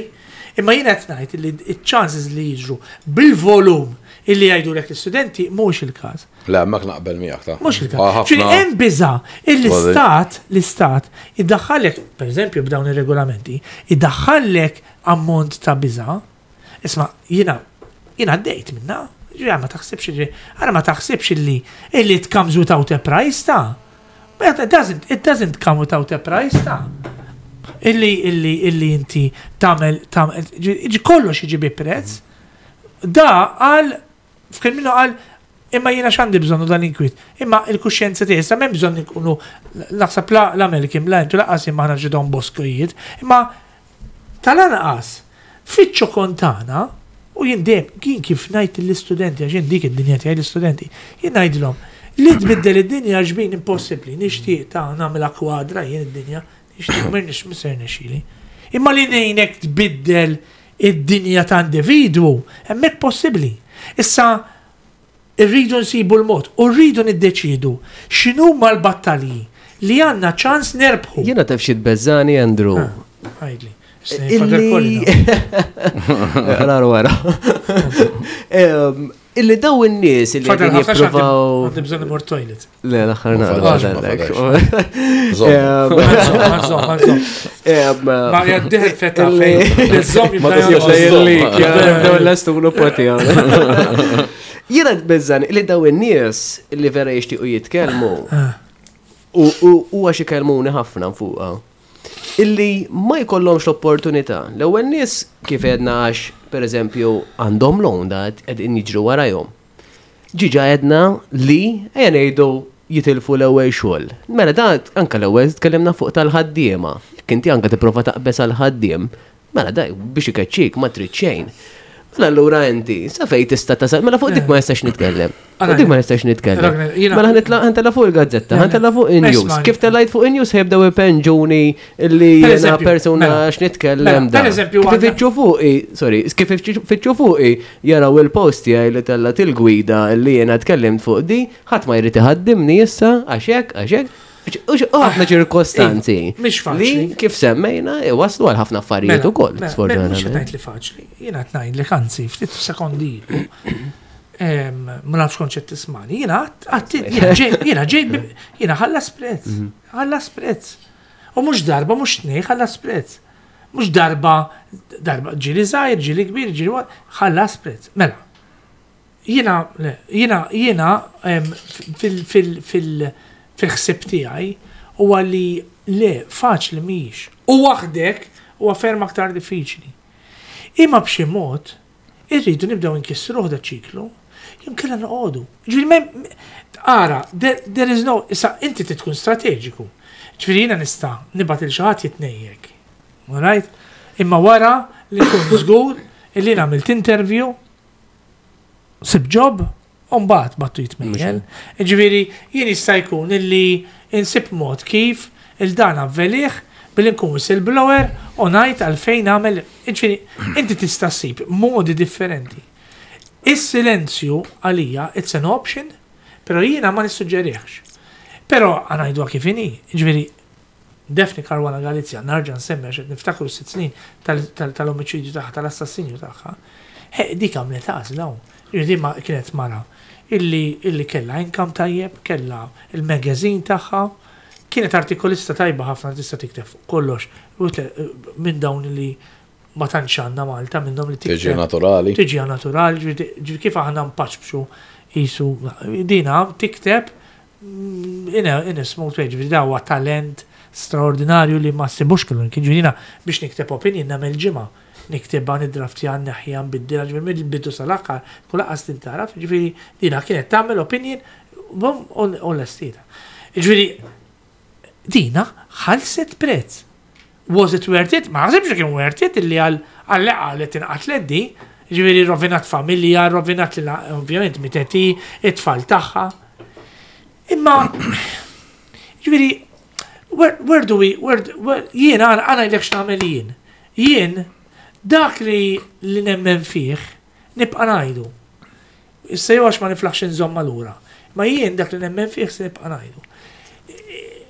Imma jiena qed ngħid li ċ-chances li jiġru bil-volum illi jgħidu lek l-istudenti mhux il-każ. Le, mek naqbel miegħek ta'. Mhux il-każ. Ġieli hemm biża' l-istat, l-istat iddaħħallek, pereżempju b'dawn ir-regolamenti, iddaħħallek ammont ta' biża'. Isma' jiena jiena għaddejt minna, ġieli ma taħsibx li ara ma taħsibx li illi it comes without a price ta'. But it doesn't it doesn't come without a price ta'. Illi illi illi inti tagħmel tagħmel ġi kollox jiġi bi prezz. Da għal f'kien minnu għal imma jiena x'għandi bżonnu dan l-inkwiet. Imma l-kuxjenza tiegħi sa m'hemm bżonn ikunu naħseb l-Amerikim la intu laqas imma aħna ġidhom boskojiet, imma tal-anqas fiċċu kontana u jien dejjem kien kif ngħid lill-istudenti għax dik id-dinja tiegħi l-istudenti, jien ngħidilhom li tbiddel id-dinja ġbin impossibbli, nixtieq ta' nagħmilha kwadra jien id-dinja. Ixtiqmirnix miser nexili. Imma li nejnek tbiddel id-dinja ta' individwu, hemmhekk possibbli. Issa irridu nsibu l-mod u rridu niddeċidu x'inhuma l-battalji li għandna ċans nerbħu. Jiena taf xi tbeżżani Andrew. Għajdli. Għara wara. Illi daw in-nies illi qegħdin jippruvaw. Għandi bżonn imur toilet. Le, l-aħħar nagħlek. Ma jaddiħ fetta fejn. Jiena tbeżżan illi daw in-nies illi vera jixtiequ jitkellmu u huwa xi kelmuni ħafna fuqha. Illi ma jkollhomx l-opportunità. L-ewwel nies kif għedna għax pereżempju għandhom londa qegħdin jiġru warajhom. Ġiġa għedna li ejja ngħidu jitilfu l-ewwel xogħol. Mela da anke l-ewwel tkellimna fuq tal-ħaddiema. Kinti anke tipprova taqbes għall-ħaddiem. Mela da biex ikaċċik ma trid xejn. Mela allura inti sa fejn tista' tasal, mela fuq dik ma jistax nitkellem. Fuq dik ma jistax nitkellem. Mela ħanitla' ħantella fuq il-gazzetta, ħantella fuq in-news. Kif tellajt fuq in-news ħebdew ipenġuni illi jiena persuna x'nitkellem da. Kif ifittxu fuqi, sorry, kif ifittxu fuqi jaraw il-post tiegħi li tellat il-gwida li jiena tkellimt fuq di, ħadd ma jrid iħaddimni issa għax hekk għax hekk. Ħafna ċirkostanzi. Mhix faċli. Li kif semmejna waslu għal ħafna affarijiet ukoll. Mhux ngħid li faċli. Jiena qed ngħid li kanzi ftit sekondi. Ma nafx konċett tismani. Jiena jiena ġej jiena ħallas prezz. Ħallas prezz. U mhux darba mhux tnejn ħallas prezz. Mhux darba darba ġieli żgħir, ġieli kbir, ġieli ħallas prezz. Mela. Jiena jiena jiena fil fil fil fil-ħsib tiegħi huwa li le faċli mhix. U waħdek huwa ferm aktar diffiċli. Imma b'xi mod irridu nibdew inkissruh da ċiklu jew kellha noqogħdu. Ġifieri ara, there is no issa inti tkun strateġiku. Ġifieri jiena nista' nibgħat il xi ħadd jitnejjek. All right? Imma wara li nkun żgur illi nagħmilt interview sib job Umbat battu jitmejjel. Ġifieri jien jista' jkun illi insib mod kif il-dan avvelih billi nkun whistleblower u ngħid għalfejn nagħmel. Ġifieri inti tista' ssib modi differenti. Is-silenzju għalija it's an option, però jiena ma nissuġġerihx. Però ngħidu kif inhi. Ġifieri Defni Caruana Galizia narġa' nsemmi għax niftakru sitt snin tal-omiċidju tagħha, tal-assassinju tagħha. Dik għamlet għażla. Ġifieri ma kienet mara illi illi kella income tajjeb, kella il-magazine tagħha, kienet artikolista tajba ħafna tista' tikteb kollox minn dawn li ma tantx għandna Malta minnhom li tikteb. Tiġi naturali. Tiġi naturali, ġifieri kif aħna mpaċbxu qisu dina tikteb ina ina small way, ġifieri da huwa talent straordinarju li ma ssibux kellu kien ġifieri biex nikteb opinion nagħmel ġimgħa. Niktibha nidraftja neħja nbiddilha ġifieri mill-bidu sal-aħħar kull qas tintaraf, ġifieri dina kienet tagħmel opinion bom onestita. Ġifieri dina ħalset prezz. Was it worth it? Ma ħsibx kien worth it illi għal għal qalet inqatlet di, ġifieri rovinat familja, rovinat li ovvjament miteti it-tfal tagħha. Imma ġifieri where do we where jiena għana jlek x'nagħmel jien. Jien dak li li nemmen fih nibqa' ngħidu. Issa jew għax ma niflaħx inżomm lura. Ma jien dak li nemmen fih se nibqa' ngħidu.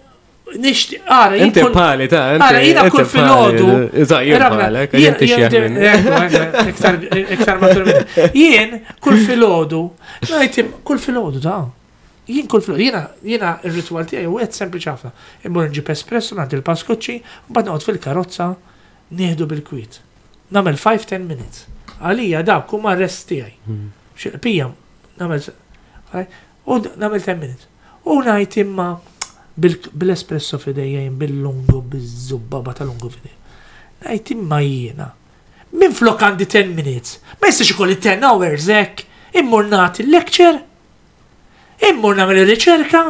nixti, għara, Inti bħali ta' għara, jina kull fil-ħodu. Iżda, jien bħalek, jien tixjaħmin. Iktar matur minn. Jien kull fil-ħodu, najtim kull fil-ħodu ta' jien kull fil-ħodu, jina, jina il-ritual tijaj u għed sempliċi ħafna. Immur nġib espresso, nagħti il-paskocċi, bad noqgħod fil-karozza, nieħdu bil-kwit. Namel five to ten minutes. Għalija da, kum arrest tijaj. Pija, namel, u namel ten minutes. U najt imma bil-espresso fidejja, bil-lungu, bil-zubba, bata lungu fidejja. Najt imma jiena. Min flok għandi ten minutes. Ma jistax ikolli ten hours ek. Immur nagħti il-lecture. Immur nagħmel ir-riċerka.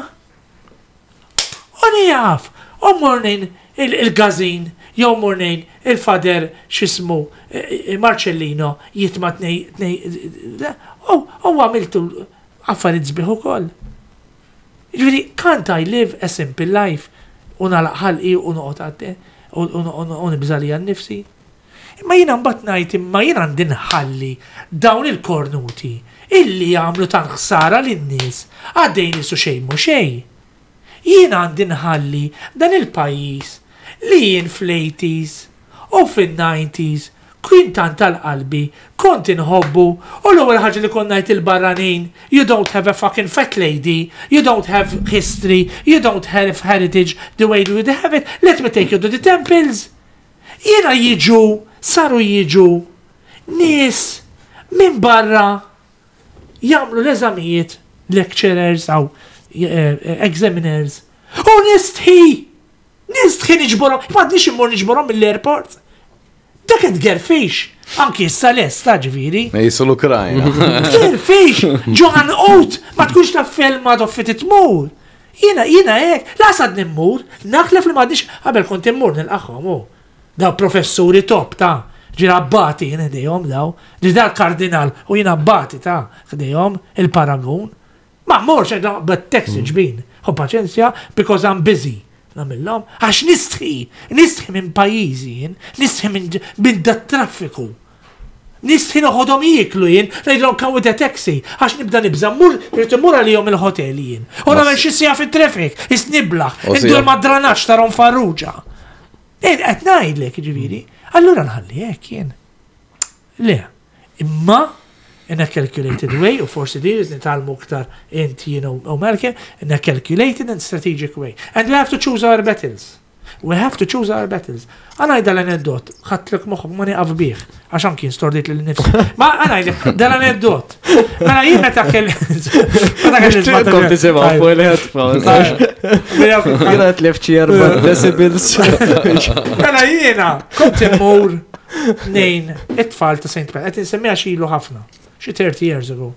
U nijaf. U mornin il-gazin. Jew mornin il-fader xismu Marcellino jitma tnej. U għamiltu affarijiet sbieħ ukoll. Ġviri, can't I live a simple life? Una laqħalqi u noqgħod għadde, u nibżali għan nifsi. Imma jina mbatt ngħid imma jina għandi nħalli dawn il-kornuti illi jagħmlu tan ħsara lin-nies għaddejn isu xejn mhu xejn. Jina għandi nħalli dan il-pajjiż li jien fl-eighties u fin-nineties kwin tant tal-qalbi, kont inħobbu, u l-ewwel ħaġa li kont ngħid il-barranin, you don't have a fucking fat lady, you don't have history, you don't have heritage the way you would have it, let me take you to the temples. Jiena jiġu, saru jiġu, nies minn barra jagħmlu l-eżamijiet, lecturers aw examiners, u nistħi, nistħi niġborhom, m'għandniex immur niġborhom mill-airport. Dak qed gerfix, anki issa lesta ġifieri. Mejsu l-Ukrajna. Gerfix, Johan Oat, ma tkunx taf filma doffit tmur. Jiena jiena hekk, laqsad nimmur, naħlef li m'għadix qabel kont immur nilqaħħom hu. Daw professuri top ta' ġira abbati jien ħdejhom daw, ġi dal kardinal u jiena abbati ta' ħdejhom il-Paragun. Ma mmorx bit-teksi ġbin, hu paċenzja because I'm busy. Namillom, għax nistħi, nistħi minn pajizi jien, nistħi minn dat traffiku. Nistħi noħodhom jiklu jien, najdlom come with a taxi, għax nibda nibza, mur, rritu mur għalijom il-hotel jien. U namel xissija fit-traffic, isniblaħ, indur madranax tarom farruġa. Ed, għet najdlek, ġiviri, allura nħalli jek jien. Le, imma, in a calculated way, u forsi di nitalmu ktar inti, you know, Malcolm, in a calculated and strategic way. And we have to choose our battles. We have to choose our battles. Għanaj dal-aneddot, ħatlek moħħok ma niqaf bieħ, għaxan kien stordit l-nifsi. Ma għanaj dal-aneddot. Mela jien meta kelli. Kom tisimaw fuq il-headphones. Jena tlef erba' decibels. Mela jiena, kont immur nejn it-tfal ta' Saint Pat, qed insemmija xilu ħafna. Xi thirty years ago.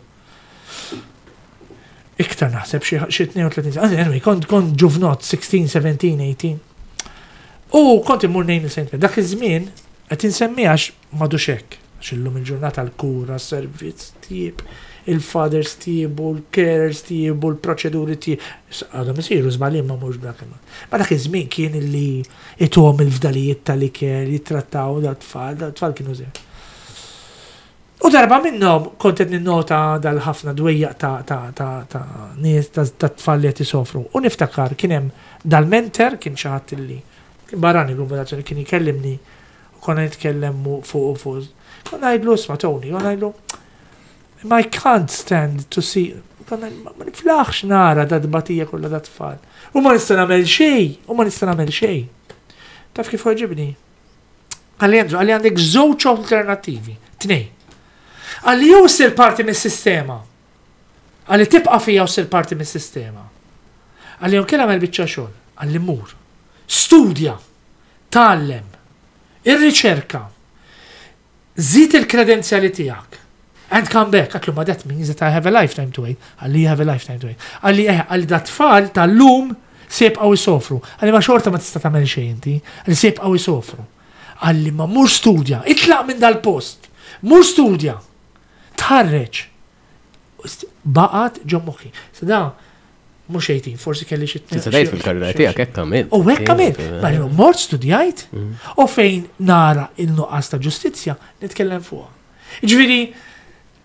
Iktar naħseb xi tnejn Anyway, kont kont ġuvnot sixteen, seventeen, eighteen. U kont imur nejn il-Saint Pat. Dak iż-żmien qed insemmija m'għadux hekk. Għax illum il-ġurnata l-kura, s-servizz tieb, il-fathers tiebu, l-carers tiebu, l-proċeduri tiebu. Għadhom isiru żbalien ma mhux dak. Ma dak iż-żmien kien illi ituhom il-fdalijiet tal-ikel, jittrattaw dat-tfal, dat-tfal kienu żgħar. U darba minnom kontet ninnota dal-ħafna dwejjaq ta' ta' ta' ta' nies ta' tfal li qed isofru. U niftakar kien hemm dal-menter kien xi ħadd illi kien barrani l-kombinazzjoni kien ikellimni u konna nitkellem fuq u fuq. Konna ngħidlu isma' Tony, konna ngħidlu I can't stand to see konna ma niflaħx nara da dbatija kollha da tfal. U ma nista' nagħmel xejn, u ma nista' nagħmel xejn. Taf kif ħoġibni? Għalli għandek żewġ alternattivi, tnej. Għalli jew ssir parti mis-sistema. Għalli tibqa' fija u ssir parti mis-sistema. Għalli jew kien għamel biċċa xogħol, għalli mur. Studja, tallem, ir-riċerka, żid il-kredenzjali tiegħek. And come back, għatlu ma that means that I have a lifetime to wait. Għalli you have a lifetime to wait. Għalli eh, għalli dat tfal tal-lum sebqaw jisofru. Għalli ma xorta ma tista' tagħmel xejn inti, għalli sebqaw jisofru. Għalli ma mur studja, itlaq minn dal-post, mur studja. Tħarreġ. Baqat ġo moħħi. Sada, mux eighteen, forsi kelli xit. Tista' fil-karriera tiegħek hekk kamil. U hekk kamil. Ma mort studjajt u fejn nara il-nuqqas ta' ġustizzja nitkellem fuqha. Ġifieri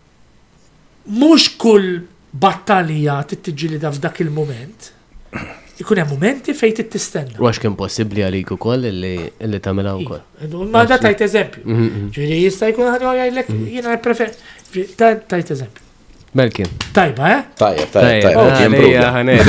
mhux kull battalija tittiġġielida f'dak il-mument. ikun hemm momenti fejn tittistenna. U għax kien possibbli għalik ukoll illi illi tagħmilha wkoll. Ma da tajt eżempju. Ġifieri jista' jkun ħadd jgħidlek jiena nippreferi tajt eżempju. Melkin. Tajba, eh? Tajjeb, tajjeb, tajjeb.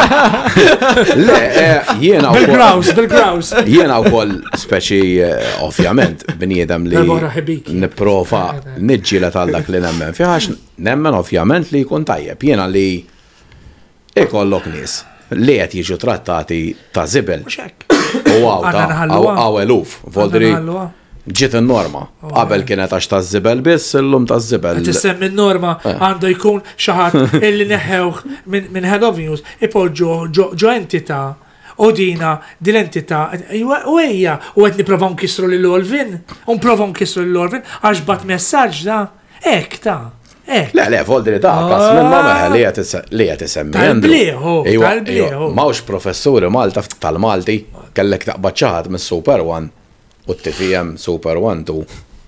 Le, jiena wkoll. Bil-grouse, bil-grouse. Jiena wkoll speċi ovvjament bniedem li nipprova niġġiela tal dak li nemmen. Fiħax nemmen ovvjament li jkun tajjeb. Jiena li ikollok nies li qed jiġu trattati ta' żibel. U għaw eluf, voldri ġiet in-norma. Qabel kienet għax ta' żibel biss, illum ta' żibel. Tissemmi n-norma għandu jkun xi ħadd illi neħħewh minn head of news ipoġġu ġo entità u dina din l-entità u ejja u qed nipprova nkissru lil Olvin, u nipprova nkissru lil Olvin għax bat messaġġ da hekk ta' Le, le, voldri ta' kas minn ma meħe li għet isemmi. Tal-bliħu, tal-bliħu. Mawx professuri Malta tal-Malti, kellek taqbad ċaħat mis Super One, u t-T V M Super One tu.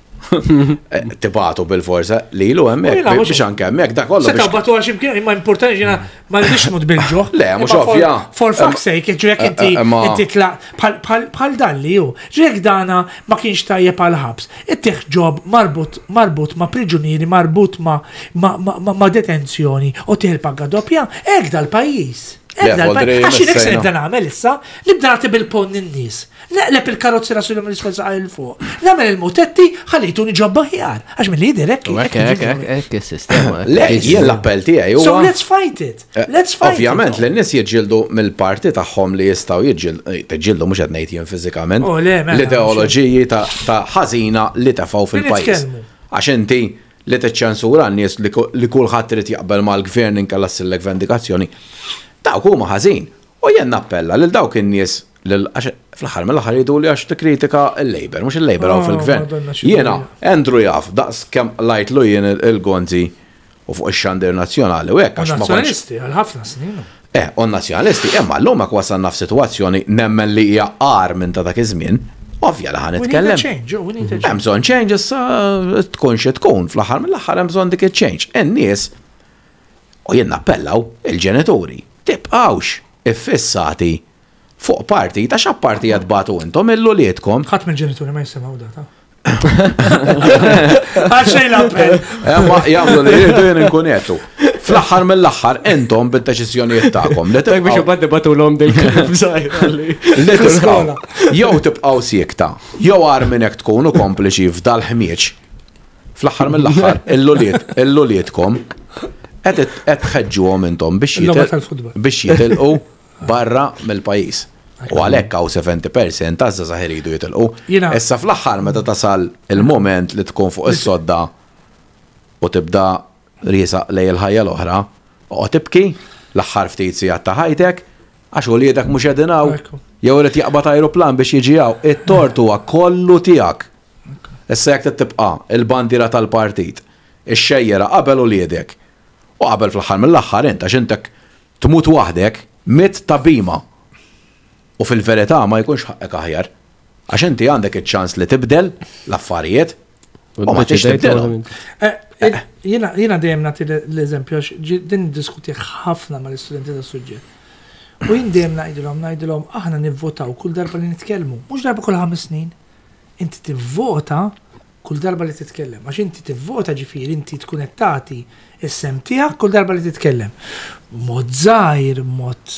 Tibatu bil-forza li ilu emmek, biex anke emmek, da kollu. Se tabbatu għax imkien, imma importanti ġina ma nix mud bil-ġuħ. Le, mux ovvja. For fuck's sake, ġurek inti inti tla, bħal dalli ju, ġurek dana ma kienx tajjeb għal ħabs. Ittiħ ġob marbut, marbut ma priġunieri, marbut ma detenzjoni, u tiħ il-pagga doppja, ek dal-pajis. Għaxin ek se nibda nagħmel issa, nibda nagħti bil-pon n-nies. Neqleb il-karozzi rasulhom l-ispezza għal fuq. Nagħmel il-mutetti ħallejtuni ġobba ħjar. Għax mill-lider hekk. Hekk is-sistema. Le, jien l-appell tiegħi huwa. So let's fight it. Let's fight it. Ovvjament l-nies jiġġieldu mill-parti tagħhom li jistgħu jiġġieldu mhux qed ngħid jien fiżikament. L-ideoloġiji ta' ħażina li tefgħu fil-pajjiż. Għax inti li tiċċensura n-nies li kulħadd irid jaqbel mal-gvern inkella ssillek vendikazzjoni. Dawk huma ħażin. U jien nappella lil dawk in-nies fl-aħħar mill-aħħar jgħidu li għax tikkritika l-Labor, mhux il-Labor hawn fil-gvern. Jiena Andrew jaf daqs kemm lajtlu jien il-Gonzi u fuq ix-xandir nazzjonali u hekk għax ma nazzjonalisti għal ħafna snin. Eh, u nazzjonalisti imma llum hekk wasalna f'sitwazzjoni nemmen li hija qar minn ta' dak iż-żmien. Ovvja li ħan nitkellem. Hemm bżonn change issa tkun xi tkun fl-aħħar mill-aħħar hemm bżonn dik il-change. In-nies u jien nappellaw il-ġenituri. Tibqawx iffissati fuq parti ta' xa parti jadbatu intom il-lulietkom. ħadd mill-ġenituri ma jisemaw data. Għaxej l-appell. Ma jagħmlu li jridu jien inkun qedtu. Fl-aħħar mill-aħħar intom bit-deċiżjonijiet tagħkom. Dak biex ibad dibatulhom dejjem żgħir. Jew tibqgħu siekta, jew għar minn hekk tkunu kompliċi f'dal ħmieġ. Fl-aħħar mill-aħħar il-luliet il-lulietkom qed tħeġġuhom intom biex jitilqu barra mill-pajjiż. U għalhekk hawn seventy percent taż-żgħażagħ iridu jitilqu. Issa fl-aħħar meta tasal il-mument li tkun fuq is-sodda u tibda riesaq lej il-ħajja l-oħra, u tibki l-aħħar ftit sigħat ta' ħajtek għax uliedek mhux qegħdin hawn jew irid jaqbad ajruplan biex jiġi hawn. It-tort huwa kollu tiegħek. Issa jekk tibqa' il-bandiera tal-partit, ix-xejjera qabel uliedek. U qabel fl-aħħar mill-aħħar int għax intek tmut waħdek mit tabima. U fil-verità ma jkunx ħaqek aħjar. Għax inti għandek iċ-ċans li tibdel l-affarijiet u ma tix tibdelhom. Jiena dejjem nagħti l-eżempju għax din diskuti ħafna mal-istudenti tas-suġġett. U jien dejjem ngħidilhom ngħidilhom aħna nivvotaw kull darba li nitkellmu, mhux darba kull ħames snin. Inti tivvota kull darba li titkellem. Għax inti tivvota ġifieri inti tkun qed tagħti is-sem tiegħek kull darba li titkellem. Mod żgħir, mod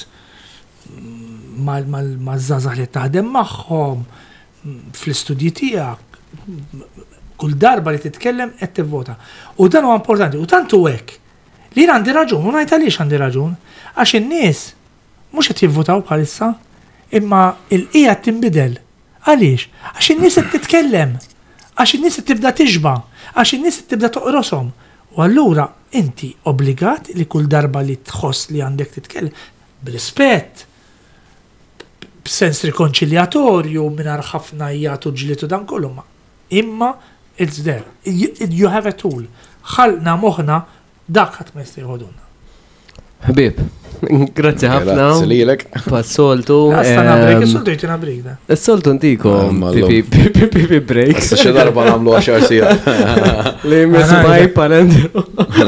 mal-żgħażagħ li taħdem magħhom fl-istudji tiegħek. Kull darba li titkellem qed tivvota. U dan huwa importanti. U tant hu hekk. Li għandi raġun, u ngħid għaliex għandi raġun. Għax in-nies mhux qed jivvotaw bħalissa, imma il-qija tinbidel. Għaliex? Għax in-nies qed titkellem. Għax in-nies qed tibda tiġba, għax in-nies qed tibda toqroshom. U allura inti obbligat li kull darba li tħoss li għandek titkellem b'rispett, b'sens rikonċiljatorju mingħajr ħafna jagħtu ġlitu dan kollu ma. Imma it's there. You have a tool. Ħallna moħħna dak ħadd ma jista' jħodulna. Ħbieb, Grazzi ħafna. Grazzi lilek. Pas-soltu. Għastana break, il-soltu jtina break da. Il-soltu ntikom. Pipi break. Issa xi darba nagħmlu għaxar sija. Li mismaj palendru.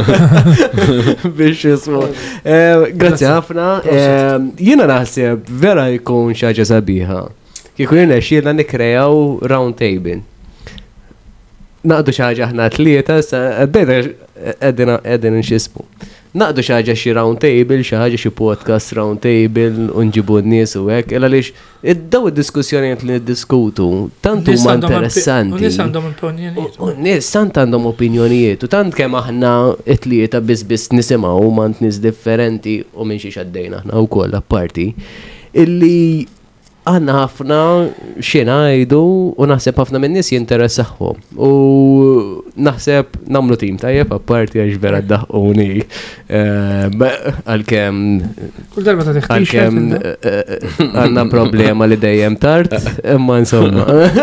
Biex jismu. Grazzi ħafna. Jiena naħseb vera jkun xi ħaġa sabiħa. Kieku jirna xirna nikrejaw round table. Naqdu xaġa ħna tlieta, għedina għedina nxismu. Naqdu xaġa xi round table, xaġa xi podcast round table, unġibu n-nies u hekk, illa lix id-daw id-diskussjonijiet li niddiskutu, tant huma interessanti. Nis għandhom opinjonijiet. Nis tant għandhom opinjonijiet, u tant kemm aħna it-tlieta biss nisimgħu mant nies differenti u minn xi xaddejna aħna wkoll apparti, illi għanna ħafna xinajdu u naħseb ħafna minn nis jinteressaħħom. U naħseb namlu tim tajjeb apparti għax vera d-daħquni għal-kem kull darba ta' għal-kem għanna problema li dejjem tard, imma insomma.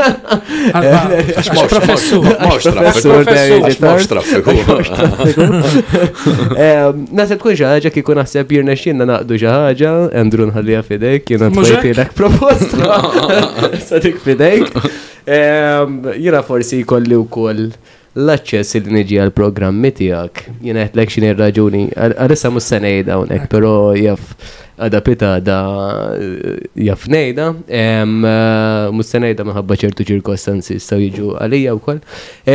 Mawx professur. Mawx traffiku. Naħseb tkun xaħġa kiku naħseb jirna xinna naqdu xaħġa, Andrew nħallija fidek, jena t-fajtilek proposta. Sadik fidejk. Jena forsi kolli u koll l-access il niġi għal-programmi tijak. Jena għetlek xin ir-raġuni. Għarissa mus-sanejda unek, pero jaff għada pita da jaff nejda. Mus-sanejda maħabba ċertu ċirkostanzi staw jiġu għalija u koll.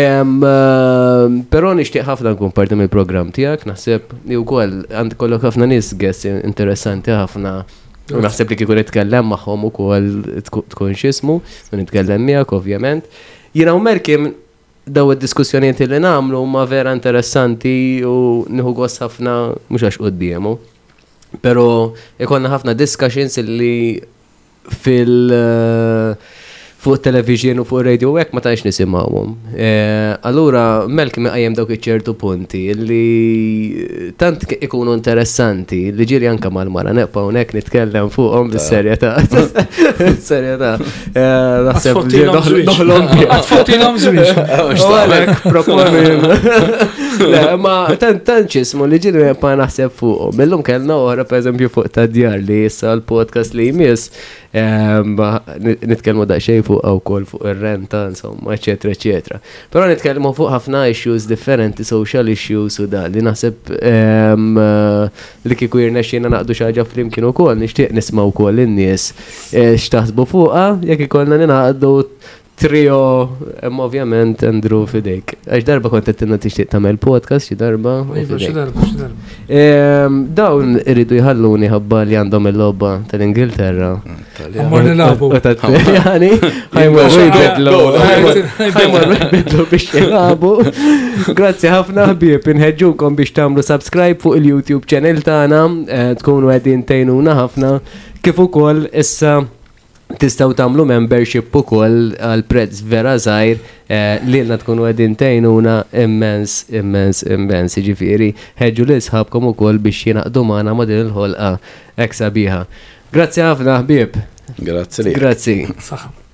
Pero nishtiq ħafna nkun parti mill-program tijak. Naħseb li u koll għand kollok ħafna nis guest interessanti ħafna. U naħseb li kikun nitkellem magħhom ukoll tkun x'ismu, u nitkellem miegħek ovvjament. Jiena u Merkim daw id-diskussjonijiet li nagħmlu huma vera interessanti u nieħu gost ħafna mhux għax qudiemu. Però ikollna ħafna discussions li fil fuq television u fuq radio hekk ma tantx nisimgħuhom. Allura Malcolm qajjem dawk iċ-ċertu punti li tant ikunu interessanti li ġieli anke mal-mara neqpa' hawnhekk nitkellem fuqhom bis-serjetà. Bis-serjetà. Naħseb li noħlom Għatfotilhom żwieġ. Għalhekk proponi. Le, ma tant tant ċismu li ġieli neqpa' naħseb fuqhom. Illum kellna oħra pereżempju fuq ta' djar li issa l-podcast li jmiss nitkellmu daqsxejn fuq wkoll fuq ir-renta, insomma, eċetera, eċetera. Però nitkellmu fuq ħafna issues differenti, social issues u da li naħseb li kieku jirnexxiena naqdu xi ħaġa flimkien ukoll nixtieq nisma' wkoll in-nies x'taħsbu fuqha jekk ikollna ninaqdu trio, imma ovvjament Andrew fidejk. Għax darba kont qed tixtieq tagħmel podcast xi darba. Xi darba, xi darba. Dawn iridu jħalluni ħabba li għandhom il-logħba tal-Ingilterra. Ammor nilagħbu. Taljani, ħajmorru jbidlu. Ħajmorru jbidlu biex jilagħbu. Grazzi ħafna ħbieb, inħeġġukom biex tagħmlu subscribe fuq il-YouTube channel tagħna, tkunu qegħdin tgħinuna ħafna kif ukoll issa tistaw tamlu membership ukoll għal prezz vera żgħir li lna tkunu qegħdin tgħinuna immens, immens, immens. Jiġifieri ħeġġu lil sħabkom ukoll biex jinaqdu magħna ma' din il-ħolqa hekk sabiħa. Grazzi ħafna ħbieb. Grazzi. Grazzi. Saħħa.